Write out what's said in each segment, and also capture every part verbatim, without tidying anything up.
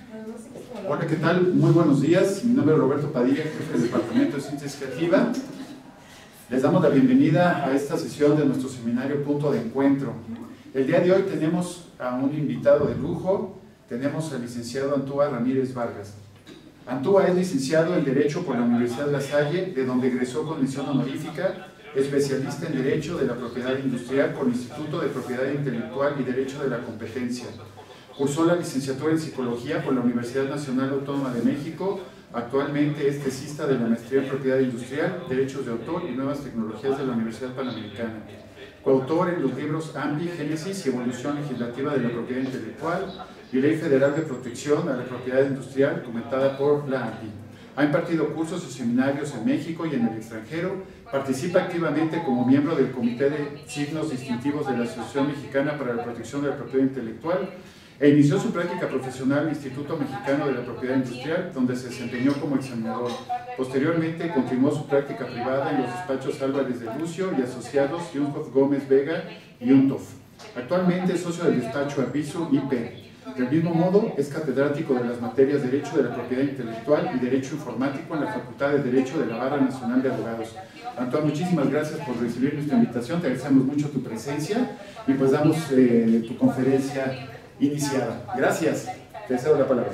Hola, ¿qué tal? Muy buenos días. Mi nombre es Roberto Padilla, jefe del Departamento de Ciencias Creativa. Les damos la bienvenida a esta sesión de nuestro seminario Punto de Encuentro. El día de hoy tenemos a un invitado de lujo. Tenemos al licenciado Antúa Ramírez Vargas. Antúa es licenciado en Derecho por la Universidad de La Salle, de donde egresó con mención honorífica, especialista en Derecho de la Propiedad Industrial por el Instituto de Propiedad Intelectual y Derecho de la Competencia. Cursó la licenciatura en Psicología por la Universidad Nacional Autónoma de México. Actualmente es tesista de la Maestría en Propiedad Industrial, Derechos de Autor y Nuevas Tecnologías de la Universidad Panamericana. Coautor en los libros AMPI, Génesis y Evolución Legislativa de la Propiedad Intelectual y Ley Federal de Protección a la Propiedad Industrial, comentada por la AMPI. Ha impartido cursos y seminarios en México y en el extranjero. Participa activamente como miembro del Comité de Signos Distintivos de la Asociación Mexicana para la Protección de la Propiedad Intelectual e inició su práctica profesional en el Instituto Mexicano de la Propiedad Industrial, donde se desempeñó como examinador. Posteriormente, continuó su práctica privada en los despachos Álvarez de Lucio y Asociados, Junhoff Gómez Vega y Untoff. Actualmente es socio del despacho Aviso I P. Del mismo modo, es catedrático de las materias Derecho de la Propiedad Intelectual y Derecho Informático en la Facultad de Derecho de la Barra Nacional de Abogados. Antoine, muchísimas gracias por recibir nuestra invitación, te agradecemos mucho tu presencia y pues damos eh, tu conferencia iniciada. Gracias. Te cedo la palabra.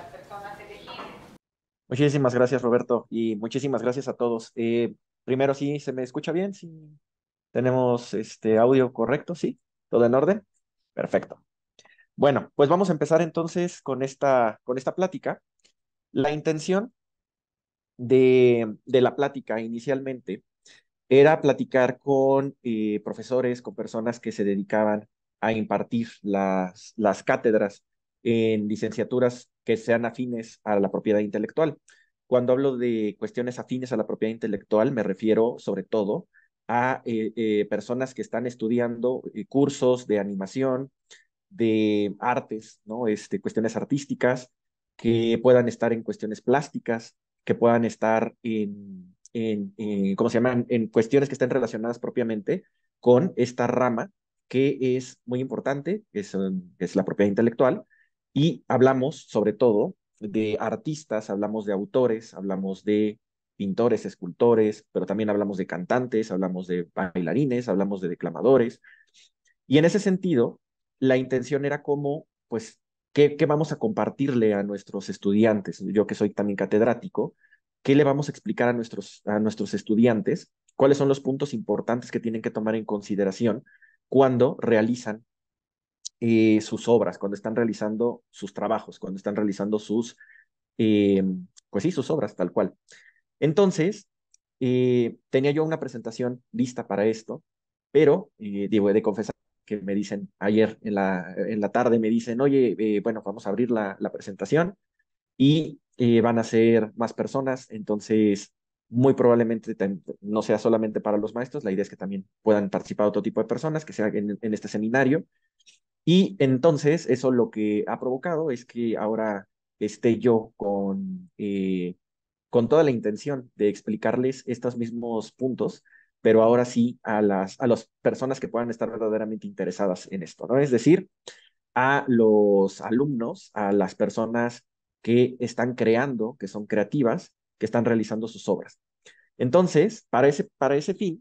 Muchísimas gracias, Roberto, y muchísimas gracias a todos. Eh, primero, ¿sí se me escucha bien? ¿Sí tenemos este audio correcto? ¿Sí? ¿Todo en orden? Perfecto. Bueno, pues vamos a empezar entonces con esta, con esta plática. La intención de, de la plática inicialmente era platicar con eh, profesores, con personas que se dedicaban a impartir las, las cátedras en licenciaturas que sean afines a la propiedad intelectual. Cuando hablo de cuestiones afines a la propiedad intelectual, me refiero sobre todo a eh, eh, personas que están estudiando eh, cursos de animación, de artes, ¿no? Este, cuestiones artísticas, que puedan estar en cuestiones plásticas, que puedan estar en, en, en ¿cómo se llaman? En cuestiones que estén relacionadas propiamente con esta rama que es muy importante, que es, um, que es la propiedad intelectual, y hablamos sobre todo de artistas, hablamos de autores, hablamos de pintores, escultores, pero también hablamos de cantantes, hablamos de bailarines, hablamos de declamadores, y en ese sentido, la intención era como, pues, ¿qué, qué vamos a compartirle a nuestros estudiantes? Yo que soy también catedrático, ¿qué le vamos a explicar a nuestros, a nuestros estudiantes? ¿Cuáles son los puntos importantes que tienen que tomar en consideración cuando realizan eh, sus obras, cuando están realizando sus trabajos, cuando están realizando sus, eh, pues sí, sus obras, tal cual? Entonces, eh, tenía yo una presentación lista para esto, pero eh, digo, he de confesar que me dicen ayer en la, en la tarde, me dicen, oye, eh, bueno, vamos a abrir la, la presentación y eh, van a ser más personas, entonces muy probablemente tam- no sea solamente para los maestros, la idea es que también puedan participar otro tipo de personas que sean en, en este seminario. Y entonces eso lo que ha provocado es que ahora esté yo con, eh, con toda la intención de explicarles estos mismos puntos, pero ahora sí a las, a las personas que puedan estar verdaderamente interesadas en esto, ¿no? Es decir, a los alumnos, a las personas que están creando, que son creativas, que están realizando sus obras. Entonces, para ese, para ese fin,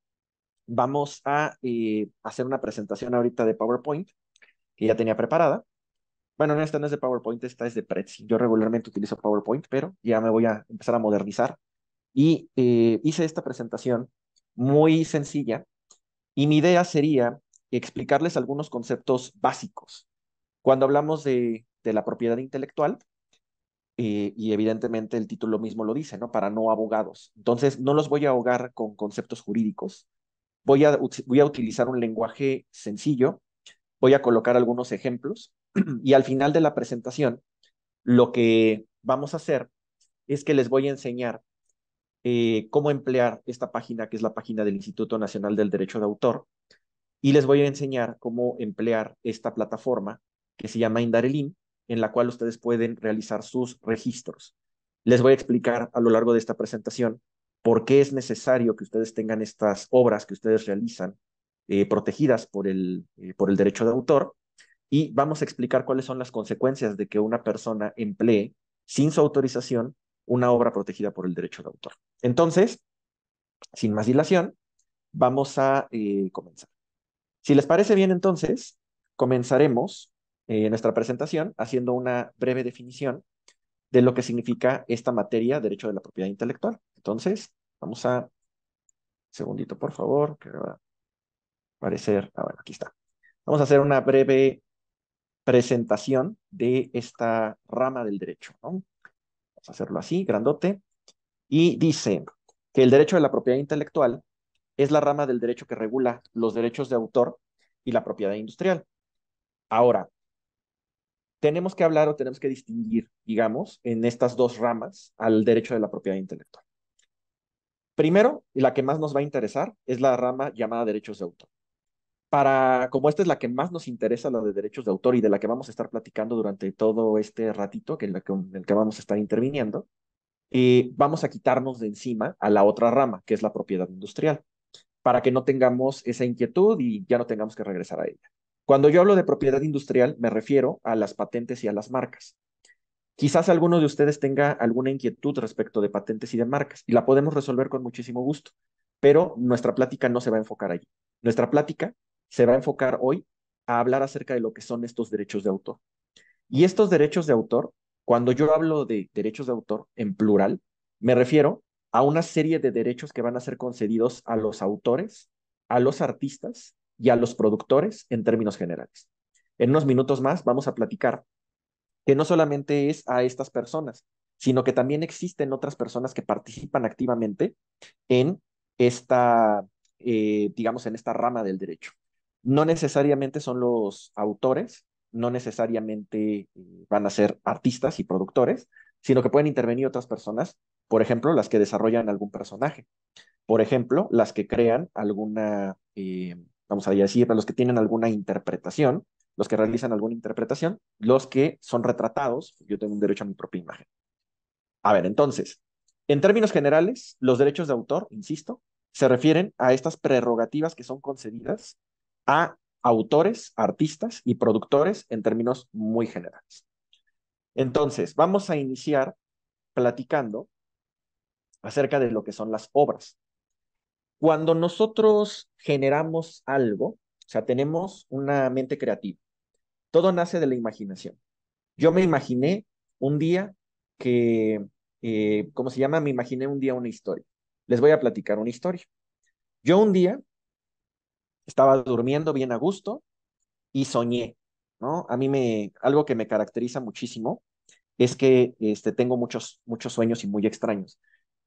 vamos a eh, hacer una presentación ahorita de PowerPoint que ya tenía preparada. Bueno, no, esta no es de PowerPoint, esta es de Prezi. Yo regularmente utilizo PowerPoint, pero ya me voy a empezar a modernizar. Y eh, hice esta presentación muy sencilla y mi idea sería explicarles algunos conceptos básicos. Cuando hablamos de, de la propiedad intelectual, eh, y evidentemente el título mismo lo dice, ¿no? Para no abogados. Entonces, no los voy a ahogar con conceptos jurídicos. Voy a, voy a utilizar un lenguaje sencillo, voy a colocar algunos ejemplos y al final de la presentación, lo que vamos a hacer es que les voy a enseñar eh, cómo emplear esta página, que es la página del Instituto Nacional del Derecho de Autor, y les voy a enseñar cómo emplear esta plataforma que se llama Indarelim, en la cual ustedes pueden realizar sus registros. Les voy a explicar a lo largo de esta presentación por qué es necesario que ustedes tengan estas obras que ustedes realizan eh, protegidas por el, eh, por el derecho de autor, y vamos a explicar cuáles son las consecuencias de que una persona emplee sin su autorización una obra protegida por el derecho de autor. Entonces, sin más dilación, vamos a eh, comenzar. Si les parece bien, entonces, comenzaremos eh, nuestra presentación haciendo una breve definición de lo que significa esta materia, derecho de la propiedad intelectual. Entonces, vamos a, un segundito, por favor, que va a aparecer, ah, bueno, aquí está. Vamos a hacer una breve presentación de esta rama del derecho, ¿no? Vamos a hacerlo así, grandote. Y dice que el derecho de la propiedad intelectual es la rama del derecho que regula los derechos de autor y la propiedad industrial. Ahora, tenemos que hablar o tenemos que distinguir, digamos, en estas dos ramas al derecho de la propiedad intelectual. Primero, y la que más nos va a interesar, es la rama llamada derechos de autor. Para, como esta es la que más nos interesa, la de derechos de autor y de la que vamos a estar platicando durante todo este ratito, que en, la que, en el que vamos a estar interviniendo, eh, vamos a quitarnos de encima a la otra rama, que es la propiedad industrial, para que no tengamos esa inquietud y ya no tengamos que regresar a ella. Cuando yo hablo de propiedad industrial, me refiero a las patentes y a las marcas. Quizás alguno de ustedes tenga alguna inquietud respecto de patentes y de marcas, y la podemos resolver con muchísimo gusto, pero nuestra plática no se va a enfocar allí. Nuestra plática se va a enfocar hoy a hablar acerca de lo que son estos derechos de autor. Y estos derechos de autor, cuando yo hablo de derechos de autor en plural, me refiero a una serie de derechos que van a ser concedidos a los autores, a los artistas y a los productores en términos generales. En unos minutos más vamos a platicar que no solamente es a estas personas, sino que también existen otras personas que participan activamente en esta, eh, digamos, en esta rama del derecho. No necesariamente son los autores, no necesariamente eh, van a ser artistas y productores, sino que pueden intervenir otras personas, por ejemplo, las que desarrollan algún personaje, por ejemplo, las que crean alguna, eh, vamos a decir, los que tienen alguna interpretación, los que realizan alguna interpretación, los que son retratados, yo tengo un derecho a mi propia imagen. A ver, entonces, en términos generales, los derechos de autor, insisto, se refieren a estas prerrogativas que son concedidas a autores, artistas y productores en términos muy generales. Entonces, vamos a iniciar platicando acerca de lo que son las obras. Cuando nosotros generamos algo, o sea, tenemos una mente creativa, todo nace de la imaginación. Yo me imaginé un día que, eh, ¿cómo se llama? Me imaginé un día una historia. Les voy a platicar una historia. Yo un día estaba durmiendo bien a gusto y soñé, ¿no? A mí me, algo que me caracteriza muchísimo es que este, tengo muchos, muchos sueños y muy extraños.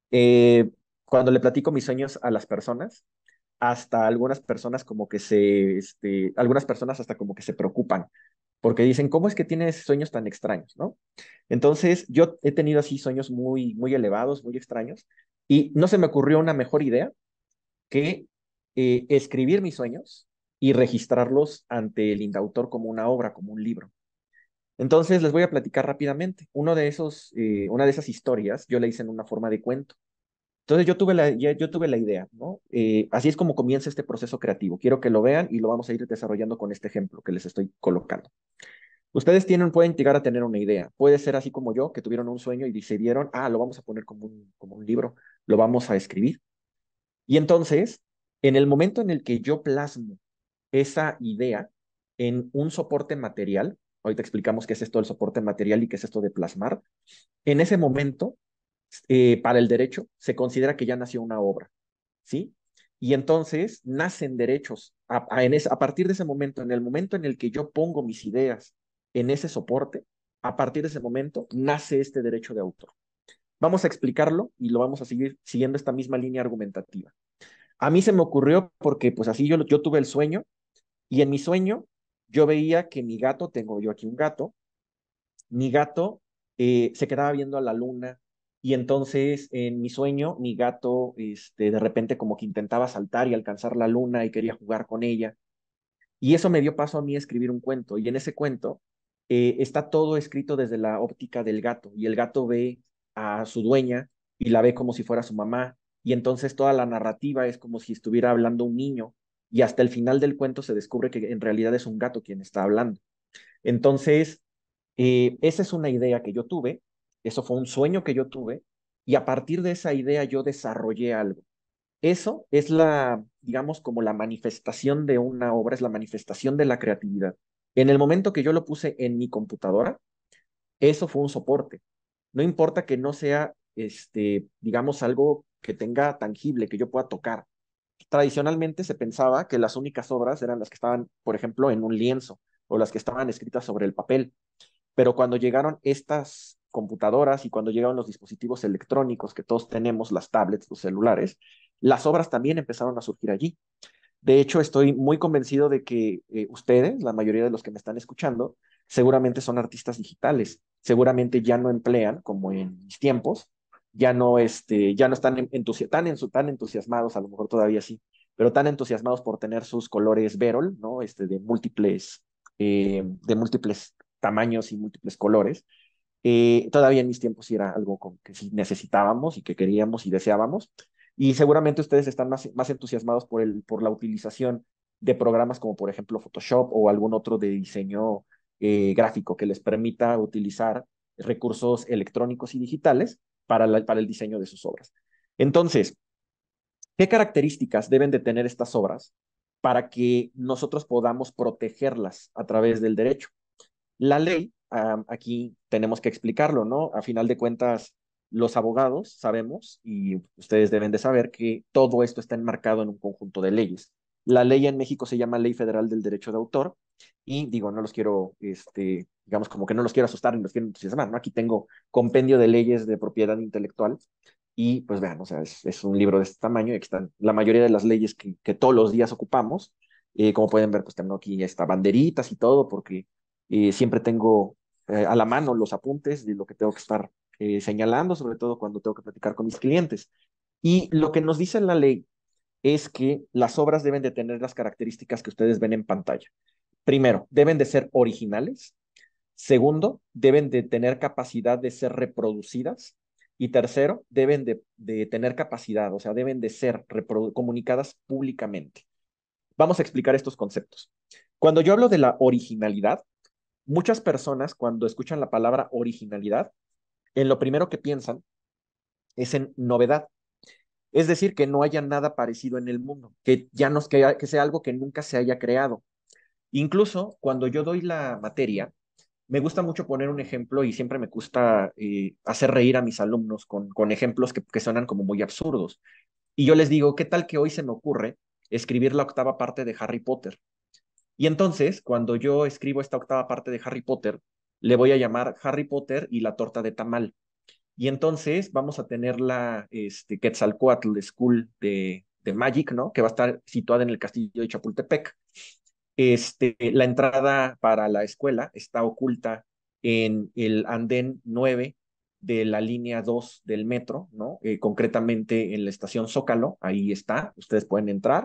Eh, Cuando le platico mis sueños a las personas, hasta algunas personas como que se, este, algunas personas hasta como que se preocupan, porque dicen, ¿cómo es que tienes sueños tan extraños, no? Entonces, yo he tenido así sueños muy, muy elevados, muy extraños, y no se me ocurrió una mejor idea que eh, escribir mis sueños y registrarlos ante el indautor como una obra, como un libro. Entonces, les voy a platicar rápidamente. Uno de esos, eh, una de esas historias, yo la hice en una forma de cuento. Entonces yo tuve la, ya- yo tuve la idea, ¿no? Eh, así es como comienza este proceso creativo. Quiero que lo vean y lo vamos a ir desarrollando con este ejemplo que les estoy colocando. Ustedes tienen, pueden llegar a tener una idea. Puede ser así como yo, que tuvieron un sueño y decidieron, ah, lo vamos a poner como un, como un libro, lo vamos a escribir. Y entonces, en el momento en el que yo plasmo esa idea en un soporte material, ahorita explicamos qué es esto del soporte material y qué es esto de plasmar, en ese momento, eh, para el derecho, se considera que ya nació una obra. ¿Sí? Y entonces nacen derechos. A, a, en es, a partir de ese momento, en el momento en el que yo pongo mis ideas en ese soporte, a partir de ese momento nace este derecho de autor. Vamos a explicarlo y lo vamos a seguir siguiendo esta misma línea argumentativa. A mí se me ocurrió porque pues así yo, yo tuve el sueño y en mi sueño yo veía que mi gato, tengo yo aquí un gato, mi gato eh, se quedaba viendo a la luna y entonces en mi sueño mi gato este, de repente como que intentaba saltar y alcanzar la luna y quería jugar con ella. Y eso me dio paso a mí a escribir un cuento. Y en ese cuento eh, está todo escrito desde la óptica del gato. Y el gato ve a su dueña y la ve como si fuera su mamá. Y entonces toda la narrativa es como si estuviera hablando un niño. Y hasta el final del cuento se descubre que en realidad es un gato quien está hablando. Entonces, eh, esa es una idea que yo tuve, eso fue un sueño que yo tuve, y a partir de esa idea yo desarrollé algo. Eso es la, digamos, como la manifestación de una obra, es la manifestación de la creatividad. En el momento que yo lo puse en mi computadora, eso fue un soporte. No importa que no sea, este, digamos, algo que tenga tangible, que yo pueda tocar. Tradicionalmente se pensaba que las únicas obras eran las que estaban, por ejemplo, en un lienzo o las que estaban escritas sobre el papel. Pero cuando llegaron estas computadoras y cuando llegaron los dispositivos electrónicos que todos tenemos, las tablets, los celulares, las obras también empezaron a surgir allí. De hecho, estoy muy convencido de que eh, ustedes, la mayoría de los que me están escuchando, seguramente son artistas digitales, seguramente ya no emplean, como en mis tiempos, ya no, este, ya no están entusi tan, en su, tan entusiasmados, a lo mejor todavía sí, pero tan entusiasmados por tener sus colores Verol, ¿no? Este, de múltiples, eh, de múltiples tamaños y múltiples colores. Eh, todavía en mis tiempos sí era algo con que sí necesitábamos y que queríamos y deseábamos. Y seguramente ustedes están más, más entusiasmados por, el, por la utilización de programas como por ejemplo Photoshop o algún otro de diseño eh, gráfico que les permita utilizar recursos electrónicos y digitales para, la, para el diseño de sus obras. Entonces, ¿qué características deben de tener estas obras para que nosotros podamos protegerlas a través del derecho? La ley, um, aquí tenemos que explicarlo, ¿no? A final de cuentas, los abogados sabemos, y ustedes deben de saber, que todo esto está enmarcado en un conjunto de leyes. La ley en México se llama Ley Federal del Derecho de Autor, y digo, no los quiero, este, digamos, como que no los quiero asustar ni los quiero entusiasmar, ¿no? Aquí tengo compendio de leyes de propiedad intelectual, y pues vean, o sea, es, es un libro de este tamaño, y aquí están la mayoría de las leyes que, que todos los días ocupamos. Eh, como pueden ver, pues tengo aquí esta banderitas y todo, porque eh, siempre tengo eh, a la mano los apuntes de lo que tengo que estar eh, señalando, sobre todo cuando tengo que platicar con mis clientes. Y lo que nos dice la ley es que las obras deben de tener las características que ustedes ven en pantalla. Primero, deben de ser originales. Segundo, deben de tener capacidad de ser reproducidas. Y tercero, deben de, de tener capacidad, o sea, deben de ser comunicadas públicamente. Vamos a explicar estos conceptos. Cuando yo hablo de la originalidad, muchas personas cuando escuchan la palabra originalidad, en lo primero que piensan es en novedad. Es decir, que no haya nada parecido en el mundo, que ya no que, que sea algo que nunca se haya creado. Incluso cuando yo doy la materia, me gusta mucho poner un ejemplo y siempre me gusta eh, hacer reír a mis alumnos con, con ejemplos que, que suenan como muy absurdos. Y yo les digo, ¿qué tal que hoy se me ocurre escribir la octava parte de Harry Potter? Y entonces, cuando yo escribo esta octava parte de Harry Potter, le voy a llamar Harry Potter y la torta de tamal. Y entonces vamos a tener la este, Quetzalcoatl School de, de Magic, ¿no? Que va a estar situada en el castillo de Chapultepec. Este, la entrada para la escuela está oculta en el andén nueve de la línea dos del metro, ¿no? Eh, concretamente en la estación Zócalo, ahí está, ustedes pueden entrar.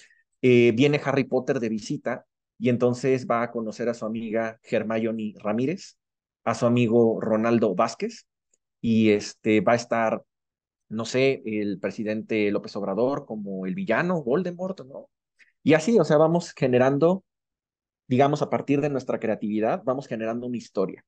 Eh, viene Harry Potter de visita y entonces va a conocer a su amiga Hermione Ramírez, a su amigo Ronaldo Vázquez, y este va a estar, no sé, el presidente López Obrador como el villano, Voldemort, ¿no? Y así, o sea, vamos generando, digamos, a partir de nuestra creatividad, vamos generando una historia.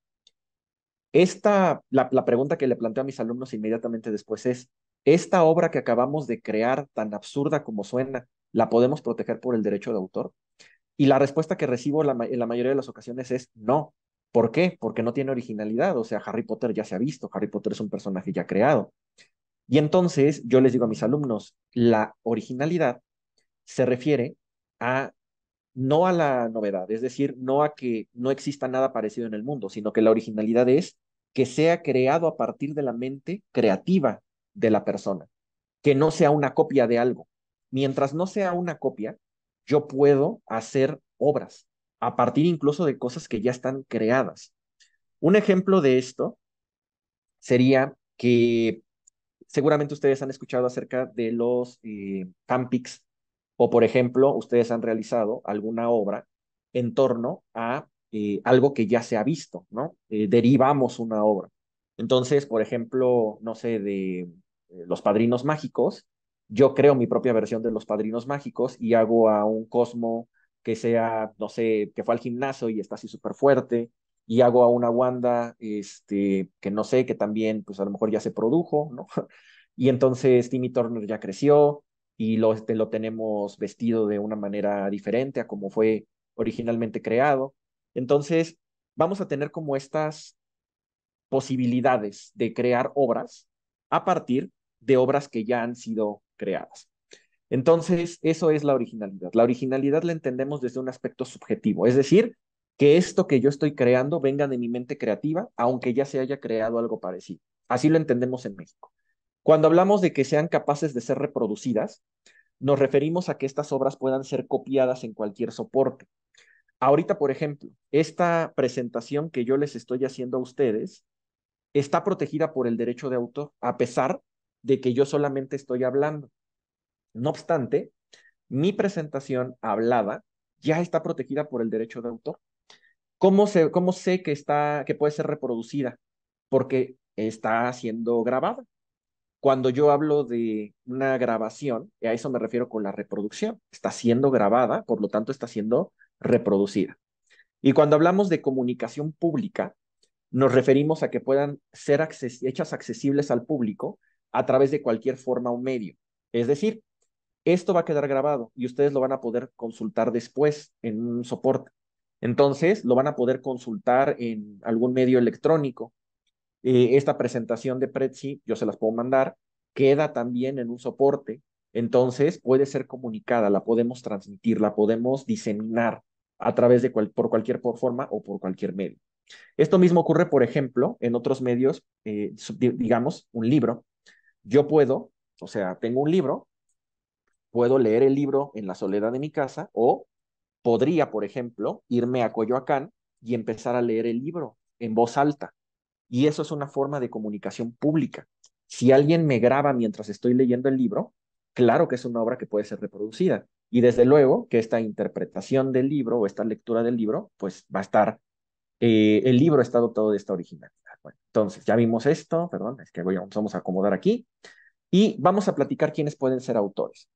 Esta, la, la pregunta que le planteo a mis alumnos inmediatamente después es, ¿esta obra que acabamos de crear, tan absurda como suena, la podemos proteger por el derecho de autor? Y la respuesta que recibo la, en la mayoría de las ocasiones es no. ¿Por qué? Porque no tiene originalidad. O sea, Harry Potter ya se ha visto, Harry Potter es un personaje ya creado. Y entonces yo les digo a mis alumnos, la originalidad se refiere a no a la novedad, es decir, no a que no exista nada parecido en el mundo, sino que la originalidad es que sea creado a partir de la mente creativa de la persona, que no sea una copia de algo. Mientras no sea una copia, yo puedo hacer obras a partir incluso de cosas que ya están creadas. Un ejemplo de esto sería que seguramente ustedes han escuchado acerca de los eh, fanfics o, por ejemplo, ustedes han realizado alguna obra en torno a eh, algo que ya se ha visto, ¿no? Eh, derivamos una obra. Entonces, por ejemplo, no sé, de eh, Los Padrinos Mágicos, yo creo mi propia versión de Los Padrinos Mágicos y hago a un Cosmo que sea, no sé, que fue al gimnasio y está así súper fuerte, y hago a una Wanda, este, que no sé, que también, pues a lo mejor ya se produjo, ¿no? Y entonces Timmy Turner ya creció y lo, este, lo tenemos vestido de una manera diferente a como fue originalmente creado. Entonces, vamos a tener como estas posibilidades de crear obras a partir de obras que ya han sido creadas. Entonces, eso es la originalidad. La originalidad la entendemos desde un aspecto subjetivo, es decir, que esto que yo estoy creando venga de mi mente creativa, aunque ya se haya creado algo parecido. Así lo entendemos en México. Cuando hablamos de que sean capaces de ser reproducidas, nos referimos a que estas obras puedan ser copiadas en cualquier soporte. Ahorita, por ejemplo, esta presentación que yo les estoy haciendo a ustedes está protegida por el derecho de autor, a pesar de que yo solamente estoy hablando. No obstante, mi presentación hablada ya está protegida por el derecho de autor. ¿Cómo, se, cómo sé que, está, que puede ser reproducida? Porque está siendo grabada. Cuando yo hablo de una grabación, a eso me refiero con la reproducción. Está siendo grabada, por lo tanto está siendo reproducida. Y cuando hablamos de comunicación pública, nos referimos a que puedan ser acces hechas accesibles al público a través de cualquier forma o medio. Es decir, esto va a quedar grabado y ustedes lo van a poder consultar después en un soporte. Entonces, lo van a poder consultar en algún medio electrónico. Eh, esta presentación de Prezi, yo se las puedo mandar, queda también en un soporte. Entonces, puede ser comunicada, la podemos transmitir, la podemos diseminar a través de cual, por cualquier forma o por cualquier medio. Esto mismo ocurre, por ejemplo, en otros medios, eh, digamos, un libro. Yo puedo, o sea, tengo un libro, puedo leer el libro en la soledad de mi casa o podría, por ejemplo, irme a Coyoacán y empezar a leer el libro en voz alta. Y eso es una forma de comunicación pública. Si alguien me graba mientras estoy leyendo el libro, claro que es una obra que puede ser reproducida. Y desde luego que esta interpretación del libro o esta lectura del libro, pues va a estar, eh, el libro está dotado de esta originalidad. Bueno, entonces, ya vimos esto, perdón, es que voy a, vamos a acomodar aquí y vamos a platicar quiénes pueden ser autores.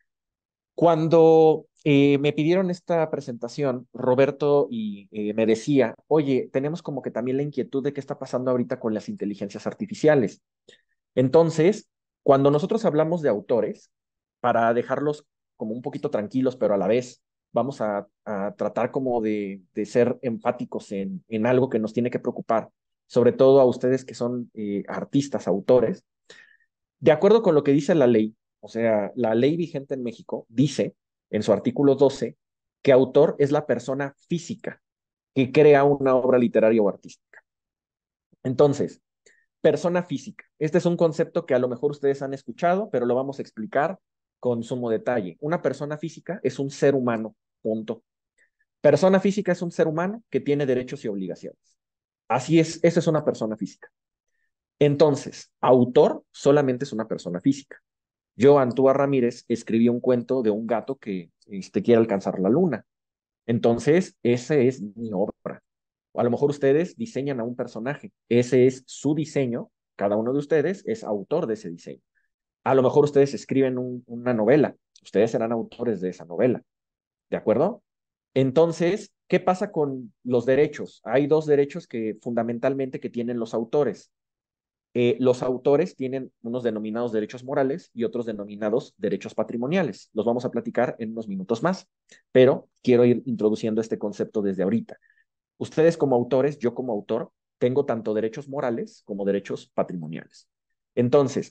Cuando eh, me pidieron esta presentación, Roberto y eh, me decía, oye, tenemos como que también la inquietud de qué está pasando ahorita con las inteligencias artificiales. Entonces, cuando nosotros hablamos de autores, para dejarlos como un poquito tranquilos, pero a la vez vamos a, a tratar como de, de ser empáticos en, en, algo que nos tiene que preocupar, sobre todo a ustedes que son eh, artistas, autores, de acuerdo con lo que dice la ley, o sea, la ley vigente en México dice en su artículo doce que autor es la persona física que crea una obra literaria o artística. Entonces, persona física. Este es un concepto que a lo mejor ustedes han escuchado, pero lo vamos a explicar con sumo detalle. Una persona física es un ser humano, punto. Persona física es un ser humano que tiene derechos y obligaciones. Así es, eso es una persona física. Entonces, autor solamente es una persona física. Yo, Antúa Ramírez, escribí un cuento de un gato que este, quiere alcanzar la luna. Entonces, ese es mi obra. O a lo mejor ustedes diseñan a un personaje. Ese es su diseño. Cada uno de ustedes es autor de ese diseño. A lo mejor ustedes escriben un, una novela. Ustedes serán autores de esa novela. ¿De acuerdo? Entonces, ¿qué pasa con los derechos? Hay dos derechos que fundamentalmente que tienen los autores. Eh, los autores tienen unos denominados derechos morales y otros denominados derechos patrimoniales. Los vamos a platicar en unos minutos más, pero quiero ir introduciendo este concepto desde ahorita. Ustedes como autores, yo como autor, tengo tanto derechos morales como derechos patrimoniales. Entonces,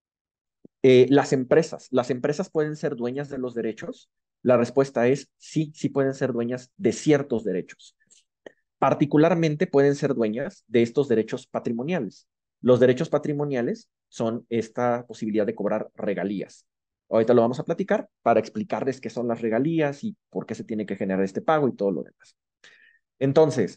eh, las empresas, ¿las empresas pueden ser dueñas de los derechos? La respuesta es sí, sí pueden ser dueñas de ciertos derechos. Particularmente pueden ser dueñas de estos derechos patrimoniales. Los derechos patrimoniales son esta posibilidad de cobrar regalías. Ahorita lo vamos a platicar para explicarles qué son las regalías y por qué se tiene que generar este pago y todo lo demás. Entonces,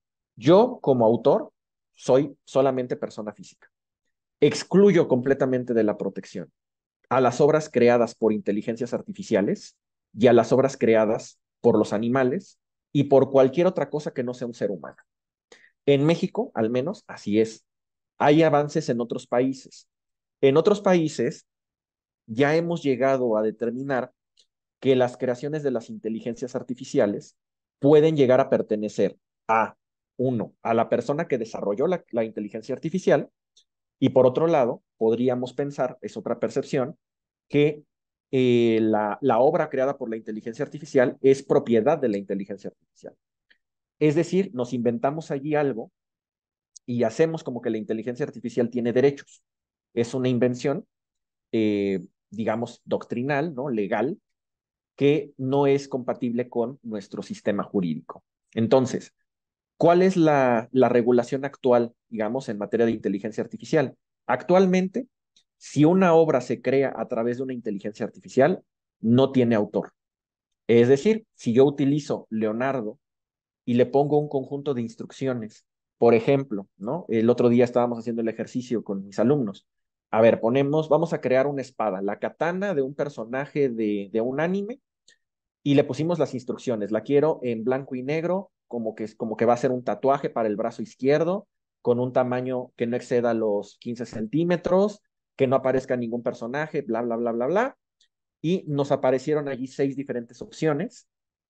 yo como autor soy solamente persona física. Excluyo completamente de la protección a las obras creadas por inteligencias artificiales y a las obras creadas por los animales y por cualquier otra cosa que no sea un ser humano. En México, al menos, así es. Hay avances en otros países. En otros países ya hemos llegado a determinar que las creaciones de las inteligencias artificiales pueden llegar a pertenecer a, uno, a la persona que desarrolló la, la inteligencia artificial, y por otro lado, podríamos pensar, es otra percepción, que eh, la, la obra creada por la inteligencia artificial es propiedad de la inteligencia artificial. Es decir, nos inventamos allí algo y hacemos como que la inteligencia artificial tiene derechos. Es una invención, eh, digamos, doctrinal, ¿no? Legal, que no es compatible con nuestro sistema jurídico. Entonces, ¿cuál es la, la regulación actual, digamos, en materia de inteligencia artificial? Actualmente, si una obra se crea a través de una inteligencia artificial, no tiene autor. Es decir, si yo utilizo Leonardo y le pongo un conjunto de instrucciones, por ejemplo, ¿no? El otro día estábamos haciendo el ejercicio con mis alumnos. A ver, ponemos, vamos a crear una espada, la katana de un personaje de, de un anime, y le pusimos las instrucciones. La quiero en blanco y negro, como que, como que va a ser un tatuaje para el brazo izquierdo, con un tamaño que no exceda los quince centímetros, que no aparezca ningún personaje, bla, bla, bla, bla, bla. Y nos aparecieron allí seis diferentes opciones.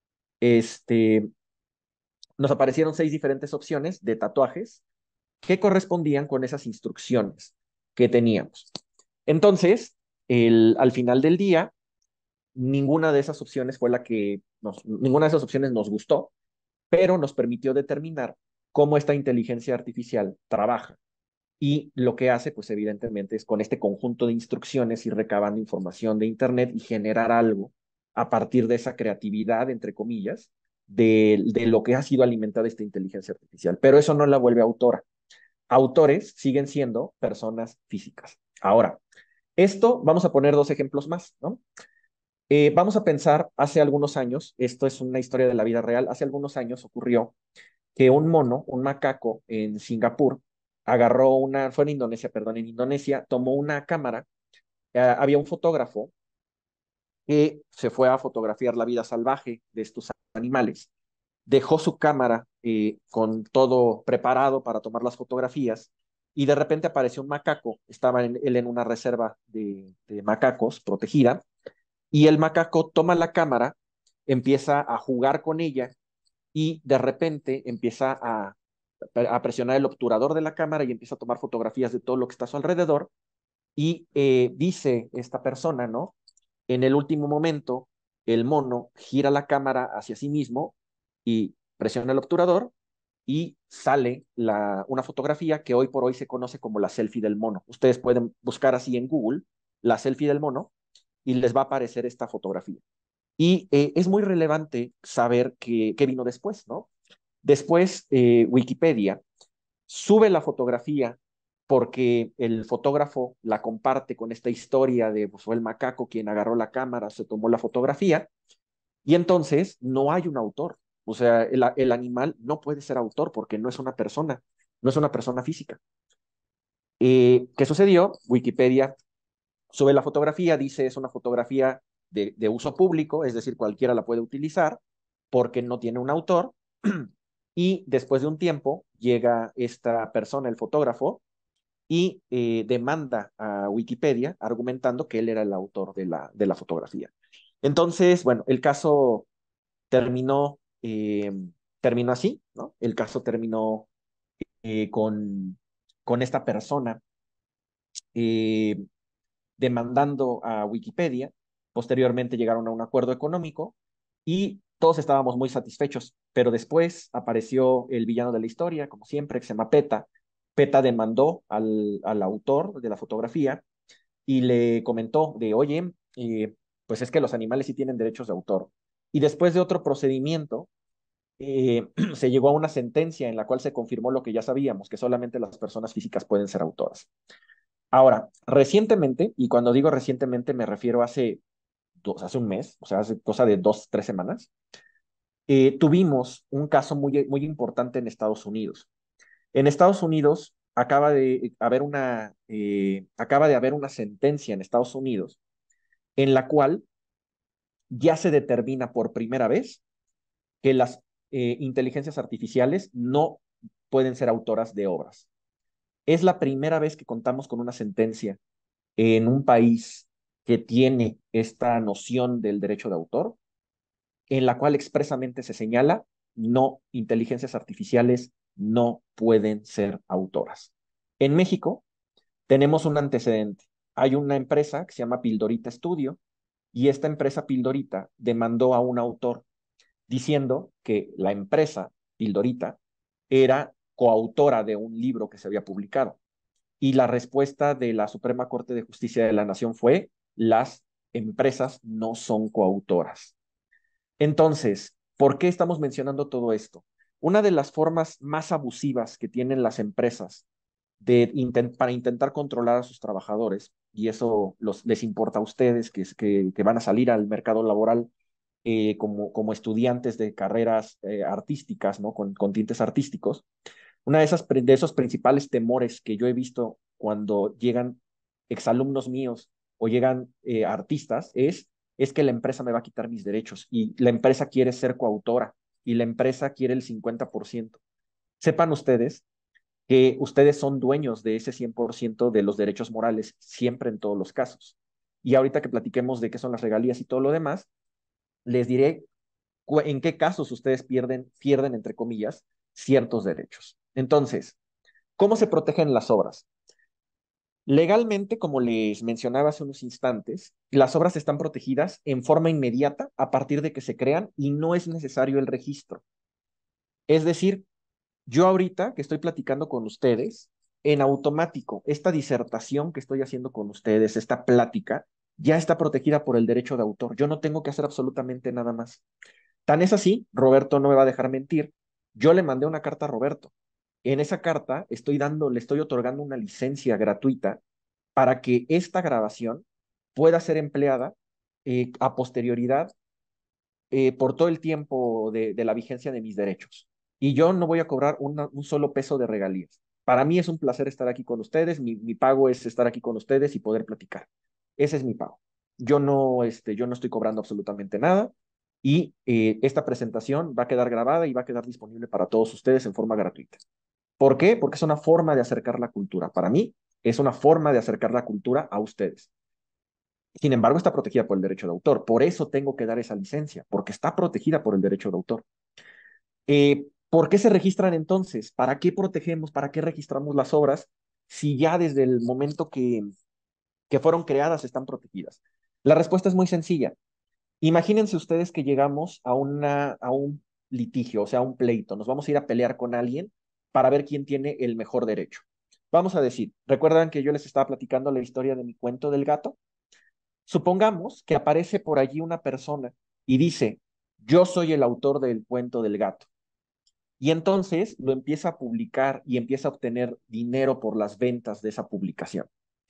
Este, nos aparecieron seis diferentes opciones de tatuajes que correspondían con esas instrucciones que teníamos. Entonces, el, al final del día, ninguna de esas opciones fue la que nos, ninguna de esas opciones nos gustó, pero nos permitió determinar cómo esta inteligencia artificial trabaja. Y lo que hace, pues evidentemente, es con este conjunto de instrucciones ir recabando información de Internet y generar algo a partir de esa creatividad, entre comillas, de, de lo que ha sido alimentada esta inteligencia artificial. Pero eso no la vuelve autora. Autores siguen siendo personas físicas. Ahora, esto, vamos a poner dos ejemplos más, ¿no? Eh, vamos a pensar, hace algunos años, esto es una historia de la vida real, hace algunos años ocurrió que un mono, un macaco en Singapur, agarró una, fue en Indonesia, perdón, en Indonesia, tomó una cámara, eh, había un fotógrafo que se fue a fotografiar la vida salvaje de estos animales, dejó su cámara eh, con todo preparado para tomar las fotografías, y de repente apareció un macaco, estaba en, él en una reserva de, de macacos protegida, y el macaco toma la cámara, empieza a jugar con ella y de repente empieza a, a presionar el obturador de la cámara y empieza a tomar fotografías de todo lo que está a su alrededor. Y eh, dice esta persona, ¿no? En el último momento, el mono gira la cámara hacia sí mismo y presiona el obturador y sale la, una fotografía que hoy por hoy se conoce como la selfie del mono. Ustedes pueden buscar así en Google la selfie del mono y les va a aparecer esta fotografía. Y eh, es muy relevante saber qué, qué vino después, ¿no? Después, eh, Wikipedia sube la fotografía porque el fotógrafo la comparte con esta historia de, pues, fue el macaco quien agarró la cámara, se tomó la fotografía, y entonces no hay un autor. O sea, el, el animal no puede ser autor porque no es una persona, no es una persona física. Eh, ¿Qué sucedió? Wikipedia sube la fotografía, dice es una fotografía de, de uso público, es decir, cualquiera la puede utilizar porque no tiene un autor. Y después de un tiempo llega esta persona, el fotógrafo, y eh, demanda a Wikipedia argumentando que él era el autor de la, de la fotografía. Entonces, bueno, el caso terminó, eh, terminó así, ¿no? El caso terminó eh, con, con esta persona eh, demandando a Wikipedia. Posteriormente llegaron a un acuerdo económico y todos estábamos muy satisfechos, pero después apareció el villano de la historia, como siempre, que se llama PETA. PETA demandó al, al autor de la fotografía y le comentó de, oye, eh, pues es que los animales sí tienen derechos de autor. Y después de otro procedimiento, eh, se llegó a una sentencia en la cual se confirmó lo que ya sabíamos, que solamente las personas físicas pueden ser autoras. Ahora, recientemente, y cuando digo recientemente me refiero a hace, dos, hace un mes, o sea, hace cosa de dos, tres semanas, eh, tuvimos un caso muy, muy importante en Estados Unidos. En Estados Unidos acaba de haber una, eh, acaba de haber una sentencia en Estados Unidos en la cual ya se determina por primera vez que las eh, inteligencias artificiales no pueden ser autoras de obras. Es la primera vez que contamos con una sentencia en un país que tiene esta noción del derecho de autor, en la cual expresamente se señala, no, inteligencias artificiales no pueden ser autoras. En México tenemos un antecedente. Hay una empresa que se llama Pildorita Studio y esta empresa Pildorita demandó a un autor diciendo que la empresa Pildorita era coautora de un libro que se había publicado. Y la respuesta de la Suprema Corte de Justicia de la Nación fue: las empresas no son coautoras. Entonces, ¿por qué estamos mencionando todo esto? Una de las formas más abusivas que tienen las empresas de intent para intentar controlar a sus trabajadores, y eso los, les importa a ustedes que, que, que van a salir al mercado laboral eh, como, como estudiantes de carreras eh, artísticas, ¿no? Con, con tintes artísticos. Una de, esas, de esos principales temores que yo he visto cuando llegan exalumnos míos o llegan eh, artistas es, es que la empresa me va a quitar mis derechos y la empresa quiere ser coautora y la empresa quiere el cincuenta por ciento. Sepan ustedes que ustedes son dueños de ese cien por ciento de los derechos morales, siempre en todos los casos. Y ahorita que platiquemos de qué son las regalías y todo lo demás, les diré en qué casos ustedes pierden, pierden, entre comillas, ciertos derechos. Entonces, ¿cómo se protegen las obras? Legalmente, como les mencionaba hace unos instantes, las obras están protegidas en forma inmediata a partir de que se crean y no es necesario el registro. Es decir, yo ahorita que estoy platicando con ustedes, en automático, esta disertación que estoy haciendo con ustedes, esta plática, ya está protegida por el derecho de autor. Yo no tengo que hacer absolutamente nada más. Tan es así, Roberto no me va a dejar mentir. Yo le mandé una carta a Roberto. En esa carta estoy dando, le estoy otorgando una licencia gratuita para que esta grabación pueda ser empleada eh, a posterioridad eh, por todo el tiempo de, de, la vigencia de mis derechos. Y yo no voy a cobrar una, un solo peso de regalías. Para mí es un placer estar aquí con ustedes. Mi, mi pago es estar aquí con ustedes y poder platicar. Ese es mi pago. Yo no, este, yo no estoy cobrando absolutamente nada. Y eh, esta presentación va a quedar grabada y va a quedar disponible para todos ustedes en forma gratuita. ¿Por qué? Porque es una forma de acercar la cultura. Para mí, es una forma de acercar la cultura a ustedes. Sin embargo, está protegida por el derecho de autor. Por eso tengo que dar esa licencia, porque está protegida por el derecho de autor. Eh, ¿Por qué se registran entonces? ¿Para qué protegemos? ¿Para qué registramos las obras si ya desde el momento que, que fueron creadas están protegidas? La respuesta es muy sencilla. Imagínense ustedes que llegamos a, una, a un litigio, o sea, a un pleito. Nos vamos a ir a pelear con alguien para ver quién tiene el mejor derecho. Vamos a decir, ¿recuerdan que yo les estaba platicando la historia de mi cuento del gato? Supongamos que aparece por allí una persona y dice: yo soy el autor del cuento del gato. Y entonces lo empieza a publicar y empieza a obtener dinero por las ventas de esa publicación.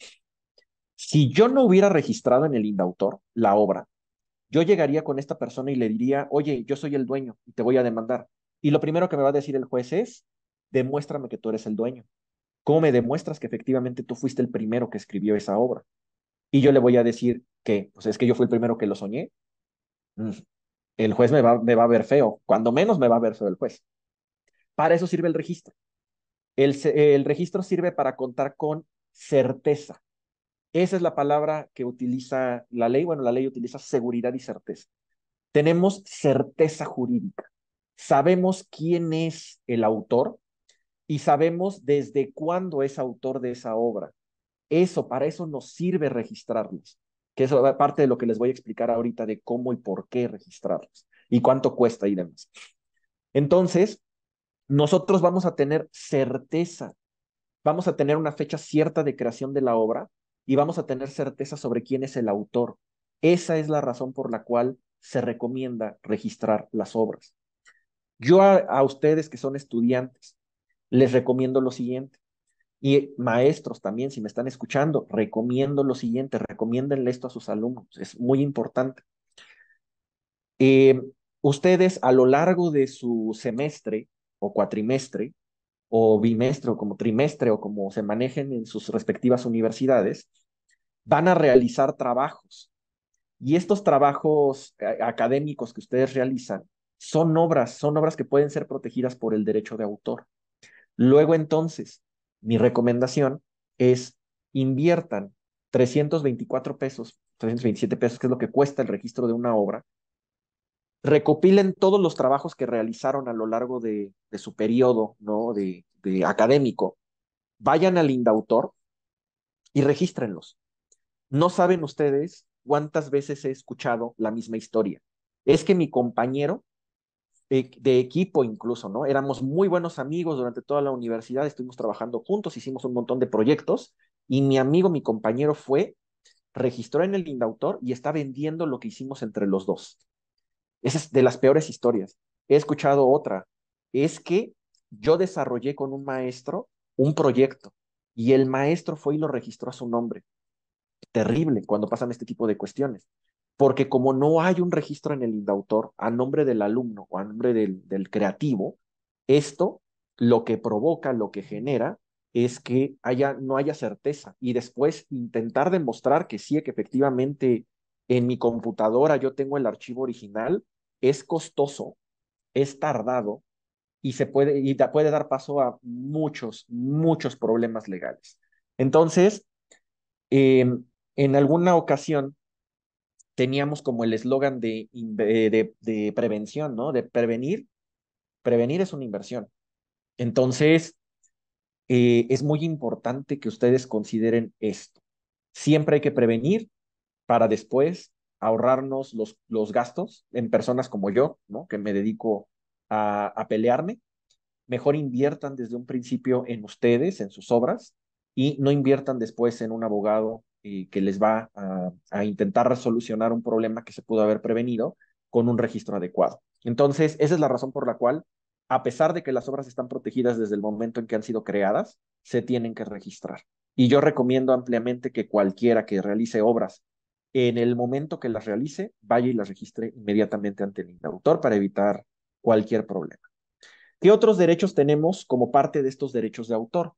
Si yo no hubiera registrado en el INDAUTOR la obra, yo llegaría con esta persona y le diría: oye, yo soy el dueño y te voy a demandar. Y lo primero que me va a decir el juez es: demuéstrame que tú eres el dueño. ¿Cómo me demuestras que efectivamente tú fuiste el primero que escribió esa obra? Y yo le voy a decir que, pues es que yo fui el primero que lo soñé. Mm, El juez me va, me va a ver feo, cuando menos me va a ver feo el juez. Para eso sirve el registro. El, el registro sirve para contar con certeza. Esa es la palabra que utiliza la ley. Bueno, la ley utiliza seguridad y certeza. Tenemos certeza jurídica. Sabemos quién es el autor y sabemos desde cuándo es autor de esa obra. Eso, para eso nos sirve registrarlos, que eso es parte de lo que les voy a explicar ahorita de cómo y por qué registrarlos y cuánto cuesta y demás. Entonces, nosotros vamos a tener certeza, vamos a tener una fecha cierta de creación de la obra y vamos a tener certeza sobre quién es el autor. Esa es la razón por la cual se recomienda registrar las obras. Yo a, a ustedes que son estudiantes, les recomiendo lo siguiente. Y maestros también, si me están escuchando, recomiendo lo siguiente, recomiéndenle esto a sus alumnos, es muy importante. Eh, Ustedes a lo largo de su semestre o cuatrimestre o bimestre o como trimestre o como se manejen en sus respectivas universidades, van a realizar trabajos. Y estos trabajos eh, académicos que ustedes realizan son obras, son obras que pueden ser protegidas por el derecho de autor. Luego entonces, mi recomendación es inviertan trescientos veinticuatro pesos trescientos veintisiete pesos, que es lo que cuesta el registro de una obra, recopilen todos los trabajos que realizaron a lo largo de, de su periodo, ¿no? De, de académico, vayan al Indautor y regístrenlos. No saben ustedes cuántas veces he escuchado la misma historia. Es que mi compañero eh, de equipo incluso, ¿no? Éramos muy buenos amigos durante toda la universidad, estuvimos trabajando juntos, hicimos un montón de proyectos y mi amigo, mi compañero fue, registró en el Indautor y está vendiendo lo que hicimos entre los dos. Esa es de las peores historias. He escuchado otra. Es que yo desarrollé con un maestro un proyecto y el maestro fue y lo registró a su nombre. Terrible cuando pasan este tipo de cuestiones. Porque como no hay un registro en el Indautor a nombre del alumno o a nombre del, del creativo, esto lo que provoca, lo que genera, es que haya, no haya certeza y después intentar demostrar que sí, que efectivamente en mi computadora yo tengo el archivo original, es costoso, es tardado y se puede, y da, puede dar paso a muchos, muchos problemas legales. Entonces, eh, en alguna ocasión teníamos como el eslogan de, de, de, prevención, ¿no? De prevenir, prevenir es una inversión. Entonces, eh, es muy importante que ustedes consideren esto. Siempre hay que prevenir para después ahorrarnos los, los gastos en personas como yo, ¿no? Que me dedico a, a pelearme. Mejor inviertan desde un principio en ustedes, en sus obras, y no inviertan después en un abogado eh, que les va a, a intentar solucionar un problema que se pudo haber prevenido con un registro adecuado. Entonces, esa es la razón por la cual, a pesar de que las obras están protegidas desde el momento en que han sido creadas, se tienen que registrar. Y yo recomiendo ampliamente que cualquiera que realice obras en el momento que las realice, vaya y las registre inmediatamente ante el autor para evitar cualquier problema. ¿Qué otros derechos tenemos como parte de estos derechos de autor?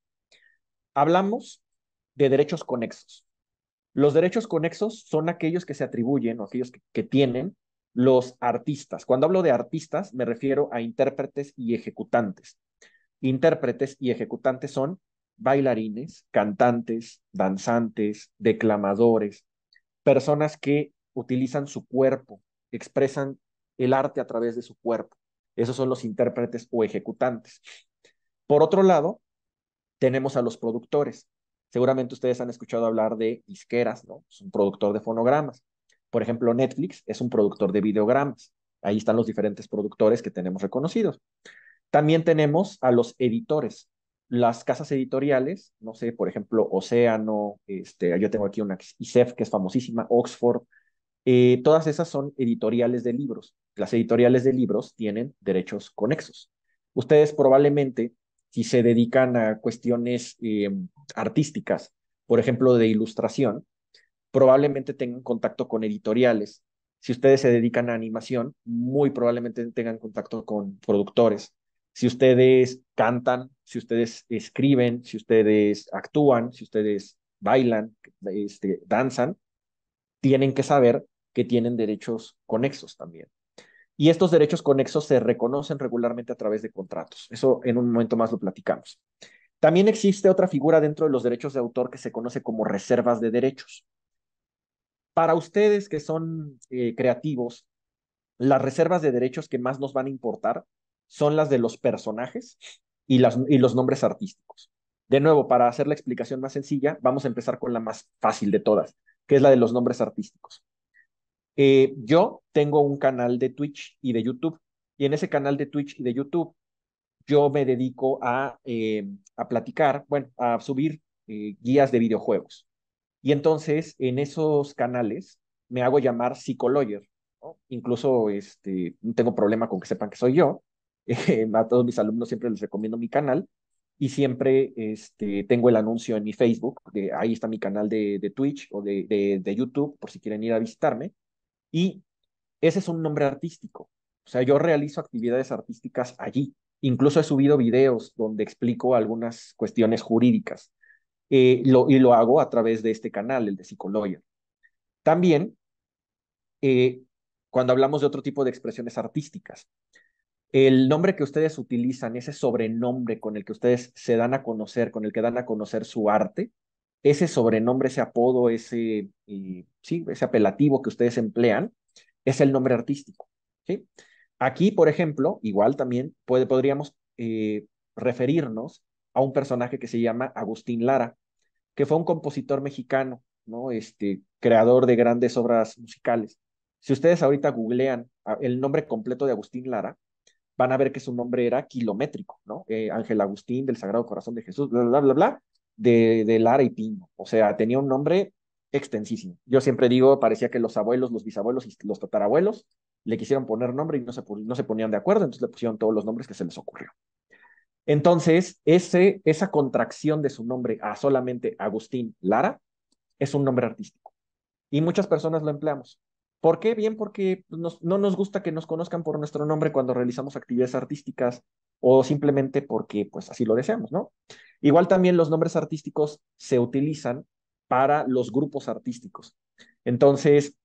Hablamos de derechos conexos. Los derechos conexos son aquellos que se atribuyen o aquellos que, que tienen los artistas. Cuando hablo de artistas, me refiero a intérpretes y ejecutantes. Intérpretes y ejecutantes son bailarines, cantantes, danzantes, declamadores, personas que utilizan su cuerpo, expresan el arte a través de su cuerpo. Esos son los intérpretes o ejecutantes. Por otro lado, tenemos a los productores. Seguramente ustedes han escuchado hablar de disqueras, ¿no? Es un productor de fonogramas. Por ejemplo, Netflix es un productor de videogramas. Ahí están los diferentes productores que tenemos reconocidos. También tenemos a los editores. Las casas editoriales, no sé, por ejemplo, Océano, este, yo tengo aquí una I S E F que es famosísima, Oxford, eh, todas esas son editoriales de libros. Las editoriales de libros tienen derechos conexos. Ustedes probablemente, si se dedican a cuestiones eh, artísticas, por ejemplo, de ilustración, probablemente tengan contacto con editoriales. Si ustedes se dedican a animación, muy probablemente tengan contacto con productores. Si ustedes cantan, si ustedes escriben, si ustedes actúan, si ustedes bailan, este, danzan, tienen que saber que tienen derechos conexos también. Y estos derechos conexos se reconocen regularmente a través de contratos. Eso en un momento más lo platicamos. También existe otra figura dentro de los derechos de autor que se conoce como reservas de derechos. Para ustedes que son eh, creativos, las reservas de derechos que más nos van a importar son las de los personajes y, las, y los nombres artísticos. De nuevo, para hacer la explicación más sencilla, vamos a empezar con la más fácil de todas, que es la de los nombres artísticos. Eh, yo tengo un canal de Twitch y de YouTube, y en ese canal de Twitch y de YouTube yo me dedico a, eh, a platicar, bueno, a subir eh, guías de videojuegos. Y entonces en esos canales me hago llamar Psicologer, ¿no? Incluso este, no tengo problema con que sepan que soy yo. Eh, a todos mis alumnos siempre les recomiendo mi canal y siempre este, tengo el anuncio en mi Facebook, de, ahí está mi canal de, de Twitch o de, de, de YouTube por si quieren ir a visitarme. Y ese es un nombre artístico. O sea, yo realizo actividades artísticas allí. Incluso he subido videos donde explico algunas cuestiones jurídicas. Eh, lo, y lo hago a través de este canal, el de Psicoloya. También, eh, cuando hablamos de otro tipo de expresiones artísticas, el nombre que ustedes utilizan, ese sobrenombre con el que ustedes se dan a conocer, con el que dan a conocer su arte, ese sobrenombre, ese apodo, ese, eh, sí, ese apelativo que ustedes emplean, es el nombre artístico, ¿sí? Aquí, por ejemplo, igual también puede, podríamos eh, referirnos a un personaje que se llama Agustín Lara, que fue un compositor mexicano, ¿no? Este, creador de grandes obras musicales. Si ustedes ahorita googlean ah, el nombre completo de Agustín Lara, van a ver que su nombre era kilométrico, ¿no? Eh, Ángel Agustín del Sagrado Corazón de Jesús, bla, bla, bla, bla, de, de Lara y Pino. O sea, tenía un nombre extensísimo. Yo siempre digo, parecía que los abuelos, los bisabuelos y los tatarabuelos le quisieron poner nombre y no se, no se ponían de acuerdo, entonces le pusieron todos los nombres que se les ocurrió. Entonces, ese, esa contracción de su nombre a solamente Agustín Lara es un nombre artístico. Y muchas personas lo empleamos. ¿Por qué? Bien, porque nos, no nos gusta que nos conozcan por nuestro nombre cuando realizamos actividades artísticas o simplemente porque pues así lo deseamos, ¿no? Igual también los nombres artísticos se utilizan para los grupos artísticos. Entonces,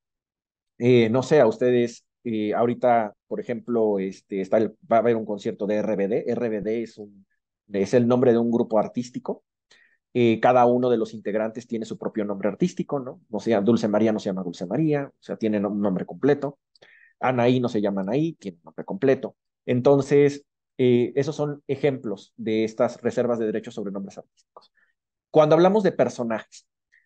eh, no sé, a ustedes, eh, ahorita, por ejemplo, este, está el- va a haber un concierto de R B D. R B D es, un, es el nombre de un grupo artístico. Eh, cada uno de los integrantes tiene su propio nombre artístico, ¿no? O sea, Dulce María no se llama Dulce María, o sea, tiene un nombre completo. Anaí no se llama Anaí, tiene un nombre completo. Entonces, eh, esos son ejemplos de estas reservas de derechos sobre nombres artísticos. Cuando hablamos de personajes,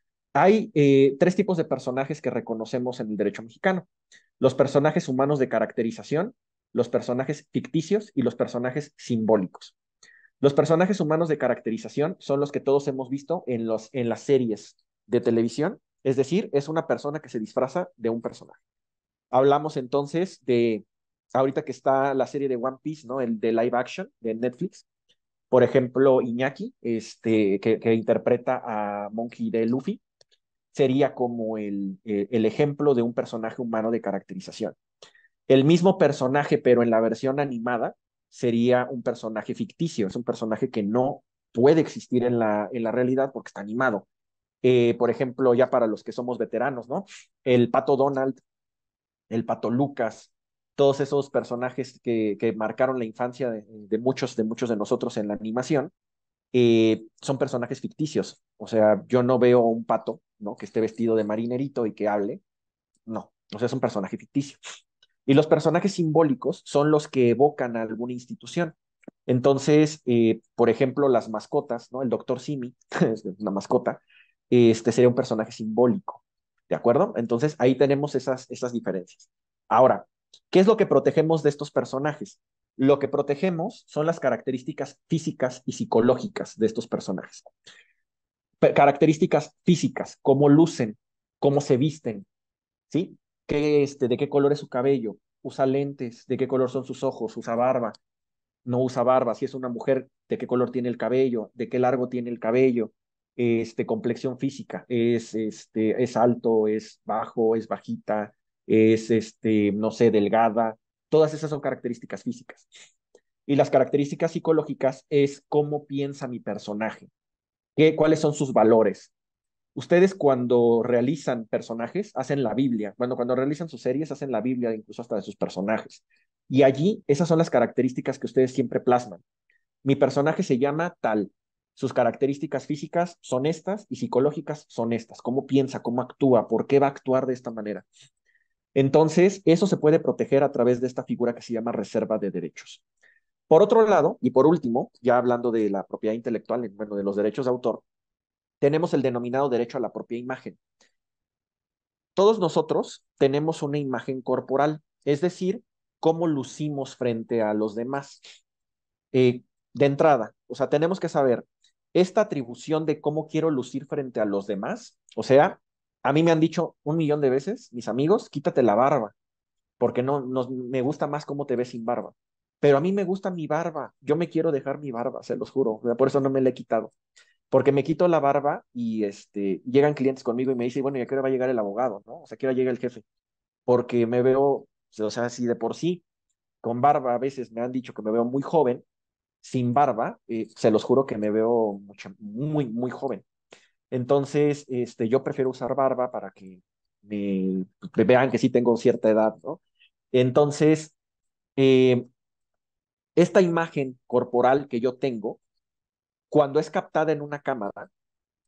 hay eh, tres tipos de personajes que reconocemos en el derecho mexicano. Los personajes humanos de caracterización, los personajes ficticios y los personajes simbólicos. Los personajes humanos de caracterización son los que todos hemos visto en, los, en las series de televisión, es decir, es una persona que se disfraza de un personaje. Hablamos entonces de, ahorita que está la serie de One Piece, ¿no? El de live action de Netflix, por ejemplo, Iñaki, este, que, que interpreta a Monkey D. Luffy, sería como el, eh, el ejemplo de un personaje humano de caracterización. El mismo personaje, pero en la versión animada, sería un personaje ficticio, es un personaje que no puede existir en la, en la realidad porque está animado. Eh, por ejemplo, ya para los que somos veteranos, ¿no? El Pato Donald, el Pato Lucas, todos esos personajes que, que marcaron la infancia de, de, muchos, de muchos de nosotros en la animación, eh, son personajes ficticios. O sea, yo no veo un pato, ¿no? Que esté vestido de marinerito y que hable. No, o sea, es un personaje ficticio. Y los personajes simbólicos son los que evocan a alguna institución. Entonces, eh, por ejemplo, las mascotas, ¿no? El doctor Simi, es una mascota, este sería un personaje simbólico, ¿de acuerdo? Entonces, ahí tenemos esas, esas diferencias. Ahora, ¿qué es lo que protegemos de estos personajes? Lo que protegemos son las características físicas y psicológicas de estos personajes. Características físicas, cómo lucen, cómo se visten, ¿sí? ¿Qué, este, de qué color es su cabello? ¿Usa lentes? ¿De qué color son sus ojos? ¿Usa barba? ¿No usa barba? Si es una mujer, ¿de qué color tiene el cabello? ¿De qué largo tiene el cabello? Este, complexión física. ¿Es, este, es alto? ¿Es bajo? ¿Es bajita? ¿Es, este, no sé, delgada? Todas esas son características físicas. Y las características psicológicas es cómo piensa mi personaje, qué, cuáles son sus valores. Ustedes cuando realizan personajes, hacen la Biblia. Bueno, cuando realizan sus series, hacen la Biblia incluso hasta de sus personajes. Y allí, esas son las características que ustedes siempre plasman. Mi personaje se llama tal. Sus características físicas son estas y psicológicas son estas. ¿Cómo piensa? ¿Cómo actúa? ¿Por qué va a actuar de esta manera? Entonces, eso se puede proteger a través de esta figura que se llama reserva de derechos. Por otro lado, y por último, ya hablando de la propiedad intelectual, bueno, de los derechos de autor, tenemos el denominado derecho a la propia imagen. Todos nosotros tenemos una imagen corporal, es decir, cómo lucimos frente a los demás. Eh, de entrada, o sea, tenemos que saber esta atribución de cómo quiero lucir frente a los demás. O sea, a mí me han dicho un millón de veces, mis amigos, quítate la barba, porque no, no me gusta más cómo te ves sin barba. Pero a mí me gusta mi barba, yo me quiero dejar mi barba, se los juro, por eso no me la he quitado. Porque me quito la barba y este, llegan clientes conmigo y me dicen, bueno, ¿y a qué hora va a llegar el abogado? ¿No? O sea, ¿a qué hora llega el jefe? Porque me veo, o sea, si de por sí con barba a veces me han dicho que me veo muy joven, sin barba, eh, se los juro que me veo mucho, muy, muy joven. Entonces, este, yo prefiero usar barba para que me, me vean que sí tengo cierta edad, ¿no? Entonces, eh, esta imagen corporal que yo tengo, cuando es captada en una cámara,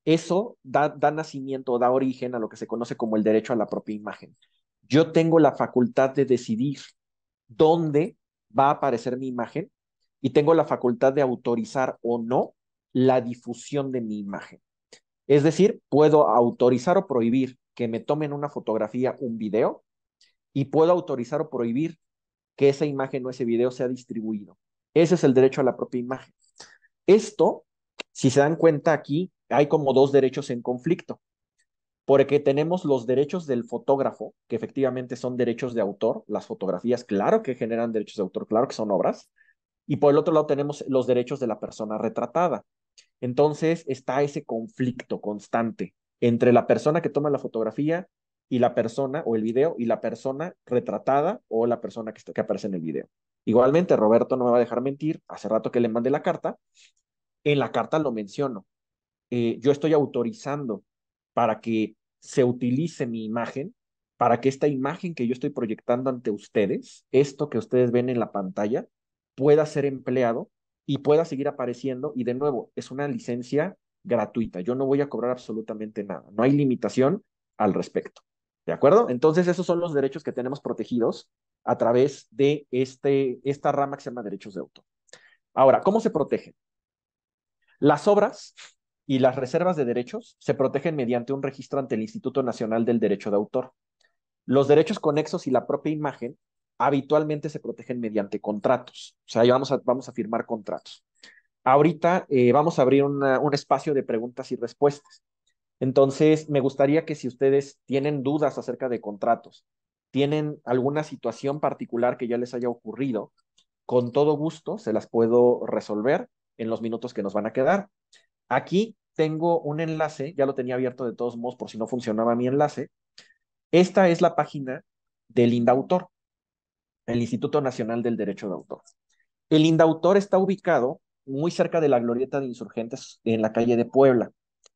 Eso da, da nacimiento, da origen a lo que se conoce como el derecho a la propia imagen. Yo tengo la facultad de decidir dónde va a aparecer mi imagen y tengo la facultad de autorizar o no la difusión de mi imagen. Es decir, puedo autorizar o prohibir que me tomen una fotografía, un video, y puedo autorizar o prohibir que esa imagen o ese video sea distribuido. Ese es el derecho a la propia imagen. Esto, si se dan cuenta aquí, hay como dos derechos en conflicto, porque tenemos los derechos del fotógrafo, que efectivamente son derechos de autor, las fotografías, claro que generan derechos de autor, claro que son obras, y por el otro lado tenemos los derechos de la persona retratada. Entonces está ese conflicto constante entre la persona que toma la fotografía y la persona o el video y la persona retratada o la persona que, está, que aparece en el video. Igualmente, Roberto no me va a dejar mentir, hace rato que le mandé la carta, en la carta lo menciono. Eh, yo estoy autorizando para que se utilice mi imagen, para que esta imagen que yo estoy proyectando ante ustedes, esto que ustedes ven en la pantalla, pueda ser empleado y pueda seguir apareciendo. Y de nuevo, es una licencia gratuita. Yo no voy a cobrar absolutamente nada. No hay limitación al respecto. ¿De acuerdo? Entonces, esos son los derechos que tenemos protegidos a través de este, esta rama que se llama derechos de autor. Ahora, ¿cómo se protegen? Las obras y las reservas de derechos se protegen mediante un registro ante el Instituto Nacional del Derecho de Autor. Los derechos conexos y la propia imagen habitualmente se protegen mediante contratos. O sea, ahí vamos a, vamos a firmar contratos. Ahorita eh, vamos a abrir una, un espacio de preguntas y respuestas. Entonces, me gustaría que si ustedes tienen dudas acerca de contratos, tienen alguna situación particular que ya les haya ocurrido, con todo gusto se las puedo resolver en los minutos que nos van a quedar. Aquí tengo un enlace, ya lo tenía abierto de todos modos por si no funcionaba mi enlace. Esta es la página del INDAUTOR, el Instituto Nacional del Derecho de Autor. El INDAUTOR está ubicado muy cerca de la Glorieta de Insurgentes en la calle de Puebla.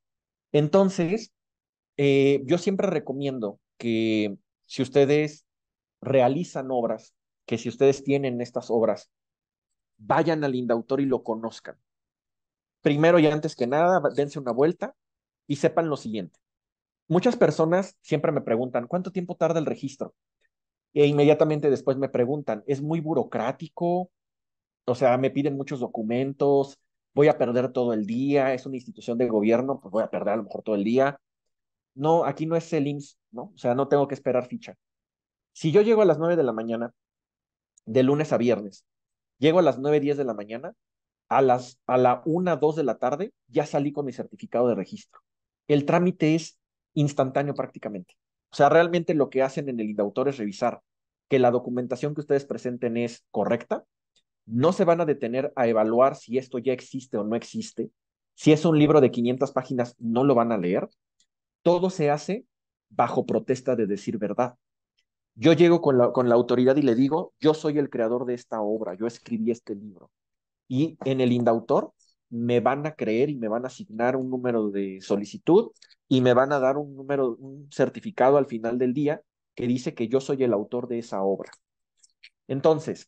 Entonces, eh, yo siempre recomiendo que si ustedes realizan obras, que si ustedes tienen estas obras, vayan al INDAUTOR y lo conozcan. Primero y antes que nada, dense una vuelta y sepan lo siguiente. Muchas personas siempre me preguntan, ¿cuánto tiempo tarda el registro? E inmediatamente después me preguntan, ¿es muy burocrático? O sea, me piden muchos documentos, voy a perder todo el día, es una institución de gobierno, pues voy a perder a lo mejor todo el día. No, aquí no es el I M S S, ¿no? O sea, no tengo que esperar ficha. Si yo llego a las nueve de la mañana, de lunes a viernes, llego a las nueve diez de la mañana, a las a la una dos de la tarde, ya salí con mi certificado de registro. El trámite es instantáneo prácticamente. O sea, realmente lo que hacen en el INDAUTOR es revisar que la documentación que ustedes presenten es correcta. No se van a detener a evaluar si esto ya existe o no existe. Si es un libro de quinientas páginas, no lo van a leer. Todo se hace bajo protesta de decir verdad. Yo llego con la, con la autoridad y le digo, yo soy el creador de esta obra, yo escribí este libro. Y en el INDAUTOR me van a creer y me van a asignar un número de solicitud y me van a dar un número, un certificado al final del día que dice que yo soy el autor de esa obra. Entonces,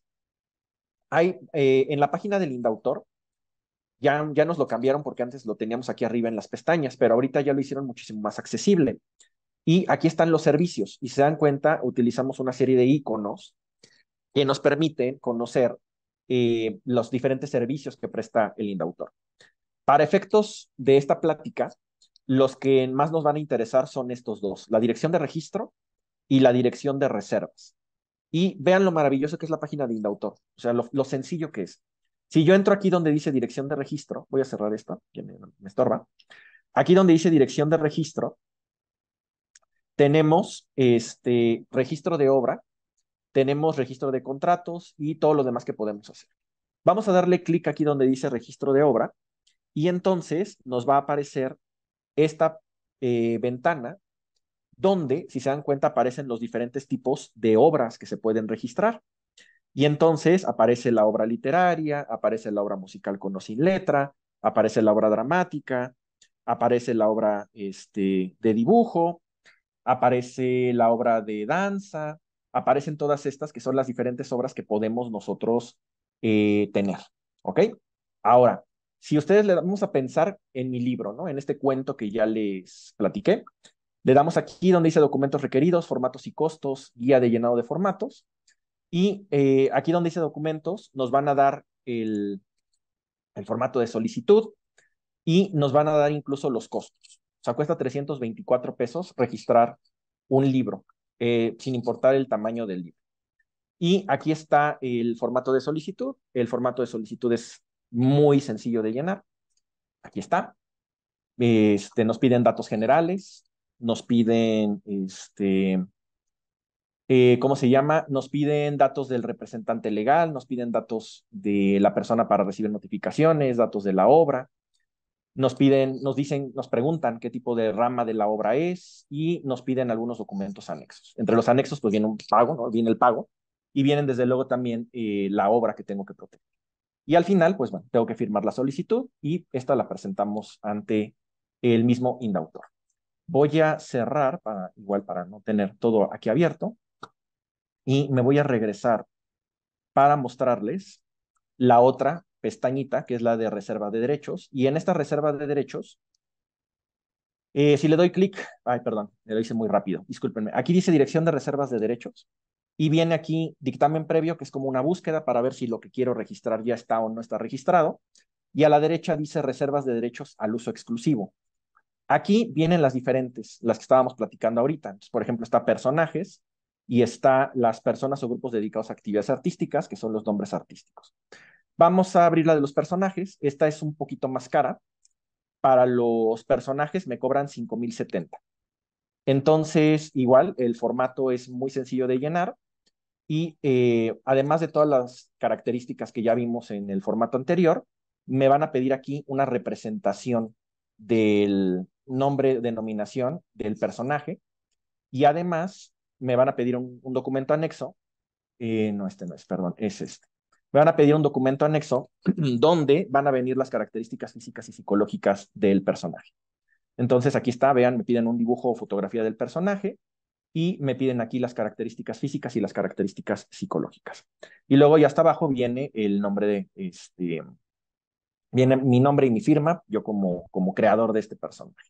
hay eh, en la página del INDAUTOR, ya, ya nos lo cambiaron porque antes lo teníamos aquí arriba en las pestañas, pero ahorita ya lo hicieron muchísimo más accesible. Y aquí están los servicios. Y se dan cuenta, utilizamos una serie de iconos que nos permiten conocer eh, los diferentes servicios que presta el INDAUTOR. Para efectos de esta plática, los que más nos van a interesar son estos dos, la dirección de registro y la dirección de reservas. Y vean lo maravilloso que es la página de INDAUTOR, o sea, lo, lo sencillo que es. Si yo entro aquí donde dice dirección de registro, voy a cerrar esto, que me, me estorba. Aquí donde dice dirección de registro, tenemos este registro de obra, tenemos registro de contratos y todo lo demás que podemos hacer. Vamos a darle clic aquí donde dice registro de obra y entonces nos va a aparecer esta eh, ventana donde, si se dan cuenta, aparecen los diferentes tipos de obras que se pueden registrar. Y entonces aparece la obra literaria, aparece la obra musical con o sin letra, aparece la obra dramática, aparece la obra este, de dibujo, aparece la obra de danza, aparecen todas estas que son las diferentes obras que podemos nosotros eh, tener. ¿Ok? Ahora, Si ustedes le vamos a pensar en mi libro, ¿no? En este cuento que ya les platiqué, le damos aquí donde dice documentos requeridos, formatos y costos, guía de llenado de formatos. Y eh, aquí donde dice documentos, nos van a dar el, el formato de solicitud y nos van a dar incluso los costos. O sea, cuesta trescientos veinticuatro pesos registrar un libro, eh, sin importar el tamaño del libro. Y aquí está el formato de solicitud. El formato de solicitud es muy sencillo de llenar. Aquí está. Este, nos piden datos generales, nos piden, este, eh, ¿cómo se llama? Nos piden datos del representante legal, nos piden datos de la persona para recibir notificaciones, datos de la obra, nos piden, nos dicen, nos preguntan qué tipo de rama de la obra es y nos piden algunos documentos anexos. Entre los anexos, pues viene un pago, ¿no? Viene el pago y vienen desde luego también eh, la obra que tengo que proteger. Y al final, pues bueno, tengo que firmar la solicitud y esta la presentamos ante el mismo indautor. Voy a cerrar, para, igual para no tener todo aquí abierto, y me voy a regresar para mostrarles la otra pestañita, que es la de reserva de derechos. Y en esta reserva de derechos, eh, si le doy clic, ay, perdón, me lo hice muy rápido, discúlpenme. Aquí dice dirección de reservas de derechos y viene aquí dictamen previo, que es como una búsqueda para ver si lo que quiero registrar ya está o no está registrado. Y a la derecha dice reservas de derechos al uso exclusivo. Aquí vienen las diferentes, las que estábamos platicando ahorita. Entonces, por ejemplo, está personajes y está las personas o grupos dedicados a actividades artísticas, que son los nombres artísticos. Vamos a abrir la de los personajes. Esta es un poquito más cara. Para los personajes me cobran cinco mil setenta. Entonces, igual, el formato es muy sencillo de llenar y eh, además de todas las características que ya vimos en el formato anterior, me van a pedir aquí una representación del nombre, denominación del personaje y además me van a pedir un, un documento anexo. Eh, no, este no es, perdón, es este. Me van a pedir un documento anexo donde van a venir las características físicas y psicológicas del personaje. Entonces aquí está, vean, me piden un dibujo o fotografía del personaje y me piden aquí las características físicas y las características psicológicas. Y luego ya hasta abajo viene el nombre de, este, viene mi nombre y mi firma, yo como, como creador de este personaje.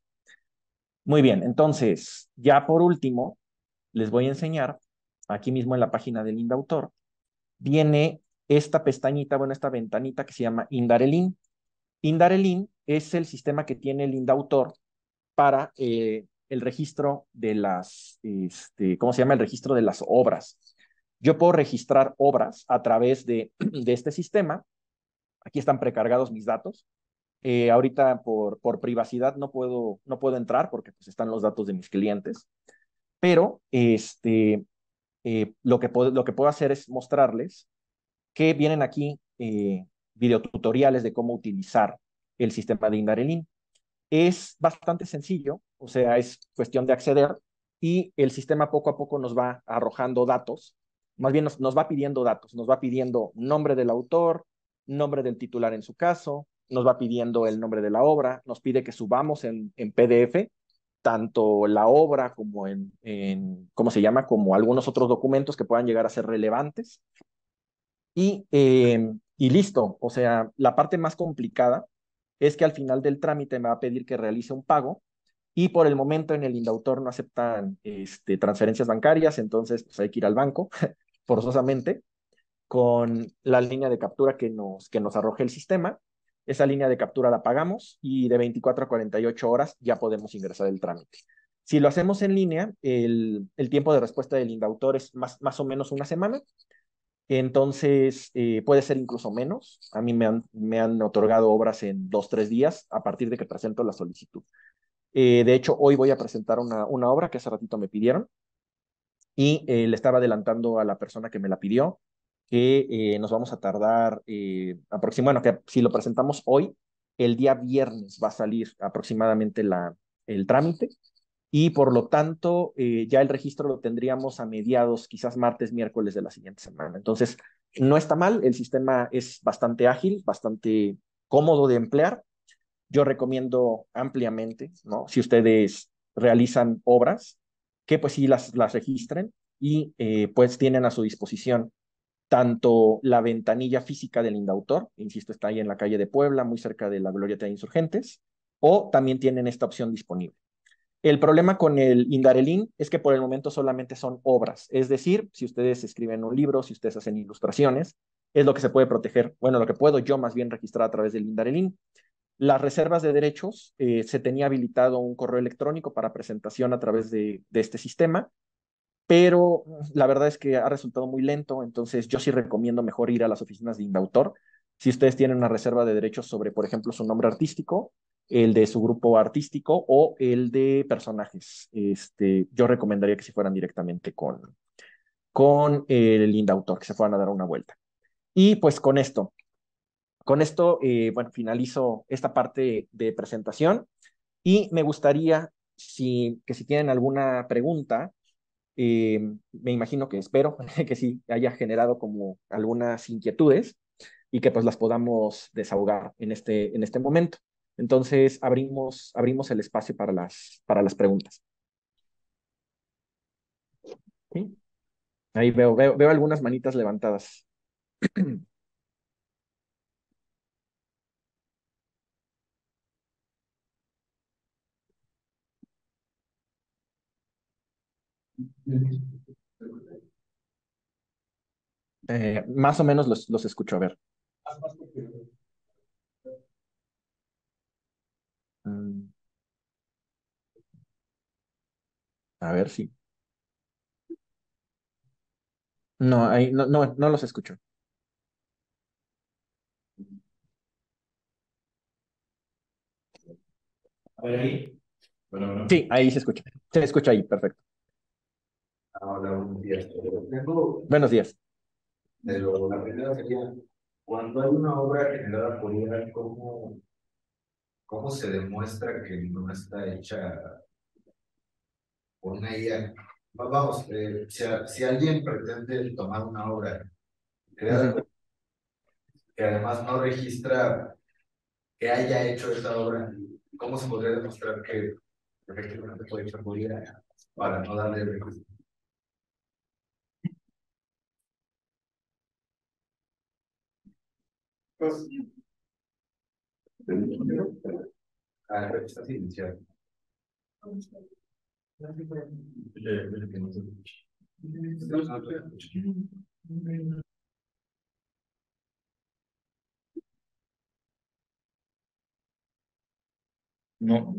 Muy bien, entonces, ya por último, les voy a enseñar, aquí mismo en la página del Indautor, viene esta pestañita, bueno, esta ventanita que se llama Indarelin. Indarelin es el sistema que tiene el Indautor para eh, el registro de las, este, ¿cómo se llama? El registro de las obras. Yo puedo registrar obras a través de, de este sistema. Aquí están precargados mis datos. Eh, ahorita por, por privacidad no puedo, no puedo entrar porque pues, están los datos de mis clientes, pero este, eh, lo, que puedo, lo que puedo hacer es mostrarles que vienen aquí eh, videotutoriales de cómo utilizar el sistema de Indarelin. Es bastante sencillo, o sea, es cuestión de acceder y el sistema poco a poco nos va arrojando datos, más bien nos, nos va pidiendo datos, nos va pidiendo nombre del autor, nombre del titular en su caso, nos va pidiendo el nombre de la obra, nos pide que subamos en, en P D F tanto la obra como en, en, ¿cómo se llama? Como algunos otros documentos que puedan llegar a ser relevantes. Y, eh, y listo, o sea, la parte más complicada es que al final del trámite me va a pedir que realice un pago y por el momento en el Indautor no aceptan este, transferencias bancarias, entonces pues hay que ir al banco forzosamente con la línea de captura que nos, que nos arroje el sistema. Esa línea de captura la pagamos y de veinticuatro a cuarenta y ocho horas ya podemos ingresar el trámite. Si lo hacemos en línea, el, el tiempo de respuesta del Indautor es más, más o menos una semana. Entonces, eh, puede ser incluso menos. A mí me han, me han otorgado obras en dos, tres días a partir de que presento la solicitud. Eh, de hecho, hoy voy a presentar una, una obra que hace ratito me pidieron y eh, le estaba adelantando a la persona que me la pidió que eh, nos vamos a tardar eh, aproximadamente, bueno, que si lo presentamos hoy, el día viernes va a salir aproximadamente la, el trámite y por lo tanto eh, ya el registro lo tendríamos a mediados, quizás martes, miércoles de la siguiente semana. Entonces, no está mal, el sistema es bastante ágil, bastante cómodo de emplear. Yo recomiendo ampliamente, ¿no? Si ustedes realizan obras, que pues sí las, las registren y eh, pues tienen a su disposición tanto la ventanilla física del Indautor, insisto, está ahí en la calle de Puebla, muy cerca de la Glorieta de Insurgentes, o también tienen esta opción disponible. El problema con el Indarelin es que por el momento solamente son obras, es decir, si ustedes escriben un libro, si ustedes hacen ilustraciones, es lo que se puede proteger, bueno, lo que puedo yo más bien registrar a través del Indarelin. Las reservas de derechos, eh, se tenía habilitado un correo electrónico para presentación a través de, de este sistema, pero la verdad es que ha resultado muy lento, entonces yo sí recomiendo mejor ir a las oficinas de Indautor. Si ustedes tienen una reserva de derechos sobre, por ejemplo, su nombre artístico, el de su grupo artístico o el de personajes, este, yo recomendaría que se fueran directamente con, con el Indautor, que se fueran a dar una vuelta. Y pues con esto, con esto, eh, bueno, finalizo esta parte de presentación y me gustaría si, que si tienen alguna pregunta, eh, me imagino que espero que sí haya generado como algunas inquietudes y que pues las podamos desahogar en este, en este momento. Entonces, abrimos, abrimos el espacio para las, para las preguntas. ¿Sí? Ahí veo, veo, veo algunas manitas levantadas. Eh, más o menos los, los escucho. A ver. Mm, a ver si. No, ahí, no, no, no los escucho. A ver ahí. Bueno, bueno. Sí, ahí se escucha. Se escucha ahí, perfecto. Hola, buenos días. Tengo, Buenos días. de lo, la primera sería, cuando hay una obra generada por I A, ¿cómo, cómo se demuestra que no está hecha por una I A? Va- Vamos, eh, si, a- si alguien pretende tomar una obra creada, Ujú. que además no registra que haya hecho esa obra, ¿cómo se podría demostrar que efectivamente fue hecha por I A para no darle registro? Pues, ah, está silenciado. No.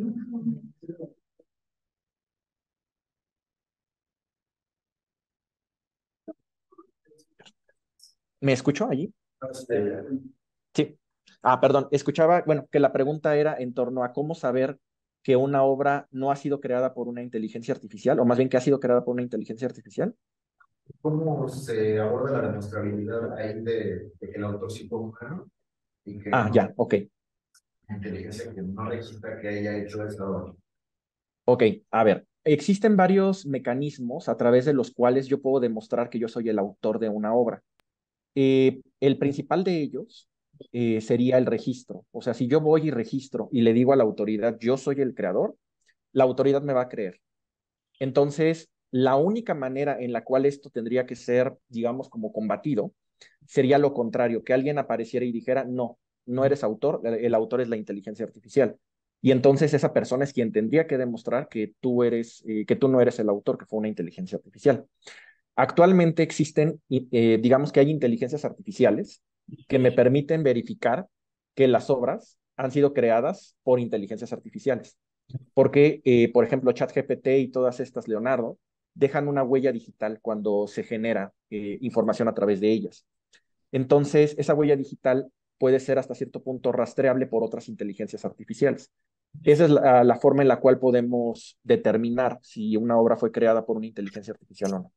¿Me escucho allí? Este, Sí. Ah, perdón, escuchaba, bueno, que la pregunta era en torno a cómo saber que una obra no ha sido creada por una inteligencia artificial, o más bien que ha sido creada por una inteligencia artificial. ¿cómo se aborda la demostrabilidad ahí de, de que el autor sí fue humano y que Ah, no ya, ok. inteligencia que no registra que haya hecho esa obra? Ok, a ver, existen varios mecanismos a través de los cuales yo puedo demostrar que yo soy el autor de una obra. Eh, el principal de ellos eh, sería el registro. O sea, si yo voy y registro y le digo a la autoridad, yo soy el creador, la autoridad me va a creer. Entonces, la única manera en la cual esto tendría que ser, digamos, como combatido, sería lo contrario, que alguien apareciera y dijera, no, no eres autor, el autor es la inteligencia artificial. Y entonces esa persona es quien tendría que demostrar que tú eres, eh, que tú no eres el autor, que fue una inteligencia artificial. Actualmente existen, eh, digamos que hay inteligencias artificiales que me permiten verificar que las obras han sido creadas por inteligencias artificiales. Porque, eh, por ejemplo, ChatGPT y todas estas, Leonardo, dejan una huella digital cuando se genera eh, información a través de ellas. Entonces, esa huella digital puede ser hasta cierto punto rastreable por otras inteligencias artificiales. Esa es la, la forma en la cual podemos determinar si una obra fue creada por una inteligencia artificial o no.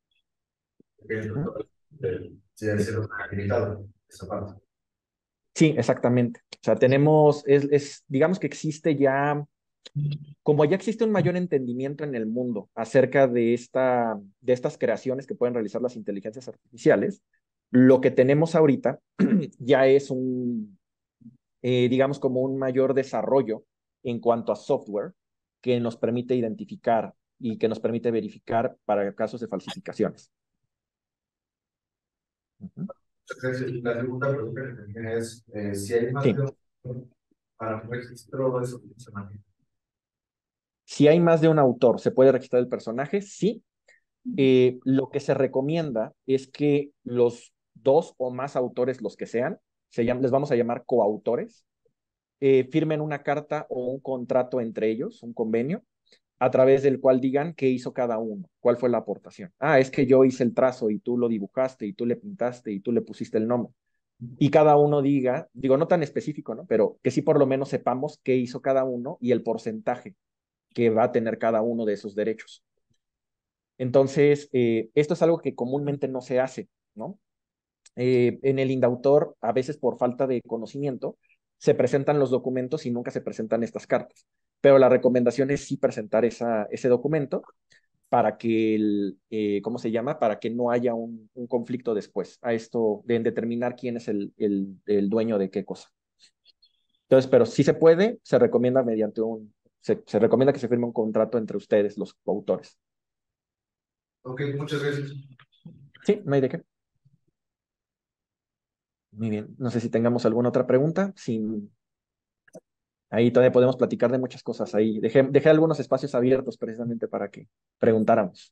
¿Mm? Sí, debe ser habilitado esa parte. Sí, exactamente. O sea, tenemos, es, es, digamos que existe ya, como ya existe un mayor entendimiento en el mundo acerca de, esta, de estas creaciones que pueden realizar las inteligencias artificiales, lo que tenemos ahorita ya es un, eh, digamos, como un mayor desarrollo en cuanto a software que nos permite identificar y que nos permite verificar para casos de falsificaciones. Ujú. Entonces, la segunda pregunta que tenía es, eh, si hay más Sí. de un para un registro, eso funciona. Si hay más de un autor, ¿se puede registrar el personaje? Sí. Eh, lo que se recomienda es que los dos o más autores, los que sean, se llaman, les vamos a llamar coautores, eh, firmen una carta o un contrato entre ellos, un convenio, a través del cual digan qué hizo cada uno, cuál fue la aportación. Ah, es que yo hice el trazo y tú lo dibujaste y tú le pintaste y tú le pusiste el nombre. Y cada uno diga, digo, no tan específico, ¿no? Pero que sí por lo menos sepamos qué hizo cada uno y el porcentaje que va a tener cada uno de esos derechos. Entonces, eh, esto es algo que comúnmente no se hace, ¿no? Eh, en el indautor, a veces por falta de conocimiento, se presentan los documentos y nunca se presentan estas cartas. Pero la recomendación es sí presentar esa, ese documento para que el, eh, ¿cómo se llama? Para que no haya un, un conflicto después a esto de determinar quién es el, el, el dueño de qué cosa. Entonces, pero si se puede, se recomienda mediante un, se, se recomienda que se firme un contrato entre ustedes, los autores. Ok, muchas gracias. Sí, no hay de qué. Muy bien. No sé si tengamos alguna otra pregunta. Sin... Ahí todavía podemos platicar de muchas cosas. Ahí dejé, dejé algunos espacios abiertos precisamente para que preguntáramos.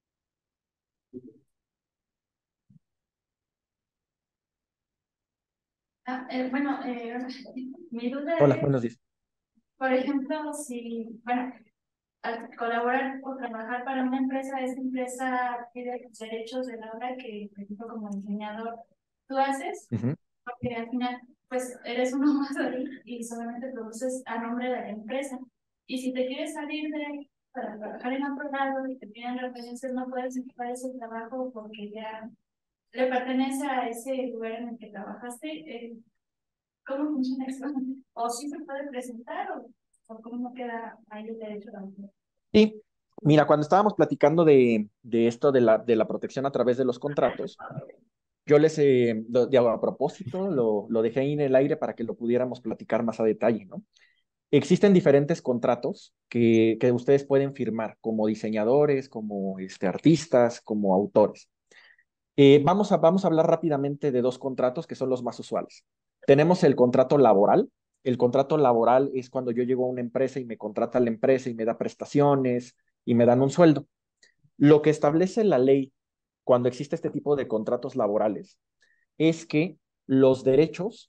Ah, eh, bueno, eh, mi duda Hola, es, buenos días. por ejemplo, si, bueno, al colaborar o trabajar para una empresa, esa empresa pide los derechos de la obra que, por ejemplo, como diseñador, tú haces, Ujú. porque al final, pues, eres uno más ahí y solamente produces a nombre de la empresa. Y si te quieres salir de ahí para trabajar en otro lado y te piden referencias, no puedes ocupar ese trabajo porque ya le pertenece a ese lugar en el que trabajaste. Eh, ¿Cómo funciona eso? ¿O sí se puede presentar o, o cómo queda ahí el derecho de autor? Sí, mira, cuando estábamos platicando de, de esto de la, de la protección a través de los contratos, yo les, eh, lo- de- a propósito, lo, lo dejé ahí en el aire para que lo pudiéramos platicar más a detalle, ¿no? Existen diferentes contratos que, que ustedes pueden firmar como diseñadores, como este, artistas, como autores. Eh, vamos a, vamos a hablar rápidamente de dos contratos que son los más usuales. Tenemos el contrato laboral. El contrato laboral es cuando yo llego a una empresa y me contrata la empresa y me da prestaciones y me dan un sueldo. Lo que establece la ley cuando existe este tipo de contratos laborales es que los derechos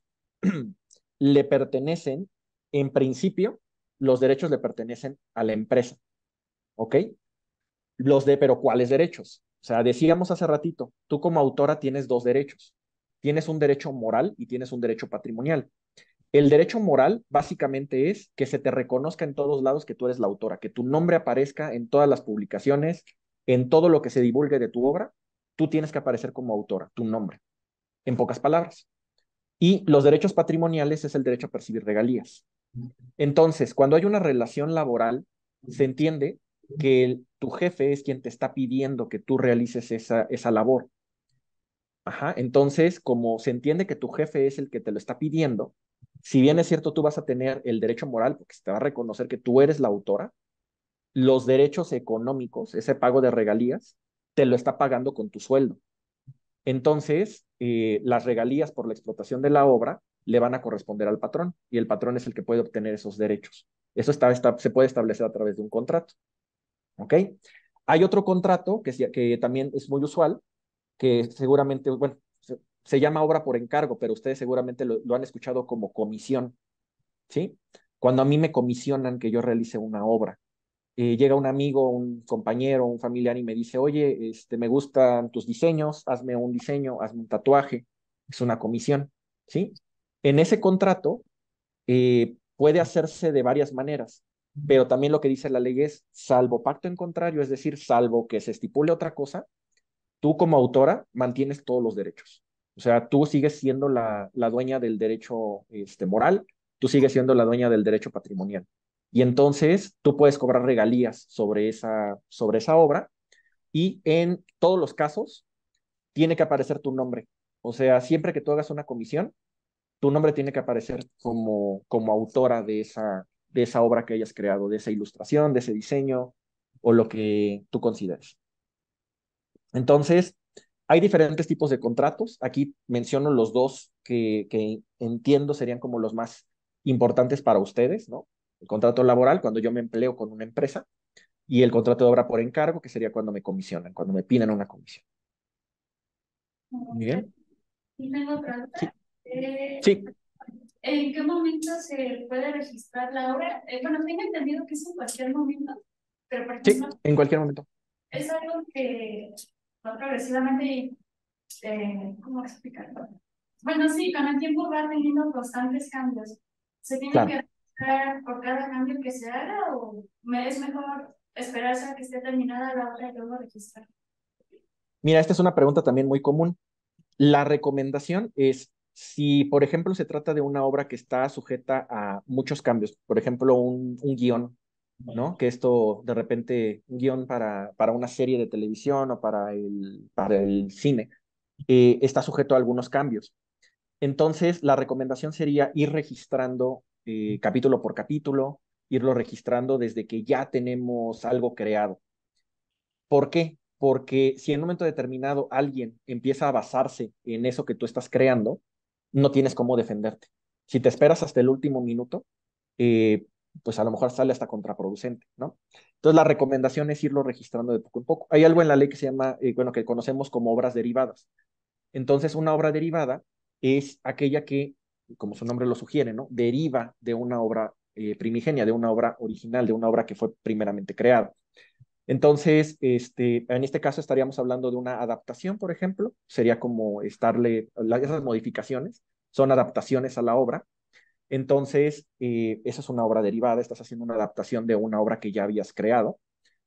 le pertenecen, en principio, los derechos le pertenecen a la empresa, ¿ok? Los de, pero ¿cuáles derechos? O sea, decíamos hace ratito, tú como autora tienes dos derechos. Tienes un derecho moral y tienes un derecho patrimonial. El derecho moral básicamente es que se te reconozca en todos lados que tú eres la autora, que tu nombre aparezca en todas las publicaciones, en todo lo que se divulgue de tu obra, tú tienes que aparecer como autora, tu nombre, en pocas palabras. Y los derechos patrimoniales es el derecho a percibir regalías. Entonces, cuando hay una relación laboral, se entiende que el- tu jefe es quien te está pidiendo que tú realices esa, esa labor. Ajá, entonces, como se entiende que tu jefe es el que te lo está pidiendo, si bien es cierto, tú vas a tener el derecho moral, porque se te va a reconocer que tú eres la autora, los derechos económicos, ese pago de regalías, te lo está pagando con tu sueldo. Entonces, eh, las regalías por la explotación de la obra le van a corresponder al patrón y el patrón es el que puede obtener esos derechos. Eso está, está, se puede establecer a través de un contrato. ¿Ok? Hay otro contrato que, que también es muy usual, que seguramente, bueno, se, se llama obra por encargo, pero ustedes seguramente lo, lo han escuchado como comisión. ¿Sí? Cuando a mí me comisionan que yo realice una obra, eh, llega un amigo, un compañero, un familiar y me dice, oye, este, me gustan tus diseños, hazme un diseño, hazme un tatuaje, es una comisión, ¿sí? En ese contrato eh, puede hacerse de varias maneras, pero también lo que dice la ley es, salvo pacto en contrario, es decir, salvo que se estipule otra cosa, tú como autora mantienes todos los derechos. O sea, tú sigues siendo la, la dueña del derecho este, moral, tú sigues siendo la dueña del derecho patrimonial. Y entonces tú puedes cobrar regalías sobre esa, sobre esa obra y en todos los casos tiene que aparecer tu nombre. O sea, siempre que tú hagas una comisión, tu nombre tiene que aparecer como, como autora de esa, de esa obra que hayas creado, de esa ilustración, de ese diseño o lo que tú consideres. Entonces, Hay diferentes tipos de contratos. Aquí menciono los dos que, que entiendo serían como los más importantes para ustedes, ¿no? El contrato laboral, cuando yo me empleo con una empresa, y el contrato de obra por encargo, que sería cuando me comisionan, cuando me piden una comisión. Muy bien. Y tengo otra Sí. duda. Eh, Sí. ¿En qué momento se puede registrar la obra? Eh, bueno, tengo entendido que es en cualquier momento, pero por Sí, ejemplo, en cualquier momento. es algo que va progresivamente, eh, ¿cómo explicarlo? Bueno, sí, con el tiempo va teniendo constantes cambios. ¿Se tiene Claro. que registrar por cada cambio que se haga o me es mejor esperarse a que esté terminada la obra y luego registrar? Mira, esta es una pregunta también muy común. La recomendación es, si por ejemplo se trata de una obra que está sujeta a muchos cambios, por ejemplo, un, un guión, ¿no? Que esto de repente, un guión para, para una serie de televisión o para el, para el cine, eh, está sujeto a algunos cambios. Entonces, la recomendación sería ir registrando eh, capítulo por capítulo, irlo registrando desde que ya tenemos algo creado. ¿Por qué? Porque si en un momento determinado alguien empieza a basarse en eso que tú estás creando, no tienes cómo defenderte. Si te esperas hasta el último minuto, eh, pues a lo mejor sale hasta contraproducente, ¿no? Entonces la recomendación es irlo registrando de poco en poco. Hay algo en la ley que se llama, eh, bueno, que conocemos como obras derivadas. Entonces una obra derivada es aquella que, como su nombre lo sugiere, ¿no? Deriva de una obra eh, primigenia, de una obra original, de una obra que fue primeramente creada. Entonces, este, en este caso estaríamos hablando de una adaptación, por ejemplo, sería como estarle, la, esas modificaciones son adaptaciones a la obra. Entonces, eh, esa es una obra derivada, estás haciendo una adaptación de una obra que ya habías creado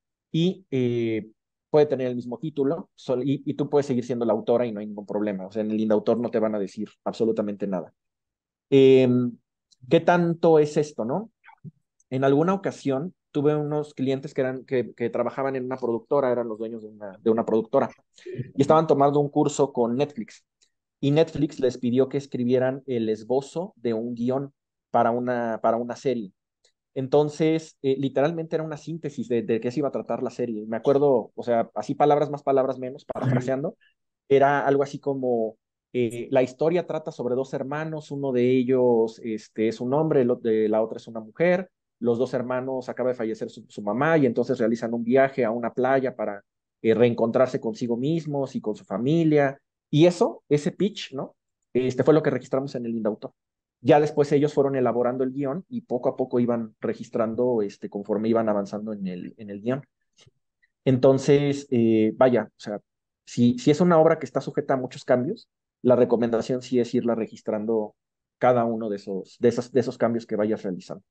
y eh, puede tener el mismo título sol, y, y, tú puedes seguir siendo la autora y no hay ningún problema. O sea, en el indautor no te van a decir absolutamente nada. Eh, ¿Qué tanto es esto, no? En alguna ocasión tuve unos clientes que, eran, que, que trabajaban en una productora, eran los dueños de una, de una productora, y estaban tomando un curso con Netflix. Y Netflix les pidió que escribieran el esbozo de un guión para una, para una serie. Entonces, eh, literalmente era una síntesis de, de qué se iba a tratar la serie. Me acuerdo, o sea, así palabras más, palabras menos, parafraseando, era algo así como, eh, la historia trata sobre dos hermanos, uno de ellos este, es un hombre, el, de la otra es una mujer, los dos hermanos acaba de fallecer su, su mamá y entonces realizan un viaje a una playa para eh, reencontrarse consigo mismos y con su familia. Y eso, ese pitch, ¿no? Este fue lo que registramos en el Indautor. Ya después ellos fueron elaborando el guión y poco a poco iban registrando este, conforme iban avanzando en el, en el guión. Entonces, eh, vaya, o sea, si, si es una obra que está sujeta a muchos cambios, la recomendación sí es irla registrando cada uno de esos, de esos, de esos cambios que vayas realizando.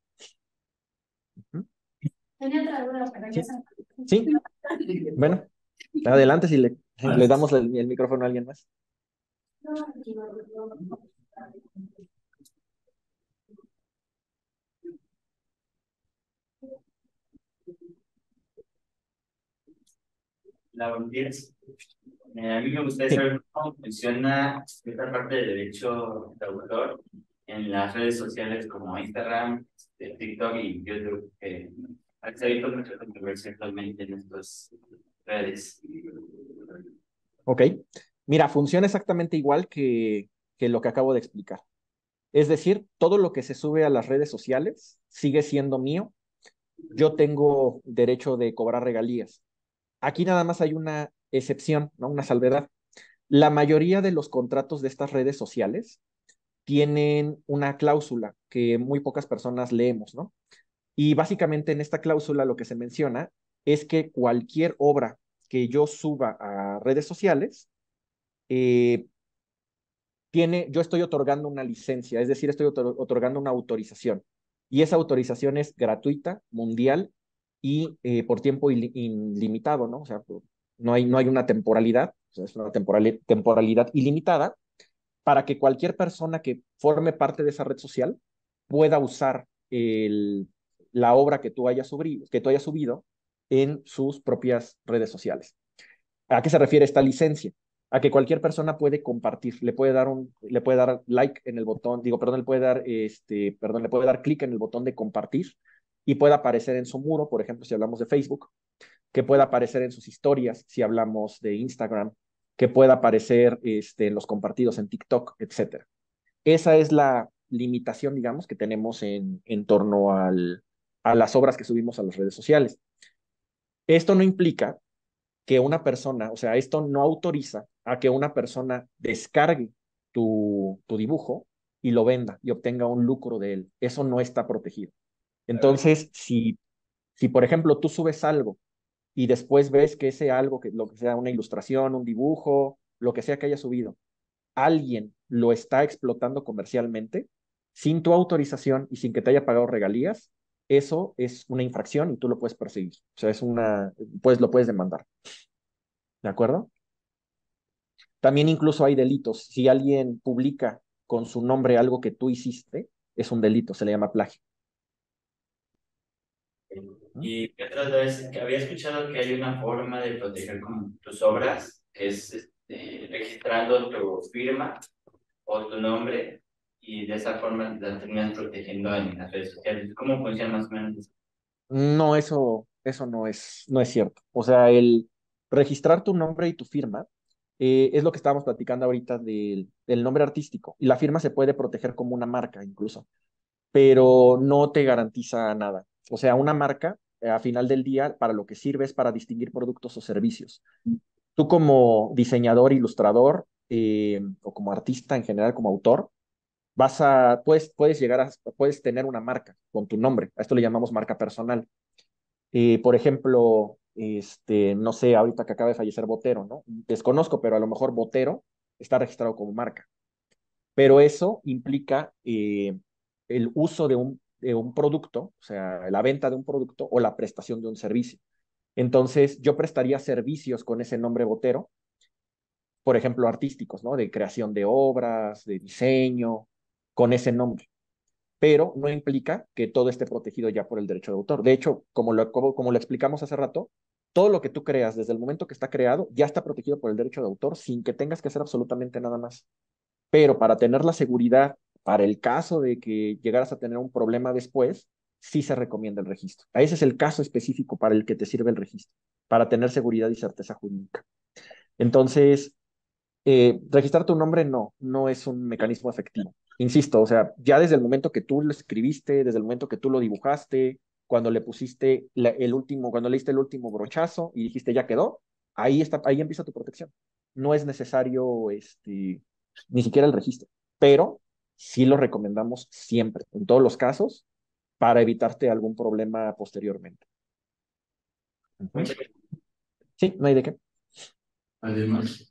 Uh-huh. Tenía otra duda, pero ya Sí, se sí. Bueno, adelante si le, le damos el, el micrófono a alguien más. La volvieras. Eh, a mí me gustaría Sí. saber cómo funciona esta parte de derecho de autor en las redes sociales como Instagram, eh, TikTok y YouTube, que se ha visto mucha controversia actualmente en estas redes. Ok. Mira, funciona exactamente igual que, que lo que acabo de explicar. Es decir, todo lo que se sube a las redes sociales sigue siendo mío. Yo tengo derecho de cobrar regalías. Aquí nada más hay una excepción, ¿no? Una salvedad. La mayoría de los contratos de estas redes sociales tienen una cláusula que muy pocas personas leemos, ¿no? Y básicamente en esta cláusula lo que se menciona es que cualquier obra que yo suba a redes sociales, eh, tiene, yo estoy otorgando una licencia, es decir, estoy otor otorgando una autorización. Y esa autorización es gratuita, mundial y eh, por tiempo il ilimitado, ¿no? O sea, no hay, no hay una temporalidad, o sea, es una temporal temporalidad ilimitada para que cualquier persona que forme parte de esa red social pueda usar el, la obra que tú, hayas subido, que tú hayas subido en sus propias redes sociales. ¿A qué se refiere esta licencia? A que cualquier persona puede compartir, le puede dar un, le puede dar like en el botón, digo, perdón, le puede dar, este, perdón, le puede dar clic en el botón de compartir y puede aparecer en su muro, por ejemplo, si hablamos de Facebook, que pueda aparecer en sus historias, si hablamos de Instagram, que pueda aparecer este, en los compartidos en TikTok, etcétera. Esa es la limitación, digamos, que tenemos en, en torno al, a las obras que subimos a las redes sociales. Esto no implica que una persona, o sea, esto no autoriza a que una persona descargue tu, tu dibujo y lo venda y obtenga un lucro de él. Eso no está protegido. Entonces, si, si por ejemplo tú subes algo y después ves que ese algo, que lo que sea una ilustración, un dibujo, lo que sea que haya subido, alguien lo está explotando comercialmente sin tu autorización y sin que te haya pagado regalías, eso es una infracción y tú lo puedes perseguir. O sea, es una, pues lo puedes demandar. ¿De acuerdo? También incluso hay delitos. Si alguien publica con su nombre algo que tú hiciste, es un delito, se le llama plagio. ¿Mm? Y otra vez, que había escuchado que hay una forma de proteger como tus obras, que es este, registrando tu firma o tu nombre, y de esa forma la terminas protegiendo en las redes sociales. ¿Cómo funciona más o menos? No, eso, eso no es, no es cierto. O sea, el registrar tu nombre y tu firma eh, es lo que estábamos platicando ahorita del, del nombre artístico. Y la firma se puede proteger como una marca incluso, pero no te garantiza nada. O sea, una marca, eh, a final del día, para lo que sirve es para distinguir productos o servicios. Tú como diseñador, ilustrador, eh, o como artista en general, como autor, vas a, puedes, puedes llegar a, puedes tener una marca con tu nombre. A esto le llamamos marca personal. Eh, por ejemplo, este, no sé, ahorita que acaba de fallecer Botero, ¿no? Desconozco, pero a lo mejor Botero está registrado como marca. Pero eso implica eh, el uso de un, de un producto, o sea, la venta de un producto o la prestación de un servicio. Entonces, yo prestaría servicios con ese nombre Botero, por ejemplo, artísticos, ¿no? De creación de obras, de diseño, con ese nombre. Pero no implica que todo esté protegido ya por el derecho de autor. De hecho, como lo, como, como lo explicamos hace rato, todo lo que tú creas desde el momento que está creado ya está protegido por el derecho de autor sin que tengas que hacer absolutamente nada más. Pero para tener la seguridad, para el caso de que llegaras a tener un problema después, sí se recomienda el registro. Ese es el caso específico para el que te sirve el registro, para tener seguridad y certeza jurídica. Entonces, eh, registrar tu nombre no, no es un mecanismo efectivo. Insisto, o sea, ya desde el momento que tú lo escribiste, desde el momento que tú lo dibujaste, cuando le pusiste la, el último, cuando le diste el último brochazo y dijiste ya quedó, ahí está, ahí empieza tu protección. No es necesario, este, ni siquiera el registro, pero sí lo recomendamos siempre, en todos los casos, para evitarte algún problema posteriormente. Ujú. Sí, no hay de qué. Además,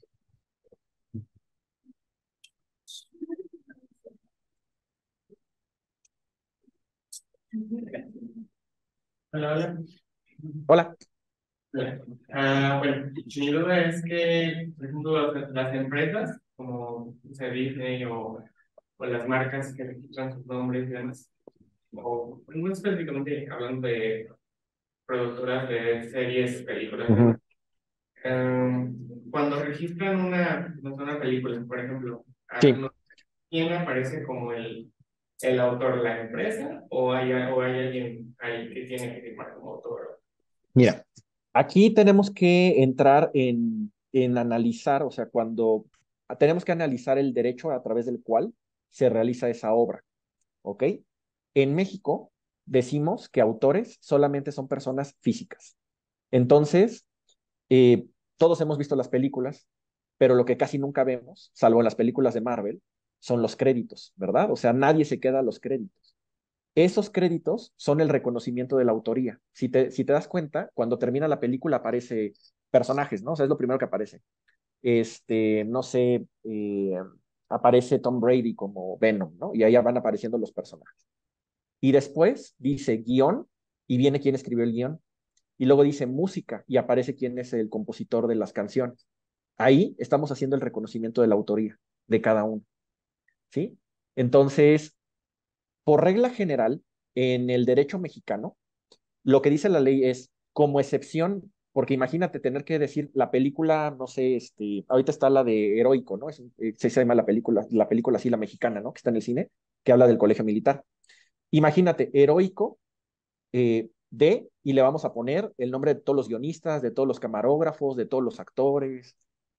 Hola, hola. Hola. Hola. Ah, bueno, mi duda es que, por ejemplo, las, las empresas como o sea, Disney o, o las marcas que registran sus nombres y demás, o muy específicamente hablando de productoras de series, películas, y Ujú. demás, ah, cuando registran una, no sé, una película, por ejemplo, ah, Sí, no- ¿quién aparece como el, el autor, la empresa, o hay, o hay alguien ahí que tiene que firmar como autor? mira, aquí tenemos que entrar en, en analizar, o sea, cuando tenemos que analizar el derecho a través del cual se realiza esa obra, ¿ok? En México decimos que autores solamente son personas físicas. Entonces, eh, todos hemos visto las películas, pero lo que casi nunca vemos, salvo en las películas de Marvel, son los créditos, ¿verdad? O sea, nadie se queda a los créditos. Esos créditos son el reconocimiento de la autoría. Si te, si te das cuenta, cuando termina la película aparece personajes, ¿no? O sea, es lo primero que aparece. Este, no sé, eh, aparece Tom Brady como Venom, ¿no? Y ahí van apareciendo los personajes. Y después dice guión y viene quien escribió el guión. Y luego dice música y aparece quién es el compositor de las canciones. Ahí estamos haciendo el reconocimiento de la autoría de cada uno, ¿sí? Entonces, por regla general, en el derecho mexicano, lo que dice la ley es como excepción, porque imagínate tener que decir la película, no sé, este, ahorita está la de Heroico, ¿no? Es, eh, se llama la película, la película así, la mexicana, ¿no? Que está en el cine, que habla del colegio militar. Imagínate, Heroico eh, de, y le vamos a poner el nombre de todos los guionistas, de todos los camarógrafos, de todos los actores.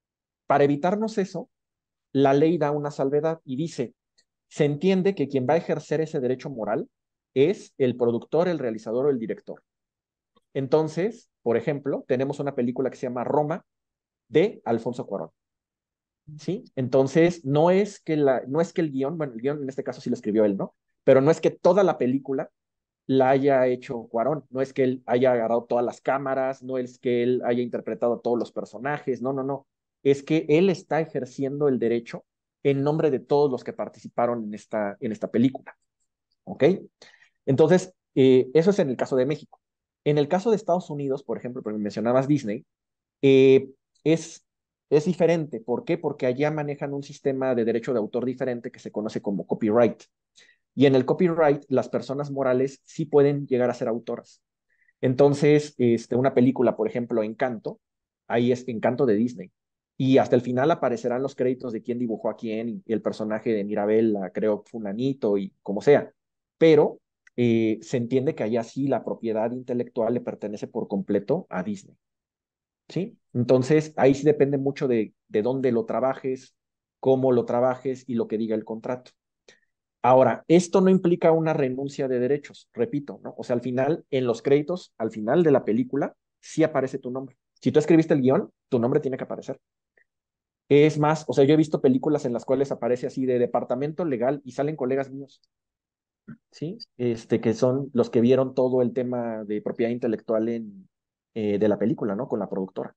Para evitarnos eso, la ley da una salvedad y dice, se entiende que quien va a ejercer ese derecho moral es el productor, el realizador o el director. Entonces, por ejemplo, tenemos una película que se llama Roma de Alfonso Cuarón. ¿Sí? Entonces, no es que, la, no es que el guión, bueno, el guión en este caso sí lo escribió él, ¿no? Pero no es que toda la película la haya hecho Cuarón, no es que él haya agarrado todas las cámaras, no es que él haya interpretado a todos los personajes, no, no, no. Es que él está ejerciendo el derecho en nombre de todos los que participaron en esta, en esta película. ¿Ok? Entonces, eh, eso es en el caso de México. En el caso de Estados Unidos, por ejemplo, porque mencionabas Disney, eh, es, es diferente. ¿Por qué? Porque allá manejan un sistema de derecho de autor diferente que se conoce como copyright. Y en el copyright, las personas morales sí pueden llegar a ser autoras. Entonces, este, una película, por ejemplo, Encanto, ahí es Encanto de Disney. Y hasta el final aparecerán los créditos de quién dibujó a quién y el personaje de Mirabel creó fulanito y como sea. Pero eh, se entiende que allá sí la propiedad intelectual le pertenece por completo a Disney. ¿Sí? Entonces, ahí sí depende mucho de, de dónde lo trabajes, cómo lo trabajes y lo que diga el contrato. Ahora, esto no implica una renuncia de derechos, repito, ¿no? O sea, al final, en los créditos, al final de la película, sí aparece tu nombre. Si tú escribiste el guión, tu nombre tiene que aparecer. Es más, o sea, yo he visto películas en las cuales aparece así de departamento legal y salen colegas míos, ¿sí? Este, que son los que vieron todo el tema de propiedad intelectual en, eh, de la película, ¿no? Con la productora.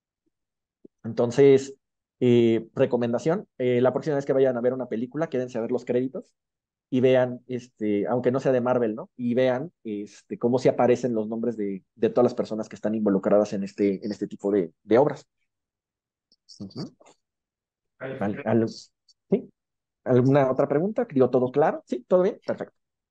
Entonces, eh, recomendación, eh, la próxima vez que vayan a ver una película, quédense a ver los créditos y vean, este, aunque no sea de Marvel, ¿no? Y vean este, cómo se aparecen los nombres de, de todas las personas que están involucradas en este, en este tipo de, de obras. Uh-huh. Vale. ¿Al, ¿sí? ¿Alguna otra pregunta? ¿Digo todo claro? ¿Sí? ¿Todo bien? Perfecto.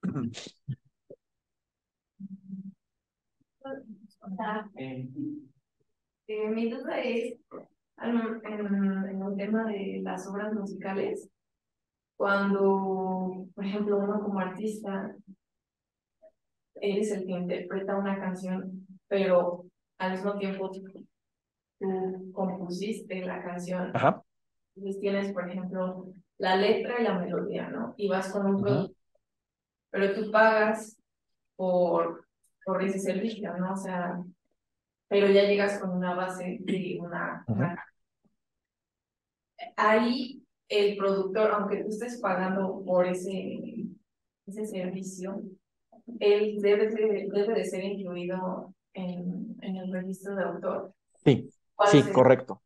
Eh, eh, mi duda es en, en, en el tema de las obras musicales, cuando, por ejemplo, uno como artista eres el que interpreta una canción, pero al mismo tiempo tú compusiste la canción. Ajá. Entonces tienes, por ejemplo, la letra y la melodía, ¿no? Y vas con un producto, pero tú pagas por, por ese servicio, ¿no? O sea, pero ya llegas con una base de una, una... Ahí el productor, aunque tú estés pagando por ese, ese servicio, él debe de, debe de ser incluido en, en el registro de autor. Sí, sí, es correcto.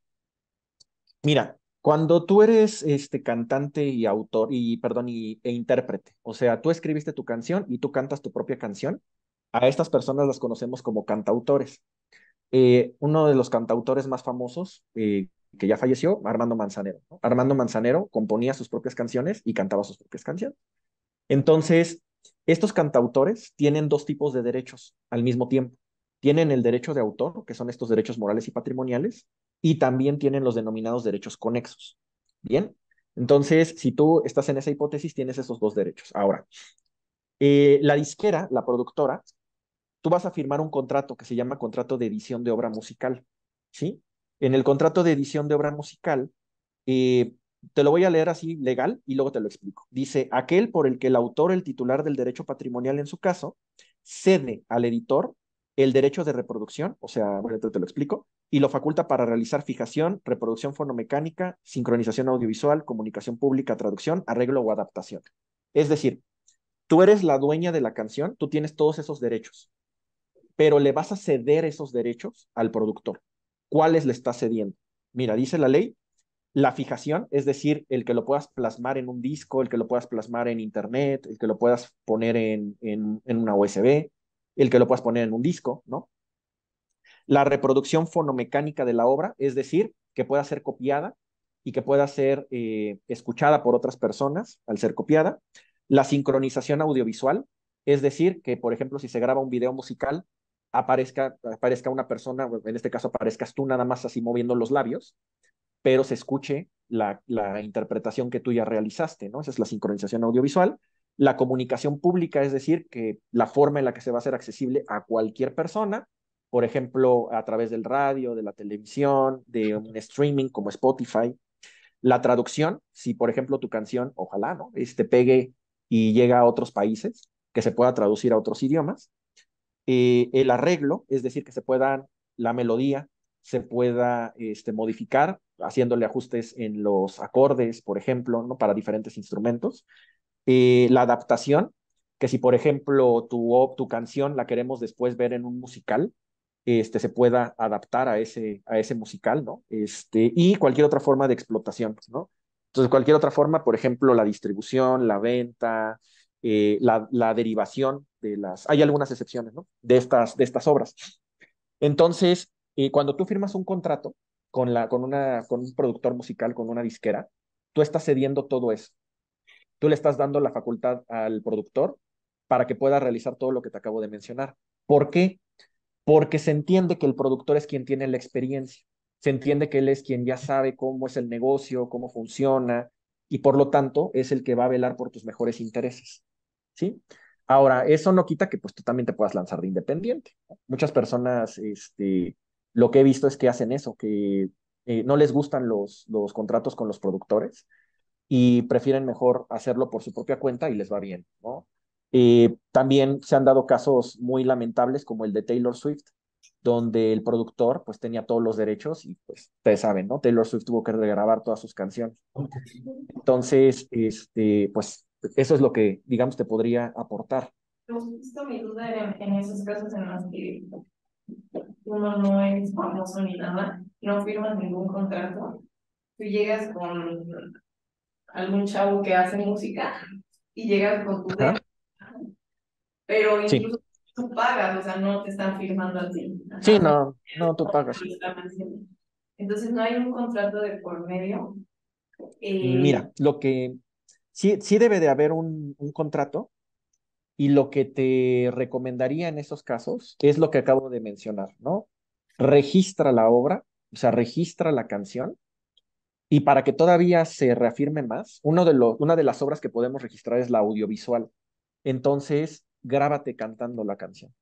Mira, cuando tú eres este cantante y autor, y perdón, y, e intérprete, o sea, tú escribiste tu canción y tú cantas tu propia canción, a estas personas las conocemos como cantautores. Eh, uno de los cantautores más famosos, eh, que ya falleció, Armando Manzanero, ¿no? Armando Manzanero componía sus propias canciones y cantaba sus propias canciones. Entonces, estos cantautores tienen dos tipos de derechos al mismo tiempo. Tienen el derecho de autor, que son estos derechos morales y patrimoniales, y también tienen los denominados derechos conexos. Bien, entonces, si tú estás en esa hipótesis, tienes esos dos derechos. Ahora, eh, la disquera, la productora, tú vas a firmar un contrato que se llama contrato de edición de obra musical, ¿sí? En el contrato de edición de obra musical, eh, te lo voy a leer así legal y luego te lo explico. Dice, aquel por el que el autor, el titular del derecho patrimonial en su caso, cede al editor el derecho de reproducción, o sea, bueno, te lo explico, y lo faculta para realizar fijación, reproducción fonomecánica, sincronización audiovisual, comunicación pública, traducción, arreglo o adaptación. Es decir, tú eres la dueña de la canción, tú tienes todos esos derechos, pero le vas a ceder esos derechos al productor. ¿Cuáles le estás cediendo? Mira, dice la ley, la fijación, es decir, el que lo puedas plasmar en un disco, el que lo puedas plasmar en internet, el que lo puedas poner en, en, en una U S B, el que lo puedas poner en un disco, ¿no? La reproducción fonomecánica de la obra, es decir, que pueda ser copiada y que pueda ser eh, escuchada por otras personas al ser copiada. La sincronización audiovisual, es decir, que por ejemplo si se graba un video musical, aparezca, aparezca una persona, en este caso aparezcas tú nada más así moviendo los labios, pero se escuche la, la interpretación que tú ya realizaste, ¿no? Esa es la sincronización audiovisual. La comunicación pública, es decir, que la forma en la que se va a hacer accesible a cualquier persona. por ejemplo, a través del radio, de la televisión, de un streaming como Spotify. La traducción, si por ejemplo tu canción, ojalá, ¿no? Este pegue y llega a otros países, que se pueda traducir a otros idiomas. Eh, el arreglo, es decir, que se pueda, la melodía se pueda este, modificar, haciéndole ajustes en los acordes, por ejemplo, ¿no? Para diferentes instrumentos. Eh, la adaptación, que si por ejemplo tu, tu canción la queremos después ver en un musical, este, se pueda adaptar a ese, a ese musical, ¿no? Este, y cualquier otra forma de explotación, ¿no? Entonces, cualquier otra forma, por ejemplo, la distribución, la venta, eh, la, la derivación de las... Hay algunas excepciones, ¿no? De estas, de estas obras. Entonces, eh, cuando tú firmas un contrato con, la, con, una, con un productor musical, con una disquera, tú estás cediendo todo eso. Tú le estás dando la facultad al productor para que pueda realizar todo lo que te acabo de mencionar. ¿Por qué? Porque se entiende que el productor es quien tiene la experiencia, se entiende que él es quien ya sabe cómo es el negocio, cómo funciona, y por lo tanto es el que va a velar por tus mejores intereses, ¿sí? Ahora, eso no quita que pues tú también te puedas lanzar de independiente, ¿no? Muchas personas, este, lo que he visto es que hacen eso, que eh, no les gustan los, los contratos con los productores y prefieren mejor hacerlo por su propia cuenta y les va bien, ¿no? Eh, también se han dado casos muy lamentables como el de Taylor Swift, donde el productor pues tenía todos los derechos y pues ustedes saben, ¿no? Taylor Swift tuvo que regrabar todas sus canciones. Entonces, este, pues eso es lo que, digamos, te podría aportar. Pero justo mi duda era en esos casos en los que uno no es famoso ni nada, no firmas ningún contrato, tú llegas con algún chavo que hace música y llegas con tu Ajá. demo, pero Sí, incluso tú pagas, o sea, no te están firmando a ti. sí, Ajá, no, no, tú pagas. lo están haciendo. Entonces no hay un contrato de por medio. Eh, Mira, lo que sí, sí debe de haber un, un contrato. Y lo que te recomendaría en esos casos es lo que acabo de mencionar, ¿no? Registra la obra, o sea, registra la canción, y para que todavía se reafirme más, uno de los, una de las obras que podemos registrar es la audiovisual. Entonces, grábate cantando la canción.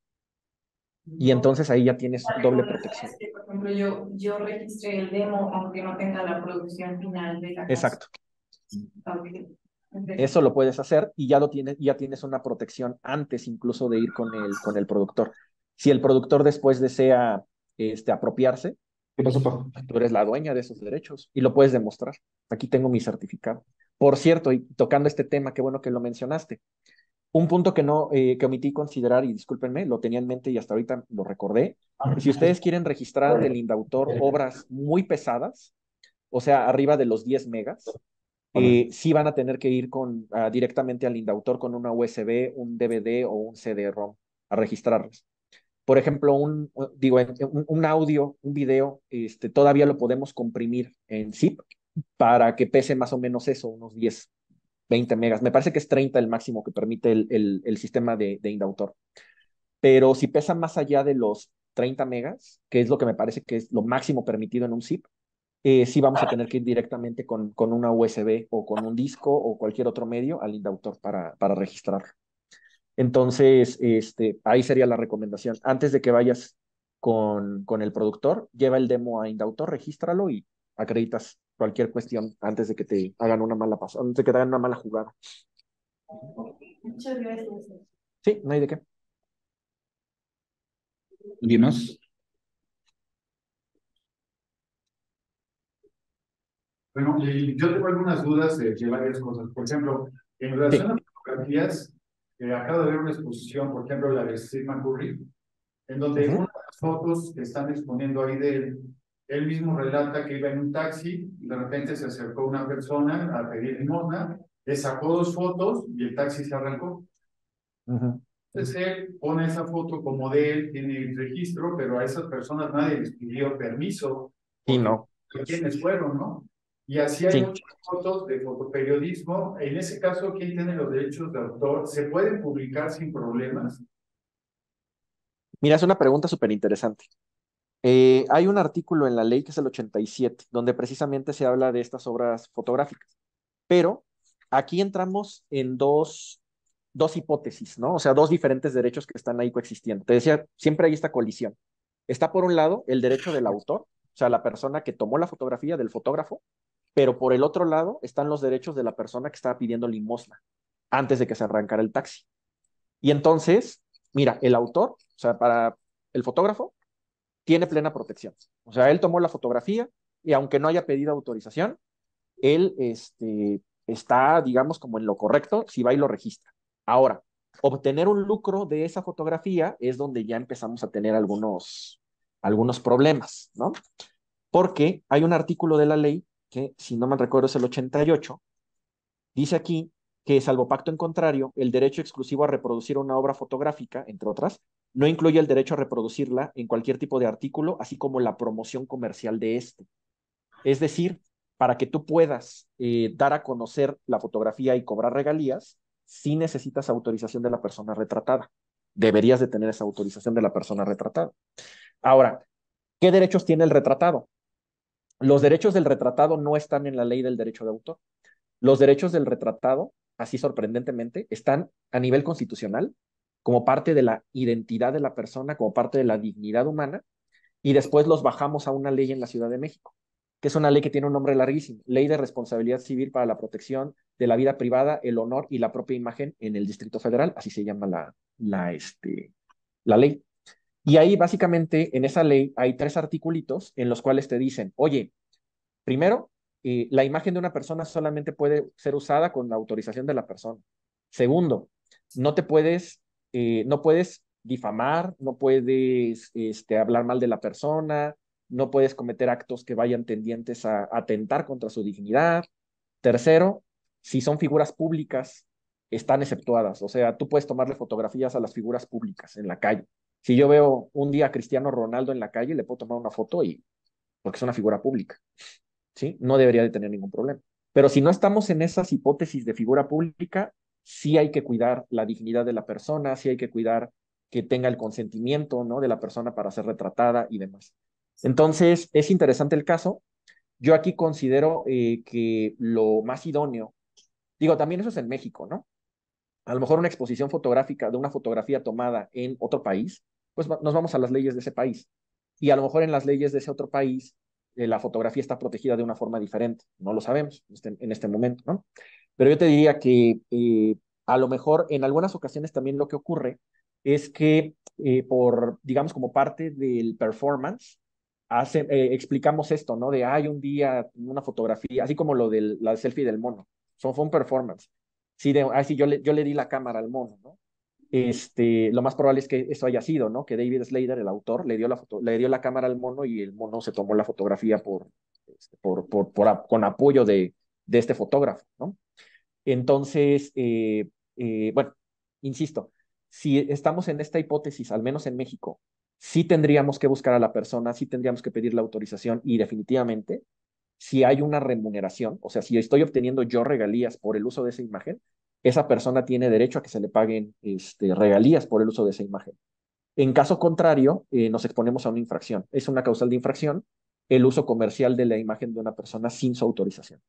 Y entonces ahí ya tienes doble protección. es que, por ejemplo, yo, yo registré el demo aunque no tenga la producción final de la canción. Exacto. Okay. Eso lo puedes hacer y ya lo tienes, ya tienes una protección antes incluso de ir con el, con el productor. Si el productor después desea este, apropiarse, ¿Qué pasó, papá? tú eres la dueña de esos derechos y lo puedes demostrar. Aquí tengo mi certificado. Por cierto, y tocando este tema, qué bueno que lo mencionaste. Un punto que no, eh, que omití considerar, y discúlpenme, lo tenía en mente y hasta ahorita lo recordé. Si ustedes quieren registrar ante el Indautor obras muy pesadas, o sea, arriba de los diez megas, eh, sí van a tener que ir con, uh, directamente al Indautor con una U S B, un D V D o un C D ROM a registrarlos. Por ejemplo, un, digo, un, un audio, un video, este, todavía lo podemos comprimir en zip para que pese más o menos eso, unos diez, veinte megas. Me parece que es treinta el máximo que permite el, el, el sistema de, de Indautor. Pero si pesa más allá de los treinta megas, que es lo que me parece que es lo máximo permitido en un zip, eh, sí vamos a tener que ir directamente con, con una U S B o con un disco o cualquier otro medio al Indautor para, para registrarlo. Entonces, este, ahí sería la recomendación. Antes de que vayas con, con el productor, lleva el demo a Indautor, regístralo y acreditas cualquier cuestión antes de que te hagan una mala pasada, antes de que te hagan una mala jugada. Muchas gracias. Sí, no hay de qué. ¿Alguien más? Bueno, y yo tengo algunas dudas de, de varias cosas. Por ejemplo, en relación Sí. a fotografías, eh, acabo de ver una exposición, por ejemplo, la de Steve McCurry, en donde Uh-huh. una de las fotos que están exponiendo ahí de él, él mismo relata que iba en un taxi y de repente se acercó una persona a pedir limosna, le sacó dos fotos y el taxi se arrancó. Uh-huh. Entonces él pone esa foto como de él, tiene el registro, pero a esas personas nadie les pidió permiso, Sí, porque no. quiénes fueron, ¿no? Y así hay Sí. muchas fotos de fotoperiodismo. En ese caso, ¿quién tiene los derechos de autor? ¿Se pueden publicar sin problemas? Mira, es una pregunta súper interesante. Eh, hay un artículo en la ley que es el ochenta y siete, donde precisamente se habla de estas obras fotográficas. Pero aquí entramos en dos, dos hipótesis, ¿no? O sea, dos diferentes derechos que están ahí coexistiendo. Te decía, siempre hay esta colisión. Está por un lado el derecho del autor, o sea, la persona que tomó la fotografía del fotógrafo, pero por el otro lado están los derechos de la persona que estaba pidiendo limosna antes de que se arrancara el taxi. Y entonces, mira, el autor, o sea, para el fotógrafo, tiene plena protección. O sea, él tomó la fotografía y aunque no haya pedido autorización, él este, está, digamos, como en lo correcto si va y lo registra. Ahora, obtener un lucro de esa fotografía es donde ya empezamos a tener algunos, algunos problemas, ¿no? Porque hay un artículo de la ley que, si no me recuerdo, es el ochenta y ocho, dice aquí que, salvo pacto en contrario, el derecho exclusivo a reproducir una obra fotográfica, entre otras, no incluye el derecho a reproducirla en cualquier tipo de artículo, así como la promoción comercial de este. Es decir, para que tú puedas eh, dar a conocer la fotografía y cobrar regalías, sí necesitas autorización de la persona retratada. Deberías de tener esa autorización de la persona retratada. Ahora, ¿qué derechos tiene el retratado? Los derechos del retratado no están en la ley del derecho de autor. Los derechos del retratado, así sorprendentemente, están a nivel constitucional como parte de la identidad de la persona, como parte de la dignidad humana, y después los bajamos a una ley en la Ciudad de México, que es una ley que tiene un nombre larguísimo, Ley de Responsabilidad Civil para la Protección de la Vida Privada, el Honor y la Propia Imagen en el Distrito Federal, así se llama la, la, este, la ley. Y ahí básicamente en esa ley hay tres articulitos en los cuales te dicen, oye, primero, eh, la imagen de una persona solamente puede ser usada con la autorización de la persona. Segundo, no te puedes, eh, no puedes difamar, no puedes este, hablar mal de la persona, no puedes cometer actos que vayan tendientes a atentar contra su dignidad. Tercero, si son figuras públicas, están exceptuadas. O sea, tú puedes tomarle fotografías a las figuras públicas en la calle. Si yo veo un día a Cristiano Ronaldo en la calle, le puedo tomar una foto y porque es una figura pública. ¿Sí? No debería de tener ningún problema. Pero si no estamos en esas hipótesis de figura pública, sí hay que cuidar la dignidad de la persona, sí hay que cuidar que tenga el consentimiento, ¿no?, de la persona para ser retratada y demás. Entonces, es interesante el caso. Yo aquí considero eh, que lo más idóneo, digo, también eso es en México, ¿no? A lo mejor una exposición fotográfica de una fotografía tomada en otro país, pues nos vamos a las leyes de ese país. Y a lo mejor en las leyes de ese otro país, eh, la fotografía está protegida de una forma diferente. No lo sabemos en este, en este momento, ¿no? Pero yo te diría que eh, a lo mejor en algunas ocasiones también lo que ocurre es que eh, por, digamos, como parte del performance, hace, eh, explicamos esto, ¿no? De, hay un día, una fotografía, así como lo de la selfie del mono. So, fue un performance. Sí, de, así yo le, yo le di la cámara al mono, ¿no? Este, lo más probable es que eso haya sido, ¿no? Que David Slater, el autor, le dio la, foto, le dio la cámara al mono y el mono se tomó la fotografía por, este, por, por, por, con apoyo de, de este fotógrafo, ¿no? Entonces, eh, eh, bueno, insisto, si estamos en esta hipótesis, al menos en México, sí tendríamos que buscar a la persona, sí tendríamos que pedir la autorización y definitivamente, si hay una remuneración, o sea, si estoy obteniendo yo regalías por el uso de esa imagen, esa persona tiene derecho a que se le paguen este, regalías por el uso de esa imagen. En caso contrario, eh, nos exponemos a una infracción. Es una causal de infracción el uso comercial de la imagen de una persona sin su autorización.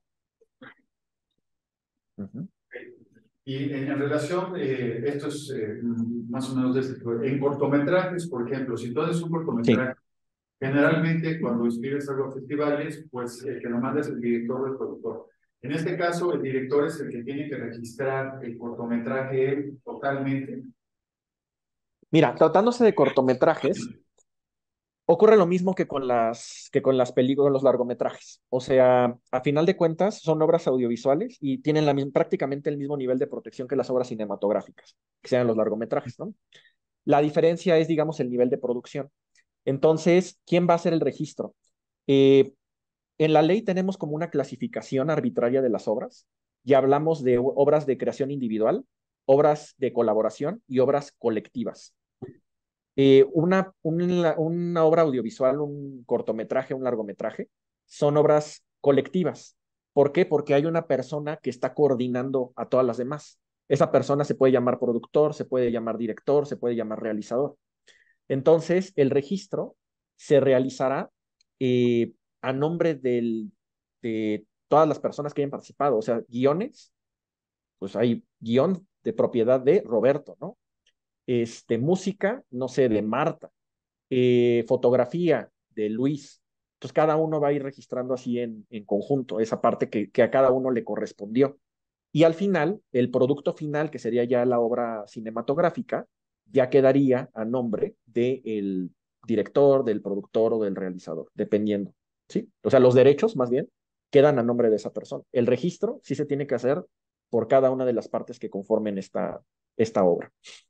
Uh-huh. Y en, en relación, eh, esto es eh, más o menos de este tipo. En cortometrajes, por ejemplo, si tú haces un cortometraje, sí, generalmente cuando inscribes algo a festivales, pues el que lo manda es el director o el productor. En este caso, el director es el que tiene que registrar el cortometraje totalmente. Mira, tratándose de cortometrajes, ocurre lo mismo que con las, que con las películas, los largometrajes. O sea, a final de cuentas, son obras audiovisuales y tienen la, prácticamente el mismo nivel de protección que las obras cinematográficas, que sean los largometrajes, ¿no? La diferencia es, digamos, el nivel de producción. Entonces, ¿quién va a hacer el registro? Eh, en la ley tenemos como una clasificación arbitraria de las obras. Ya hablamos de obras de creación individual, obras de colaboración y obras colectivas. Eh, una, una, una obra audiovisual, un cortometraje, un largometraje, son obras colectivas. ¿Por qué? Porque hay una persona que está coordinando a todas las demás. Esa persona se puede llamar productor, se puede llamar director, se puede llamar realizador. Entonces, el registro se realizará eh, a nombre del, de todas las personas que hayan participado. O sea, guiones, pues hay guión de propiedad de Roberto, ¿no? Este, música, no sé, de Marta. eh, fotografía de Luis. Entonces cada uno va a ir registrando así en, en conjunto esa parte que, que a cada uno le correspondió. Y al final, el producto final, que sería ya la obra cinematográfica, ya quedaría a nombre del director, del productor o del realizador, dependiendo. ¿Sí? O sea, los derechos, más bien, quedan a nombre de esa persona. El registro sí se tiene que hacer por cada una de las partes que conformen esta, esta obra.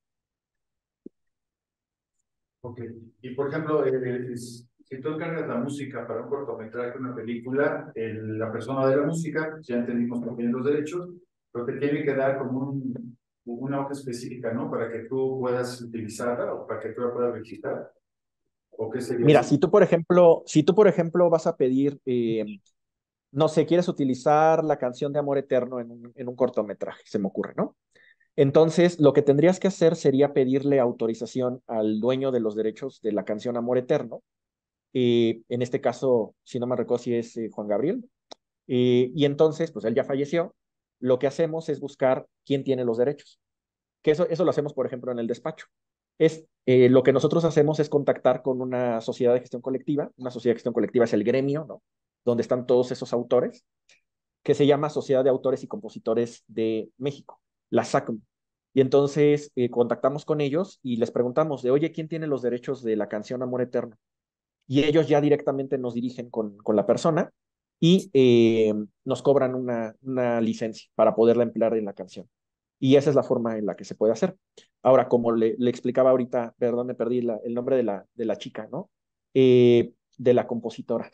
Ok. Y por ejemplo, eh, es- si tú encargas la música para un cortometraje, una película, el- la persona de la música, ya entendimos también los derechos, pero te tiene que dar como un, una hoja específica, ¿no? Para que tú puedas utilizarla o para que tú la puedas registrar. ¿O qué sería Mira, eso? si tú, por ejemplo, si tú, por ejemplo, vas a pedir, eh, no sé, quieres utilizar la canción de Amor Eterno en un, en un cortometraje, se me ocurre, ¿no? Entonces, lo que tendrías que hacer sería pedirle autorización al dueño de los derechos de la canción Amor Eterno. Eh, en este caso, si no me recuerdo si es eh, Juan Gabriel. Eh, y entonces, pues él ya falleció. Lo que hacemos es buscar quién tiene los derechos. Que eso, eso lo hacemos, por ejemplo, en el despacho. Es, eh, lo que nosotros hacemos es contactar con una sociedad de gestión colectiva. Una sociedad de gestión colectiva es el gremio, ¿no? Donde están todos esos autores, que se llama Sociedad de Autores y Compositores de México, la S A C M. Y entonces eh, contactamos con ellos y les preguntamos de, oye, ¿quién tiene los derechos de la canción Amor Eterno? Y ellos ya directamente nos dirigen con, con la persona y eh, nos cobran una, una licencia para poderla emplear en la canción. Y esa es la forma en la que se puede hacer. Ahora, como le, le explicaba ahorita, perdón, me perdí la, el nombre de la, de la chica, ¿no? Eh, de la compositora.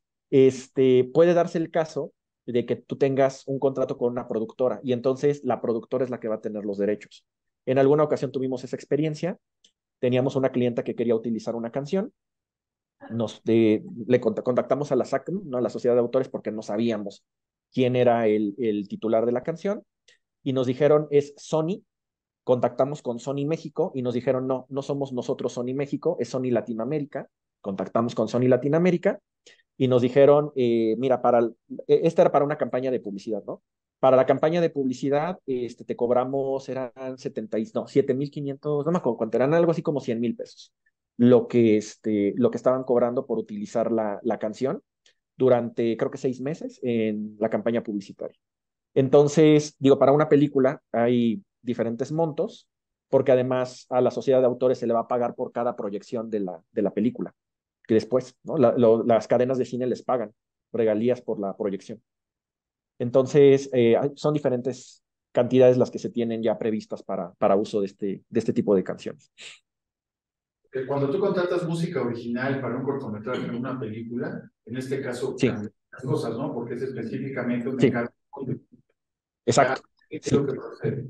Este, puede darse el caso de que tú tengas un contrato con una productora y entonces la productora es la que va a tener los derechos. En alguna ocasión tuvimos esa experiencia, teníamos una clienta que quería utilizar una canción, nos de, le contactamos a la S A C M, ¿no? A la Sociedad de Autores, porque no sabíamos quién era el, el titular de la canción, y nos dijeron es Sony. Contactamos con Sony México y nos dijeron no, no somos nosotros Sony México, es Sony Latinoamérica. Contactamos con Sony Latinoamérica y nos dijeron, eh, mira, para, esta era para una campaña de publicidad, ¿no? Para la campaña de publicidad, este, te cobramos, eran setenta, no, siete mil quinientos, no me acuerdo cuánto, eran algo así como cien mil pesos, lo que, este, lo que estaban cobrando por utilizar la, la canción durante, creo que seis meses en la campaña publicitaria. Entonces, digo, para una película hay diferentes montos, porque además a la sociedad de autores se le va a pagar por cada proyección de la, de la película que después, ¿no? La, lo, las cadenas de cine les pagan regalías por la proyección. Entonces, eh, son diferentes cantidades las que se tienen ya previstas para, para uso de este, de este tipo de canciones. Que cuando tú contratas música original para un cortometraje o una película, en este caso Sí, cambian las cosas, ¿no? Porque es específicamente un sí, encargo. exacto. ¿Qué es Sí. lo que procede?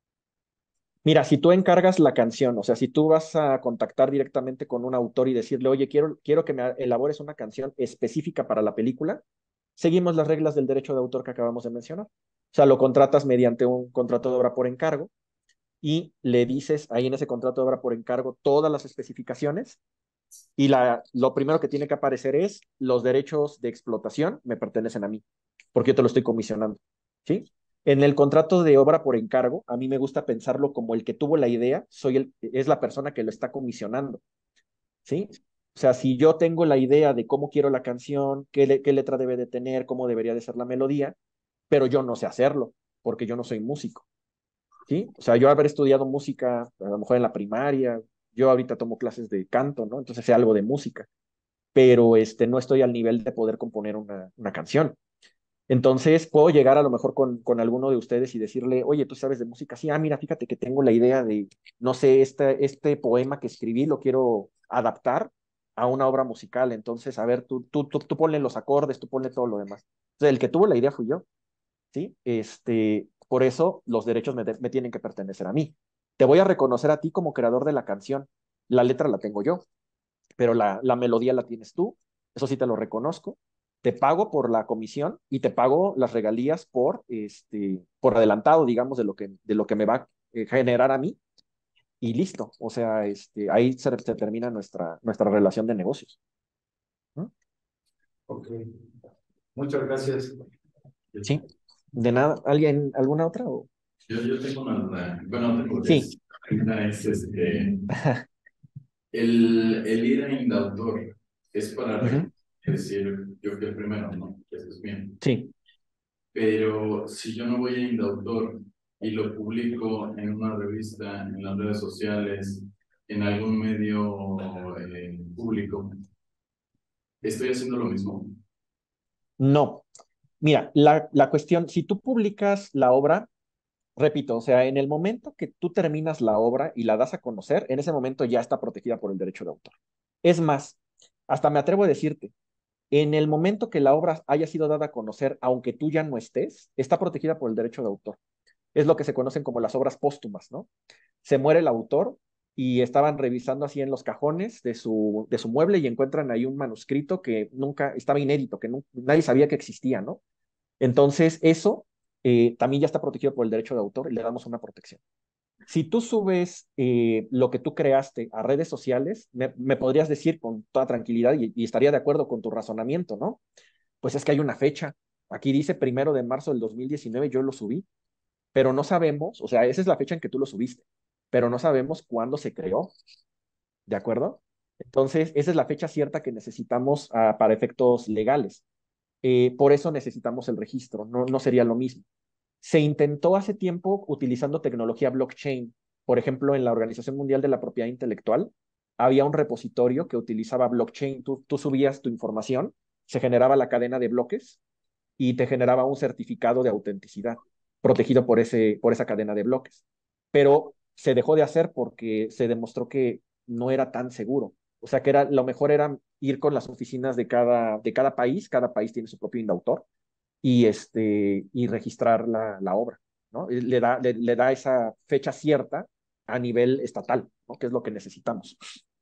Mira, si tú encargas la canción, o sea, si tú vas a contactar directamente con un autor y decirle, oye, quiero, quiero que me elabores una canción específica para la película, seguimos las reglas del derecho de autor que acabamos de mencionar. O sea, lo contratas mediante un contrato de obra por encargo y le dices ahí en ese contrato de obra por encargo todas las especificaciones y la, lo primero que tiene que aparecer es los derechos de explotación me pertenecen a mí, porque yo te lo estoy comisionando, ¿sí? En el contrato de obra por encargo, a mí me gusta pensarlo como el que tuvo la idea, soy el, es la persona que lo está comisionando, ¿sí? O sea, si yo tengo la idea de cómo quiero la canción, qué, le, qué letra debe de tener, cómo debería de ser la melodía, pero yo no sé hacerlo, porque yo no soy músico. ¿Sí? O sea, yo haber estudiado música, a lo mejor en la primaria, yo ahorita tomo clases de canto, ¿no? Entonces sé algo de música, pero este, no estoy al nivel de poder componer una, una canción. Entonces puedo llegar a lo mejor con, con alguno de ustedes y decirle, oye, ¿tú sabes de música? Sí, ah, mira, fíjate que tengo la idea de, no sé, este, este poema que escribí lo quiero adaptar a una obra musical. Entonces, a ver, tú, tú, tú, tú ponle los acordes, tú ponle todo lo demás. Entonces, el que tuvo la idea fui yo. ¿Sí? Este, por eso los derechos me, de- me tienen que pertenecer a mí. Te voy a reconocer a ti como creador de la canción. La letra la tengo yo, pero la, la melodía la tienes tú. Eso sí te lo reconozco. Te pago por la comisión y te pago las regalías por, este, por adelantado, digamos, de lo que, de lo que me va a eh, generar a mí. Y listo. O sea, este, ahí se, se termina nuestra, nuestra relación de negocios. ¿No? Ok, muchas gracias. Sí. De nada. ¿Alguien, alguna otra? O... Yo, yo tengo una duda. Bueno, tengo Sí. tres. La primera es, este, El, el ir a indautor es para Ujú. decir, yo fui el primero, ¿no? Eso es bien. Sí, Pero si yo no voy a indautor y lo publico en una revista, en las redes sociales, en algún medio eh, público, ¿estoy haciendo lo mismo? no. Mira, la, la cuestión, si tú publicas la obra, repito, o sea, en el momento que tú terminas la obra y la das a conocer, en ese momento ya está protegida por el derecho de autor. Es más, hasta me atrevo a decirte, en el momento que la obra haya sido dada a conocer, aunque tú ya no estés, está protegida por el derecho de autor. Es lo que se conocen como las obras póstumas, ¿no? Se muere el autor y estaban revisando así en los cajones de su, de su mueble y encuentran ahí un manuscrito que nunca estaba inédito, que no, nadie sabía que existía, ¿no? Entonces, eso eh, también ya está protegido por el derecho de autor y le damos una protección. Si tú subes eh, lo que tú creaste a redes sociales, me, me podrías decir con toda tranquilidad y, y estaría de acuerdo con tu razonamiento, ¿no? Pues es que hay una fecha. Aquí dice primero de marzo del dos mil diecinueve, yo lo subí, pero no sabemos, o sea, esa es la fecha en que tú lo subiste, pero no sabemos cuándo se creó, ¿de acuerdo? Entonces, esa es la fecha cierta que necesitamos uh, para efectos legales. Eh, por eso necesitamos el registro, no, no sería lo mismo. Se intentó hace tiempo utilizando tecnología blockchain. Por ejemplo, en la Organización Mundial de la Propiedad Intelectual, había un repositorio que utilizaba blockchain. Tú, tú subías tu información, se generaba la cadena de bloques y te generaba un certificado de autenticidad protegido por, ese, por esa cadena de bloques. Pero se dejó de hacer porque se demostró que no era tan seguro. O sea, que era, lo mejor era ir con las oficinas de cada, de cada país, cada país tiene su propio indautor, y, este, y registrar la, la obra, ¿no? Le da, le, le da esa fecha cierta a nivel estatal, ¿no? Que es lo que necesitamos.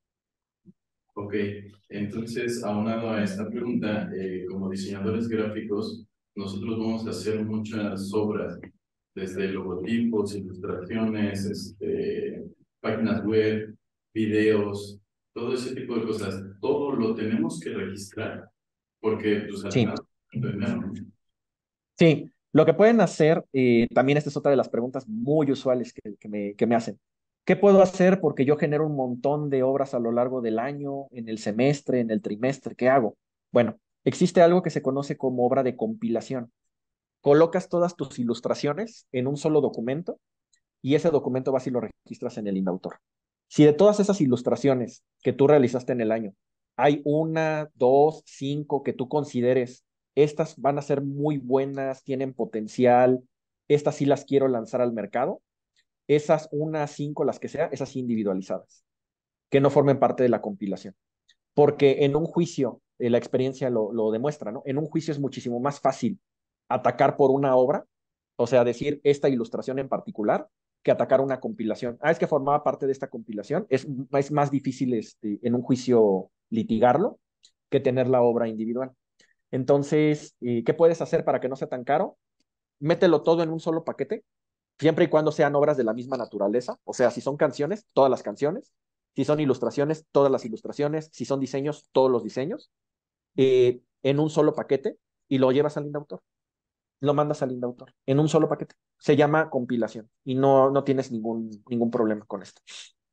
Ok, entonces, aunado a esta pregunta, eh, como diseñadores gráficos, nosotros vamos a hacer muchas obras, desde logotipos, ilustraciones, este, páginas web, videos, todo ese tipo de cosas. Todo lo tenemos que registrar, porque pues al Sí. final, ¿no? Sí, lo que pueden hacer, eh, también esta es otra de las preguntas muy usuales que, que me, que me hacen. ¿Qué puedo hacer porque yo genero un montón de obras a lo largo del año, en el semestre, en el trimestre? ¿Qué hago? Bueno, existe algo que se conoce como obra de compilación. Colocas todas tus ilustraciones en un solo documento y ese documento vas y lo registras en el Indautor. Si de todas esas ilustraciones que tú realizaste en el año, hay una, dos, cinco que tú consideres, estas van a ser muy buenas, tienen potencial, estas sí las quiero lanzar al mercado, esas una, cinco, las que sea, esas individualizadas, que no formen parte de la compilación. Porque en un juicio, eh, la experiencia lo, lo demuestra, ¿no? En un juicio es muchísimo más fácil atacar por una obra, o sea, decir esta ilustración en particular, que atacar una compilación. Ah, es que formaba parte de esta compilación. Es, es más difícil este, en un juicio litigarlo que tener la obra individual. Entonces, eh, ¿qué puedes hacer para que no sea tan caro? Mételo todo en un solo paquete, siempre y cuando sean obras de la misma naturaleza. O sea, si son canciones, todas las canciones. Si son ilustraciones, todas las ilustraciones. Si son diseños, todos los diseños. Eh, en un solo paquete y lo llevas al Indautor. Lo mandas al Indautor en un solo paquete. Se llama compilación y no, no tienes ningún, ningún problema con esto.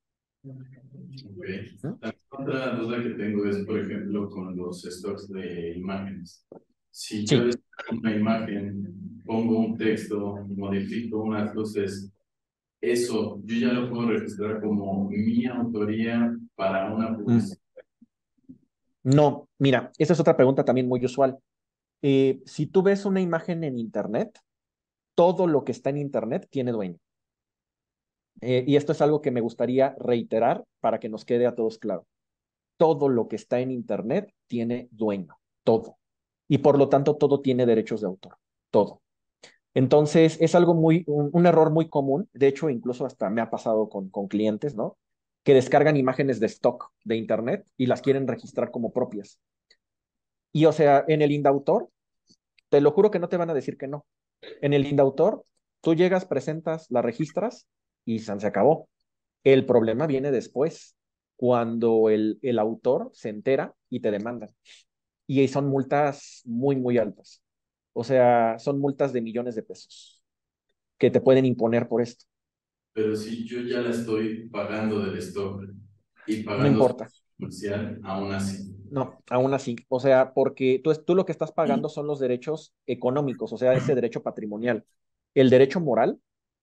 Okay. ¿Mm? Otra duda que tengo es, por ejemplo, con los stocks de imágenes. Si yo Sí. destaco una imagen, pongo un texto, modifico unas luces, eso yo ya lo puedo registrar como mi autoría para una publicidad. No, mira, esa es otra pregunta también muy usual. Eh, si tú ves una imagen en Internet, todo lo que está en Internet tiene dueño. Eh, y esto es algo que me gustaría reiterar para que nos quede a todos claro. Todo lo que está en Internet tiene dueño, todo. Y por lo tanto, todo tiene derechos de autor, todo. Entonces, es algo muy, un, un error muy común. De hecho, incluso hasta me ha pasado con, con clientes, ¿no? Que descargan imágenes de stock de Internet y las quieren registrar como propias. Y o sea, en el Indautor, te lo juro que no te van a decir que no. En el Indautor, tú llegas, presentas, la registras y se acabó. El problema viene después, cuando el, el autor se entera y te demanda. Y son multas muy, muy altas. O sea, son multas de millones de pesos que te pueden imponer por esto. Pero si yo ya la estoy pagando del stock, y No pagando importa. comercial aún así. No, aún así. O sea, porque tú, es- tú lo que estás pagando son los derechos económicos, o sea, ese derecho patrimonial. El derecho moral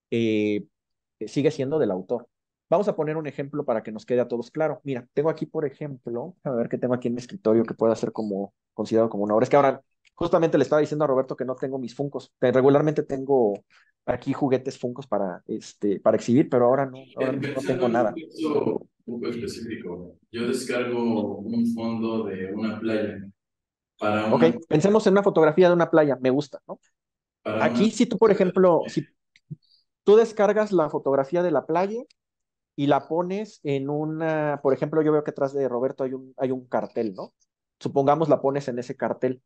eh, sigue siendo del autor. Vamos a poner un ejemplo para que nos quede a todos claro. Mira, tengo aquí, por ejemplo, a ver qué tengo aquí en mi escritorio que pueda ser como considerado como una obra. Es que ahora, justamente le estaba diciendo a Roberto que no tengo mis Funkos. Que regularmente tengo aquí juguetes Funkos para, este, para exhibir, pero ahora no, ahora Eh, no no Pensando tengo en un nada. caso un poco específico, yo descargo un fondo de una playa para Ok, una, pensemos en una fotografía de una playa, me gusta, ¿no? para una, Aquí, si tú, por ejemplo, si tú descargas la fotografía de la playa y la pones en una, por ejemplo, yo veo que atrás de Roberto hay un, hay un cartel, ¿no? Supongamos la pones en ese cartel.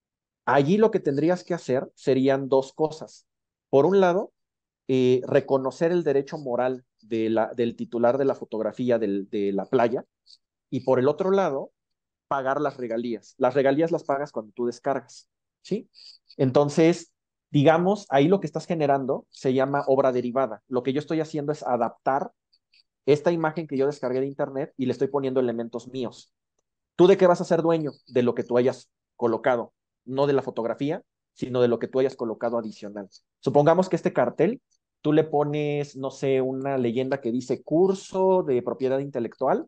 Allí lo que tendrías que hacer serían dos cosas. Por un lado, eh, reconocer el derecho moral de la, del titular de la fotografía del, de la playa y por el otro lado, pagar las regalías. Las regalías las pagas cuando tú descargas, ¿sí? Entonces, digamos, ahí lo que estás generando se llama obra derivada. Lo que yo estoy haciendo es adaptar esta imagen que yo descargué de internet y le estoy poniendo elementos míos. ¿Tú de qué vas a ser dueño? De lo que tú hayas colocado, no de la fotografía, sino de lo que tú hayas colocado adicional. Supongamos que este cartel, tú le pones, no sé, una leyenda que dice curso de propiedad intelectual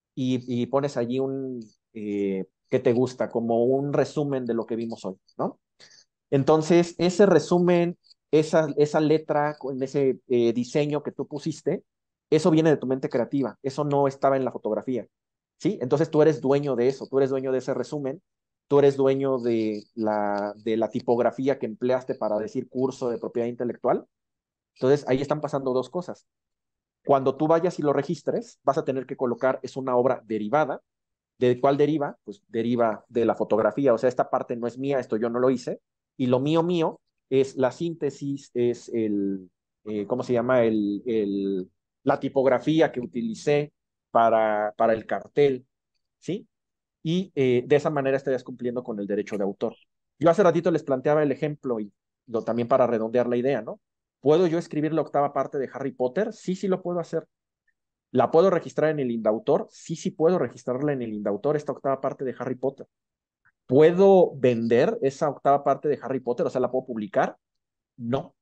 y, y pones allí un, eh, ¿qué te gusta? Como un resumen de lo que vimos hoy, ¿no? Entonces, ese resumen, esa, esa letra, con ese eh, diseño que tú pusiste, eso viene de tu mente creativa, eso no estaba en la fotografía, ¿sí? Entonces tú eres dueño de eso, tú eres dueño de ese resumen, tú eres dueño de la, de la tipografía que empleaste para decir curso de propiedad intelectual. Entonces, ahí están pasando dos cosas. Cuando tú vayas y lo registres, vas a tener que colocar, es una obra derivada. ¿De cuál deriva? Pues deriva de la fotografía, o sea, esta parte no es mía, esto yo no lo hice, y lo mío mío es la síntesis, es el, eh, ¿cómo se llama? El, el, la tipografía que utilicé para, para el cartel, ¿sí? Y eh, de esa manera estarías cumpliendo con el derecho de autor. Yo hace ratito les planteaba el ejemplo y lo, también para redondear la idea, ¿no? ¿Puedo yo escribir la octava parte de Harry Potter? Sí, sí lo puedo hacer. ¿La puedo registrar en el Indautor? Sí, sí puedo registrarla en el Indautor, esta octava parte de Harry Potter. ¿Puedo vender esa octava parte de Harry Potter? O sea, ¿la puedo publicar? No.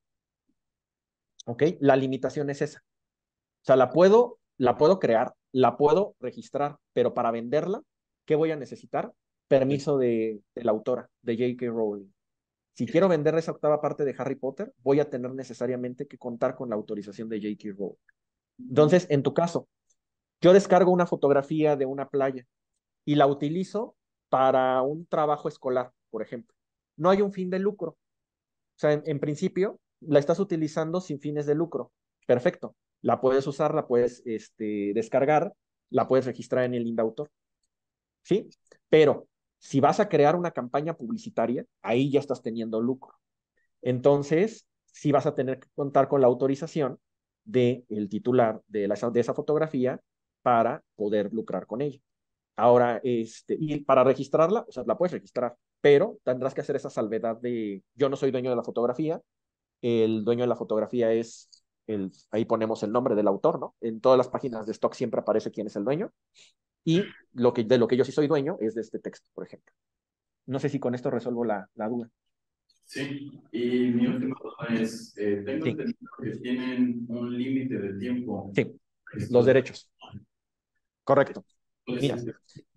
¿Ok? La limitación es esa. O sea, la puedo, la puedo crear, la puedo registrar, pero para venderla, ¿qué voy a necesitar? Permiso de, de la autora, de J K. Rowling. Si quiero vender esa octava parte de Harry Potter, voy a tener necesariamente que contar con la autorización de J K. Rowling. Entonces, en tu caso, yo descargo una fotografía de una playa y la utilizo para un trabajo escolar, por ejemplo. No hay un fin de lucro. O sea, en, en principio, la estás utilizando sin fines de lucro. Perfecto. La puedes usar, la puedes este, descargar, la puedes registrar en el Indautor. ¿Sí? Pero si vas a crear una campaña publicitaria, ahí ya estás teniendo lucro. Entonces, sí vas a tener que contar con la autorización del titular de, la, de esa fotografía para poder lucrar con ella. Ahora, este, y para registrarla, o sea, la puedes registrar, pero tendrás que hacer esa salvedad de yo no soy dueño de la fotografía, el dueño de la fotografía es el, ahí ponemos el nombre del autor, ¿no? En todas las páginas de stock siempre aparece quién es el dueño, y lo que, de lo que yo sí soy dueño es de este texto, por ejemplo. No sé si con esto resuelvo la, la duda. Sí, y mi última duda es, eh, tengo Sí, entendido que tienen un límite de tiempo. sí, los Esto de- derechos, correcto. ¿Cuál es Mira, ese?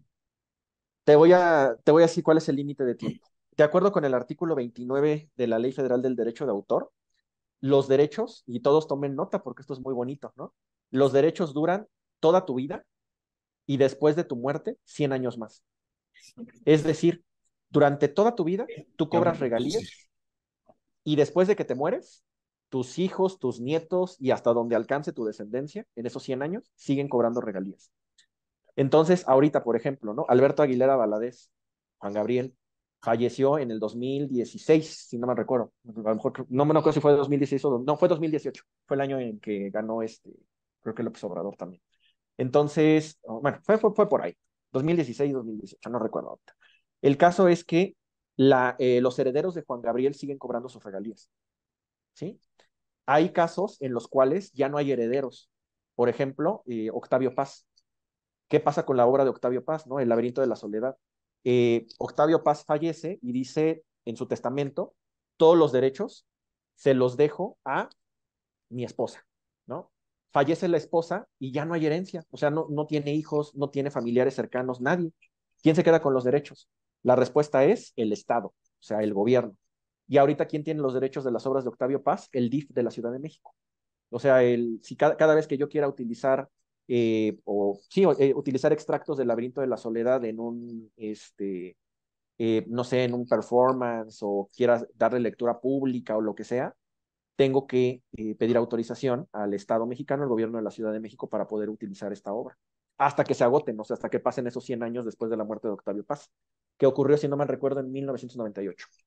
te voy a, te voy a decir cuál es el límite de tiempo. De acuerdo con el artículo veintinueve de la Ley Federal del Derecho de Autor, los derechos, y todos tomen nota porque esto es muy bonito, ¿no? Los derechos duran toda tu vida y después de tu muerte, cien años más. Es decir, durante toda tu vida, tú cobras regalías y después de que te mueres, tus hijos, tus nietos y hasta donde alcance tu descendencia, en esos cien años, siguen cobrando regalías. Entonces, ahorita, por ejemplo, ¿no? Alberto Aguilera Valadez, Juan Gabriel, falleció en el dos mil dieciséis, si no me recuerdo. A lo mejor, no me acuerdo si fue dos mil dieciséis o no, fue dos mil dieciocho. Fue el año en que ganó este, creo que López Obrador también. Entonces, bueno, fue, fue, fue por ahí. dos mil dieciséis, dos mil dieciocho, no recuerdo ahorita. El caso es que la, eh, los herederos de Juan Gabriel siguen cobrando sus regalías, ¿sí? Hay casos en los cuales ya no hay herederos. Por ejemplo, eh, Octavio Paz. ¿Qué pasa con la obra de Octavio Paz, ¿no? El laberinto de la soledad. Eh, Octavio Paz fallece y dice en su testamento, todos los derechos se los dejo a mi esposa, ¿no? Fallece la esposa y ya no hay herencia, o sea, no, no tiene hijos, no tiene familiares cercanos, nadie. ¿Quién se queda con los derechos? La respuesta es el Estado, o sea, el gobierno. Y ahorita, ¿quién tiene los derechos de las obras de Octavio Paz? El D I F de la Ciudad de México. O sea, el, si cada, cada vez que yo quiera utilizar, eh, o sí, eh, utilizar extractos del laberinto de la soledad en un, este, eh, no sé, en un performance o quiera darle lectura pública o lo que sea, tengo que eh, pedir autorización al Estado mexicano, al gobierno de la Ciudad de México, para poder utilizar esta obra. Hasta que se agoten, o sea, hasta que pasen esos cien años después de la muerte de Octavio Paz, que ocurrió, si no mal recuerdo, en mil novecientos noventa y ocho.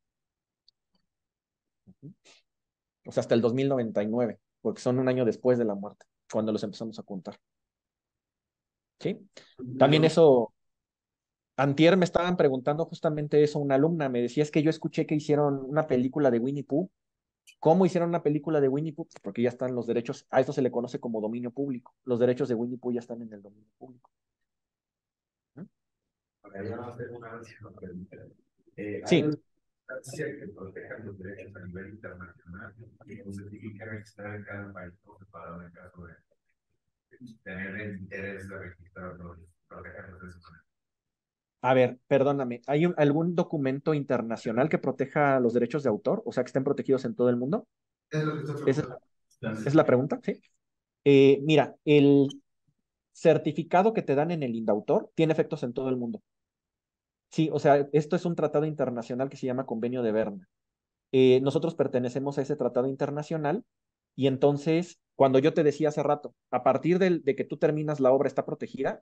Uh-huh. O sea, hasta el dos mil noventa y nueve, porque son un año después de la muerte, cuando los empezamos a contar. ¿Sí? También eso, antier me estaban preguntando justamente eso, una alumna me decía, es que yo escuché que hicieron una película de Winnie Pooh. ¿Cómo hicieron una película de Winnie Pooh? Pues porque ya están los derechos, a eso se le conoce como dominio público. Los derechos de Winnie Pooh ya están en el dominio público. ¿Mm? Ahora, yo no tengo una última pregunta. Eh, ¿hay Sí. una instancia que proteja los derechos a nivel internacional y que certifica registrar en cada país para el caso de tener el interés de registrar los proteger los derechos? A ver, perdóname, ¿hay un- algún documento internacional que proteja los derechos de autor? O sea, que estén protegidos en todo el mundo. Es lo que estoy Esa es, preguntando. es la pregunta, ¿sí? Eh, mira, el certificado que te dan en el INDAUTOR tiene efectos en todo el mundo. Sí, o sea, esto es un tratado internacional que se llama Convenio de Berna. Eh, nosotros pertenecemos a ese tratado internacional y entonces, cuando yo te decía hace rato, a partir del- de que tú terminas la obra está protegida,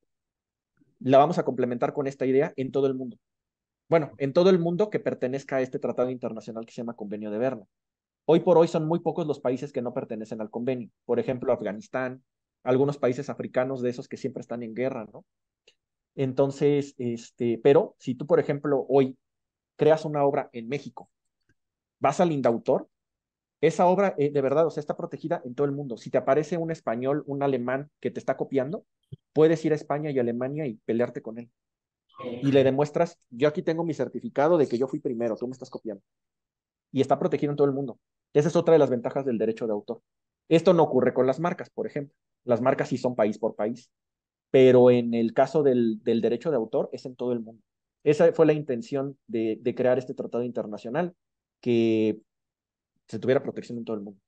la vamos a complementar con esta idea en todo el mundo. Bueno, en todo el mundo que pertenezca a este tratado internacional que se llama Convenio de Berna. Hoy por hoy son muy pocos los países que no pertenecen al convenio. Por ejemplo, Afganistán, algunos países africanos de esos que siempre están en guerra, ¿no? Entonces, este, pero si tú, por ejemplo, hoy creas una obra en México, vas al INDAUTOR, esa obra, eh, de verdad, o sea, está protegida en todo el mundo. Si te aparece un español, un alemán que te está copiando, puedes ir a España y Alemania y pelearte con él. Y le demuestras, yo aquí tengo mi certificado de que yo fui primero, tú me estás copiando. Y está protegido en todo el mundo. Esa es otra de las ventajas del derecho de autor. Esto no ocurre con las marcas, por ejemplo. Las marcas sí son país por país, pero en el caso del, del derecho de autor es en todo el mundo. Esa fue la intención de, de crear este tratado internacional, que se tuviera protección en todo el mundo.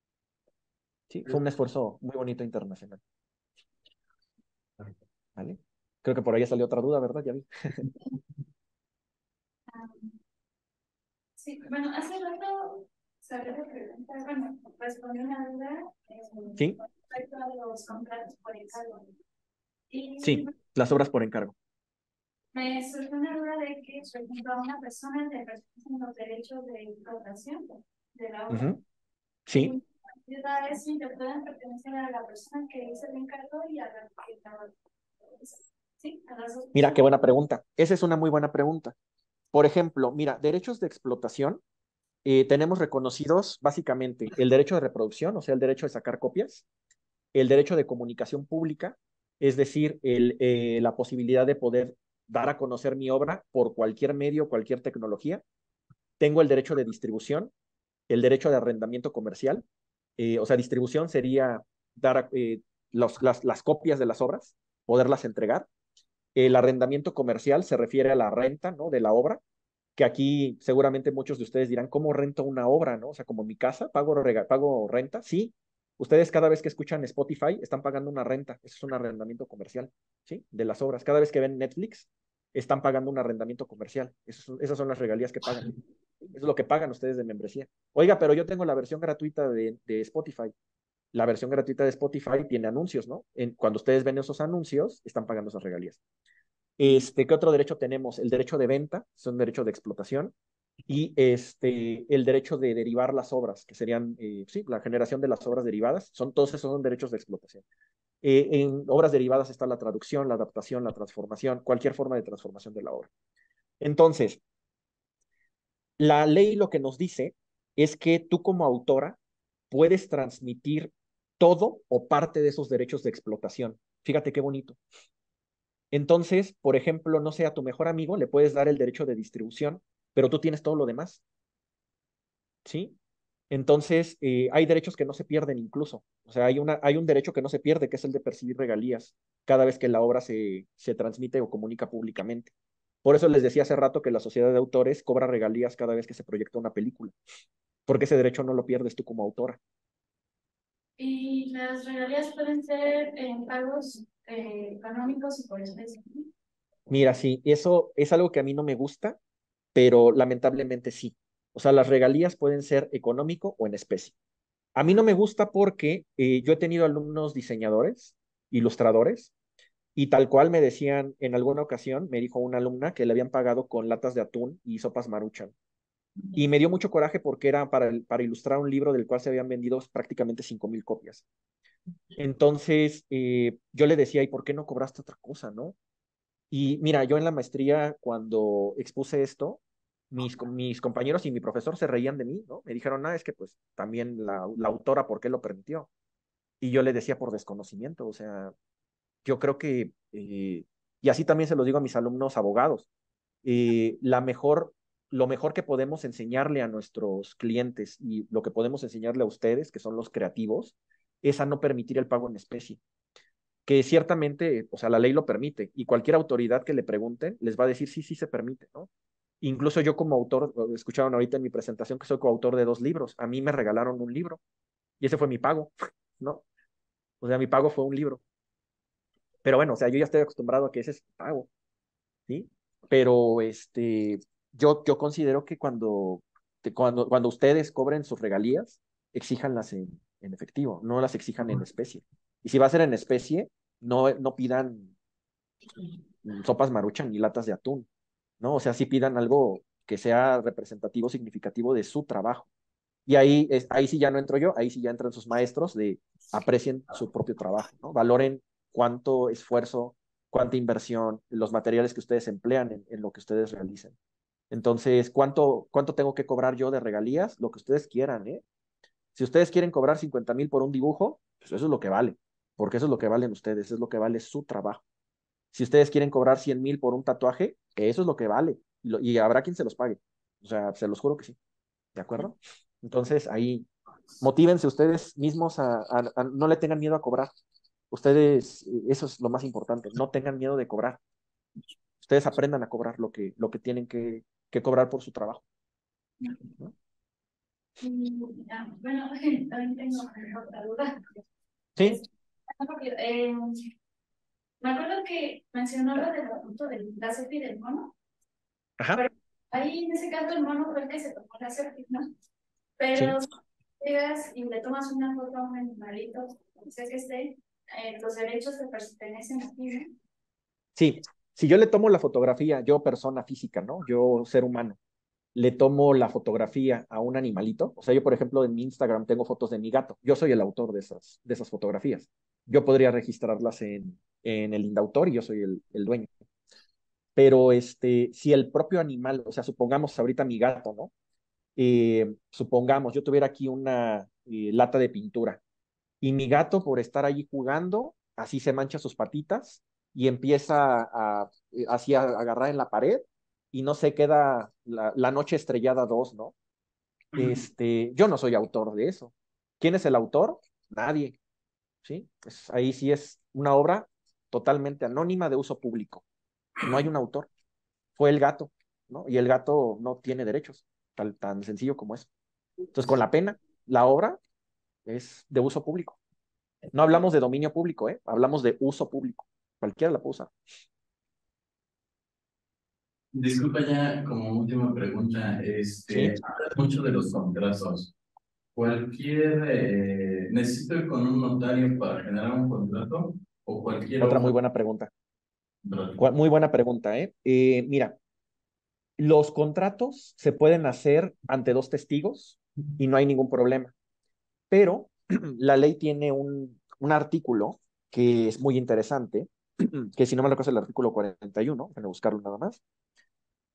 Sí, fue un esfuerzo muy bonito internacional. ¿Vale? Creo que por ahí salió otra duda, ¿verdad? Ya vi. Sí, bueno, hace rato salió la pregunta, bueno, respondí una duda eh, ¿Sí? respecto a los contratos por encargo. Y Sí, las obras por encargo. me surgió una duda de que, por ejemplo, a una persona le respetan los derechos de explotación de la obra. Uh-huh. Sí. Y ayuda a eso y le pueden pertenecer a la persona que hizo el encargo y a la que la... Sí, a las dos. Mira, qué buena pregunta. Esa es una muy buena pregunta. Por ejemplo, mira, derechos de explotación, eh, tenemos reconocidos básicamente el derecho de reproducción, o sea, el derecho de sacar copias, el derecho de comunicación pública, es decir, el, eh, la posibilidad de poder dar a conocer mi obra por cualquier medio, cualquier tecnología. Tengo el derecho de distribución, el derecho de arrendamiento comercial, eh, o sea, distribución sería dar eh, los, las, las copias de las obras, poderlas entregar. El arrendamiento comercial se refiere a la renta, ¿no?, de la obra, que aquí seguramente muchos de ustedes dirán, ¿cómo rento una obra, no? O sea, como mi casa, pago, rega, pago renta. Sí, ustedes cada vez que escuchan Spotify están pagando una renta, eso es un arrendamiento comercial, ¿sí? De las obras. Cada vez que ven Netflix están pagando un arrendamiento comercial. Eso, esas son las regalías que pagan. Eso es lo que pagan ustedes de membresía. Oiga, pero yo tengo la versión gratuita de, de Spotify. La versión gratuita de Spotify tiene anuncios, ¿no? En, cuando ustedes ven esos anuncios, están pagando esas regalías. Este, ¿qué otro derecho tenemos? El derecho de venta, es un derecho de explotación, y este, el derecho de derivar las obras, que serían, eh, sí, la generación de las obras derivadas, son, todos esos son derechos de explotación. Eh, en obras derivadas está la traducción, la adaptación, la transformación, cualquier forma de transformación de la obra. Entonces, la ley lo que nos dice es que tú como autora puedes transmitir todo o parte de esos derechos de explotación. Fíjate qué bonito. Entonces, por ejemplo, no sé, a tu mejor amigo le puedes dar el derecho de distribución, pero tú tienes todo lo demás, ¿sí? Entonces, eh, hay derechos que no se pierden incluso. O sea, hay, una, hay un derecho que no se pierde, que es el de percibir regalías cada vez que la obra se, se transmite o comunica públicamente. Por eso les decía hace rato que la sociedad de autores cobra regalías cada vez que se proyecta una película, porque ese derecho no lo pierdes tú como autora. Y las regalías pueden ser en pagos eh, económicos y por especie, ¿no? Mira, sí, eso es algo que a mí no me gusta, pero lamentablemente sí. O sea, las regalías pueden ser económico o en especie. A mí no me gusta porque eh, yo he tenido alumnos diseñadores, ilustradores, y tal cual me decían en alguna ocasión, me dijo una alumna que le habían pagado con latas de atún y sopas Maruchan. Y me dio mucho coraje porque era para, para ilustrar un libro del cual se habían vendido prácticamente cinco mil copias. Entonces, eh, yo le decía, ¿y por qué no cobraste otra cosa, no? Y mira, yo en la maestría, cuando expuse esto, mis, mis compañeros y mi profesor se reían de mí, ¿no? Me dijeron, ah, es que pues también la, la autora, ¿por qué lo permitió? Y yo le decía por desconocimiento, o sea, yo creo que, eh, y así también se los digo a mis alumnos abogados, eh, la mejor, lo mejor que podemos enseñarle a nuestros clientes y lo que podemos enseñarle a ustedes, que son los creativos, es a no permitir el pago en especie, que ciertamente, o sea, la ley lo permite y cualquier autoridad que le pregunten les va a decir sí, sí se permite, ¿no? Incluso yo como autor, escucharon ahorita en mi presentación que soy coautor de dos libros, a mí me regalaron un libro y ese fue mi pago, ¿no? O sea, mi pago fue un libro. Pero bueno, o sea, yo ya estoy acostumbrado a que ese es mi pago, ¿sí? Pero este, yo, yo considero que cuando, que cuando, cuando ustedes cobren sus regalías, exíjanlas en, en efectivo, no las exijan en especie. Y si va a ser en especie, no, no pidan sopas Maruchan ni latas de atún, ¿no? O sea, sí pidan algo que sea representativo, significativo de su trabajo. Y ahí, es, ahí sí ya no entro yo, ahí sí ya entran sus maestros de aprecien su propio trabajo, ¿no? Valoren cuánto esfuerzo, cuánta inversión, los materiales que ustedes emplean en, en lo que ustedes realicen. Entonces, ¿cuánto, ¿cuánto tengo que cobrar yo de regalías? Lo que ustedes quieran, ¿eh? Si ustedes quieren cobrar cincuenta mil por un dibujo, pues eso es lo que vale, porque eso es lo que valen ustedes, es lo que vale su trabajo. Si ustedes quieren cobrar cien mil por un tatuaje, eso es lo que vale, y, lo, y habrá quien se los pague. O sea, se los juro que sí. ¿De acuerdo? Entonces, ahí, motívense ustedes mismos a, a, a no le tengan miedo a cobrar. Ustedes, eso es lo más importante, no tengan miedo de cobrar. Ustedes aprendan a cobrar lo que, lo que tienen que, que cobrar por su trabajo, ¿no? Y, ah, bueno, también tengo otra duda. Sí. Es, porque, eh, me acuerdo que mencionó lo del asunto de la selfie del mono. Ajá. Pero ahí en ese caso el mono fue el que se tomó la selfie, ¿no? Sí. Pero si llegas y le tomas una foto a un animalito, sé que esté, eh, los derechos te pertenecen a ti, ¿no? Sí. Si yo le tomo la fotografía, yo persona física, ¿no? Yo ser humano, le tomo la fotografía a un animalito. O sea, yo, por ejemplo, en mi Instagram tengo fotos de mi gato. Yo soy el autor de esas, de esas fotografías. Yo podría registrarlas en, en el Indautor y yo soy el, el dueño. Pero este, si el propio animal, o sea, supongamos ahorita mi gato, ¿no? Eh, supongamos, yo tuviera aquí una eh, lata de pintura y mi gato por estar allí jugando, así se mancha sus patitas y empieza a, eh, así a, a agarrar en la pared y no se queda la, la noche estrellada dos, ¿no? Este, yo no soy autor de eso. ¿Quién es el autor? Nadie, ¿sí? Es, ahí sí es una obra totalmente anónima de uso público. No hay un autor. Fue el gato, ¿no? Y el gato no tiene derechos, tal, tan sencillo como eso. Entonces, con la pena, la obra es de uso público. No hablamos de dominio público, ¿eh? Hablamos de uso público. Cualquiera la puede usar. Disculpa ya como última pregunta, este, Sí. hablas mucho de los contratos. ¿Cualquier, eh, necesito ir con un notario para generar un contrato o cualquier Otra muy hoja? buena pregunta. Muy buena pregunta, ¿eh? Eh, mira, los contratos se pueden hacer ante dos testigos y no hay ningún problema, pero la ley tiene un, un artículo que es muy interesante, que si no me lo es el artículo cuarenta y uno, déjenme buscarlo nada más.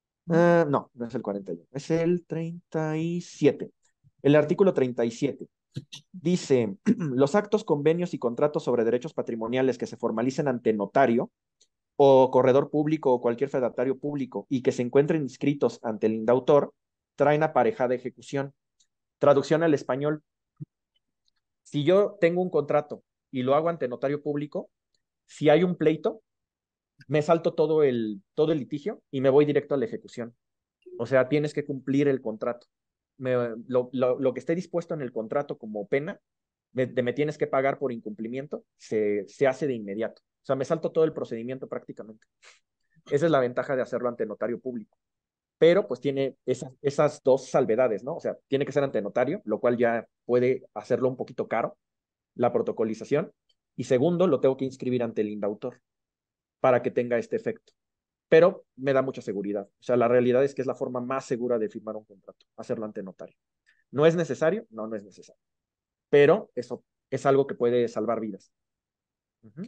Uh, no, no es el cuarenta y uno, es el treinta y siete. El artículo treinta y siete Dice, los actos, convenios y contratos sobre derechos patrimoniales que se formalicen ante notario o corredor público o cualquier fedatario público y que se encuentren inscritos ante el indautor, traen aparejada ejecución. Traducción al español. Si yo tengo un contrato y lo hago ante notario público, si hay un pleito, me salto todo el, todo el litigio y me voy directo a la ejecución. O sea, tienes que cumplir el contrato. Me, lo, lo, lo que esté dispuesto en el contrato como pena, me, de me tienes que pagar por incumplimiento, se, se hace de inmediato. O sea, me salto todo el procedimiento prácticamente. Esa es la ventaja de hacerlo ante notario público. Pero pues tiene esas, esas dos salvedades, ¿no? O sea, tiene que ser ante notario, lo cual ya puede hacerlo un poquito caro, la protocolización. Y segundo, lo tengo que inscribir ante el indautor para que tenga este efecto. Pero me da mucha seguridad. O sea, la realidad es que es la forma más segura de firmar un contrato, hacerlo ante notario. ¿No es necesario? No, no es necesario. Pero eso es algo que puede salvar vidas. Uh-huh.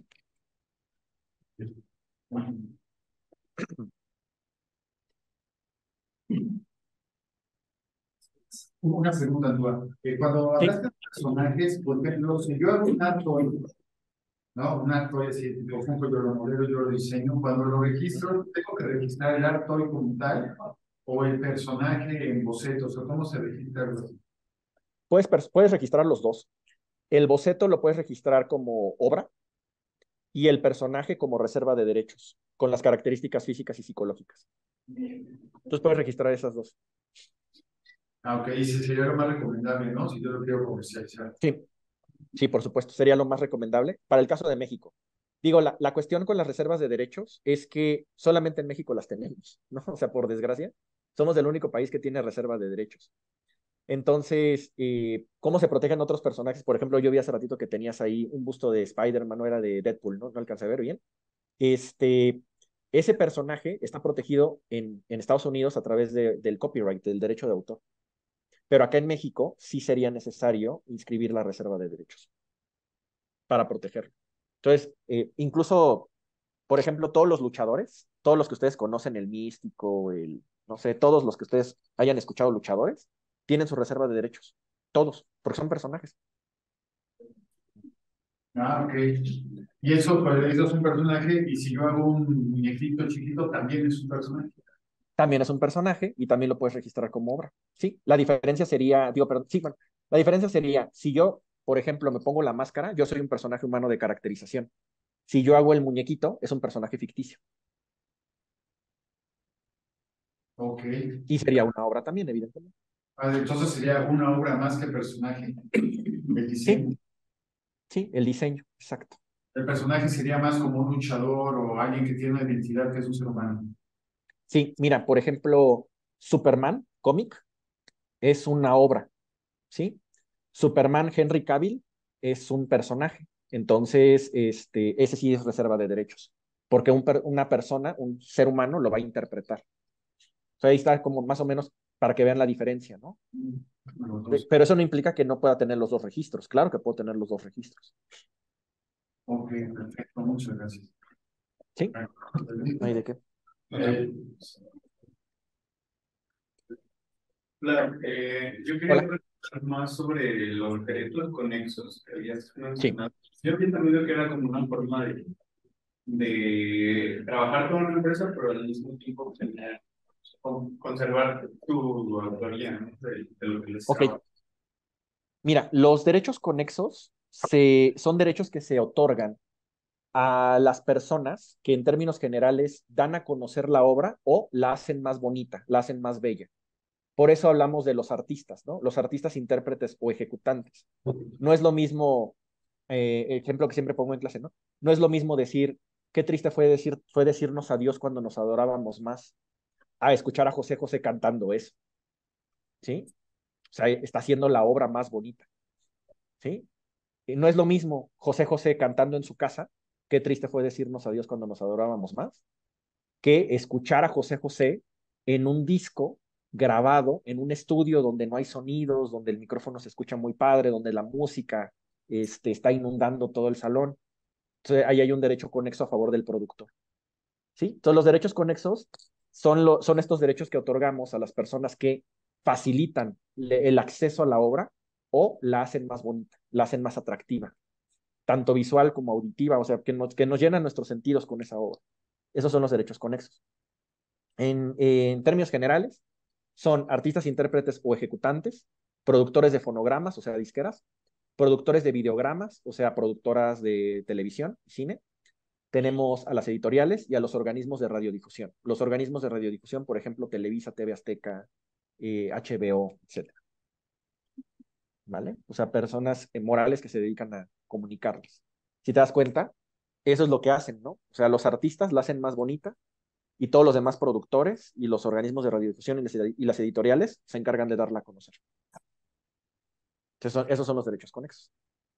Una pregunta, Dua. Eh, cuando hablaste de personajes, por ejemplo, si yo hago un acto, ¿no? Un acto es decir, por ejemplo, yo lo modelo, yo lo diseño, cuando lo registro, ¿tengo que registrar el acto hoy como tal o el personaje en bocetos? ¿O cómo se registra? Puedes, puedes registrar los dos. El boceto lo puedes registrar como obra y el personaje como reserva de derechos, con las características físicas y psicológicas. Entonces puedes registrar esas dos. Ah, ok, y ese sería lo más recomendable, ¿no? Si yo lo quiero comercializar. Sí, sí, por supuesto, sería lo más recomendable para el caso de México. Digo, la, la cuestión con las reservas de derechos es que solamente en México las tenemos, ¿no? O sea, por desgracia, somos el único país que tiene reserva de derechos. Entonces, eh, ¿cómo se protegen otros personajes? Por ejemplo, yo vi hace ratito que tenías ahí un busto de Spider-Man, no era de Deadpool, ¿no? No alcancé a ver bien. Este, ese personaje está protegido en, en Estados Unidos a través de, del copyright, del derecho de autor. Pero acá en México sí sería necesario inscribir la reserva de derechos para protegerlo. Entonces, eh, incluso, por ejemplo, todos los luchadores, todos los que ustedes conocen, el Místico, el, no sé, todos los que ustedes hayan escuchado luchadores, tienen su reserva de derechos. Todos, porque son personajes. Ah, ok. Y eso, pues, eso es un personaje, y si yo hago un muñequito chiquito, también es un personaje. También es un personaje y también lo puedes registrar como obra. Sí, la diferencia sería, digo, perdón, sí, bueno, la diferencia sería, si yo, por ejemplo, me pongo la máscara, yo soy un personaje humano de caracterización. Si yo hago el muñequito, es un personaje ficticio. Ok. Y sería una obra también, evidentemente. Ah, entonces sería una obra más que el personaje. El diseño. Sí, sí, el diseño, exacto. El personaje sería más como un luchador o alguien que tiene una identidad que es un ser humano. Sí, mira, por ejemplo, Superman, cómic, es una obra, ¿sí? Superman Henry Cavill es un personaje. Entonces, este, ese sí es reserva de derechos, porque un per, una persona, un ser humano, lo va a interpretar. O sea, ahí está como más o menos para que vean la diferencia, ¿no? Pero eso no implica que no pueda tener los dos registros. Claro que puedo tener los dos registros. Ok, perfecto, muchas gracias. Sí, no hay de qué. Eh, Claro, eh, yo quería preguntar más sobre los derechos conexos que habías mencionado. Sí. Yo había entendido que era como una forma de, de trabajar con una empresa, pero al mismo tiempo tener, conservar tu autoría, ¿no? de, de lo que les Ok. trabaja. Mira, los derechos conexos se, son derechos que se otorgan a las personas que en términos generales dan a conocer la obra o la hacen más bonita, la hacen más bella. Por eso hablamos de los artistas, ¿no? Los artistas intérpretes o ejecutantes. No es lo mismo, eh, ejemplo que siempre pongo en clase, ¿no? No es lo mismo decir, qué triste fue, decir, fue decirnos adiós cuando nos adorábamos más, a escuchar a José José cantando eso, ¿sí? O sea, está haciendo la obra más bonita, ¿sí? Y no es lo mismo José José cantando en su casa, qué triste fue decirnos adiós cuando nos adorábamos más, que escuchar a José José en un disco grabado en un estudio donde no hay sonidos, donde el micrófono se escucha muy padre, donde la música este, está inundando todo el salón. Entonces, ahí hay un derecho conexo a favor del productor. ¿Sí? Entonces, los derechos conexos son, lo, son estos derechos que otorgamos a las personas que facilitan le, el acceso a la obra o la hacen más bonita, la hacen más atractiva, tanto visual como auditiva, o sea, que nos, que nos llenan nuestros sentidos con esa obra. Esos son los derechos conexos. En, en términos generales, son artistas, intérpretes o ejecutantes, productores de fonogramas, o sea, disqueras, productores de videogramas, o sea, productoras de televisión y cine. Tenemos a las editoriales y a los organismos de radiodifusión. Los organismos de radiodifusión, por ejemplo, Televisa, T V Azteca, eh, H B O, etcétera. ¿Vale? O sea, personas eh, morales que se dedican a comunicarles. Si te das cuenta, eso es lo que hacen, ¿no? O sea, los artistas la hacen más bonita y todos los demás productores y los organismos de radiodifusión y las, y las editoriales se encargan de darla a conocer. Entonces, son, esos son los derechos conexos.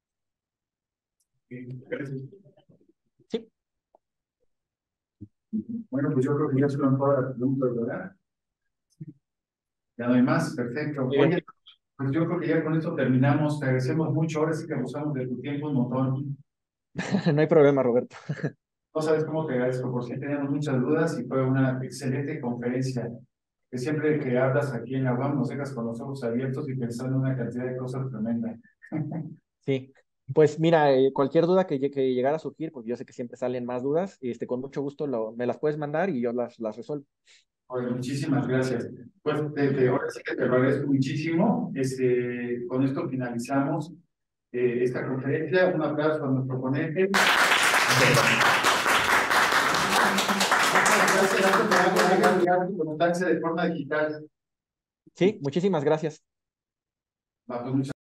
Sí. Bueno, pues yo creo que ya son todas las preguntas, ¿verdad? Ya no hay más, perfecto. Oye, pues yo creo que ya con esto terminamos. Te agradecemos mucho. Ahora sí que abusamos de tu tiempo un montón. No hay problema, Roberto. No sabes cómo te agradezco, porque sí teníamos muchas dudas y fue una excelente conferencia. Que siempre que hablas aquí en la U A M nos dejas con los ojos abiertos y pensando en una cantidad de cosas tremendas. Sí, pues mira, eh, cualquier duda que, que llegara a surgir, porque yo sé que siempre salen más dudas, este, con mucho gusto lo, me las puedes mandar y yo las, las resuelvo. Oye, muchísimas gracias. Pues te, te, ahora sí que te agradezco muchísimo. Este, con esto finalizamos eh, esta conferencia. Un aplauso a nuestro ponente. De forma digital. Sí, muchísimas gracias. Va, pues, muchas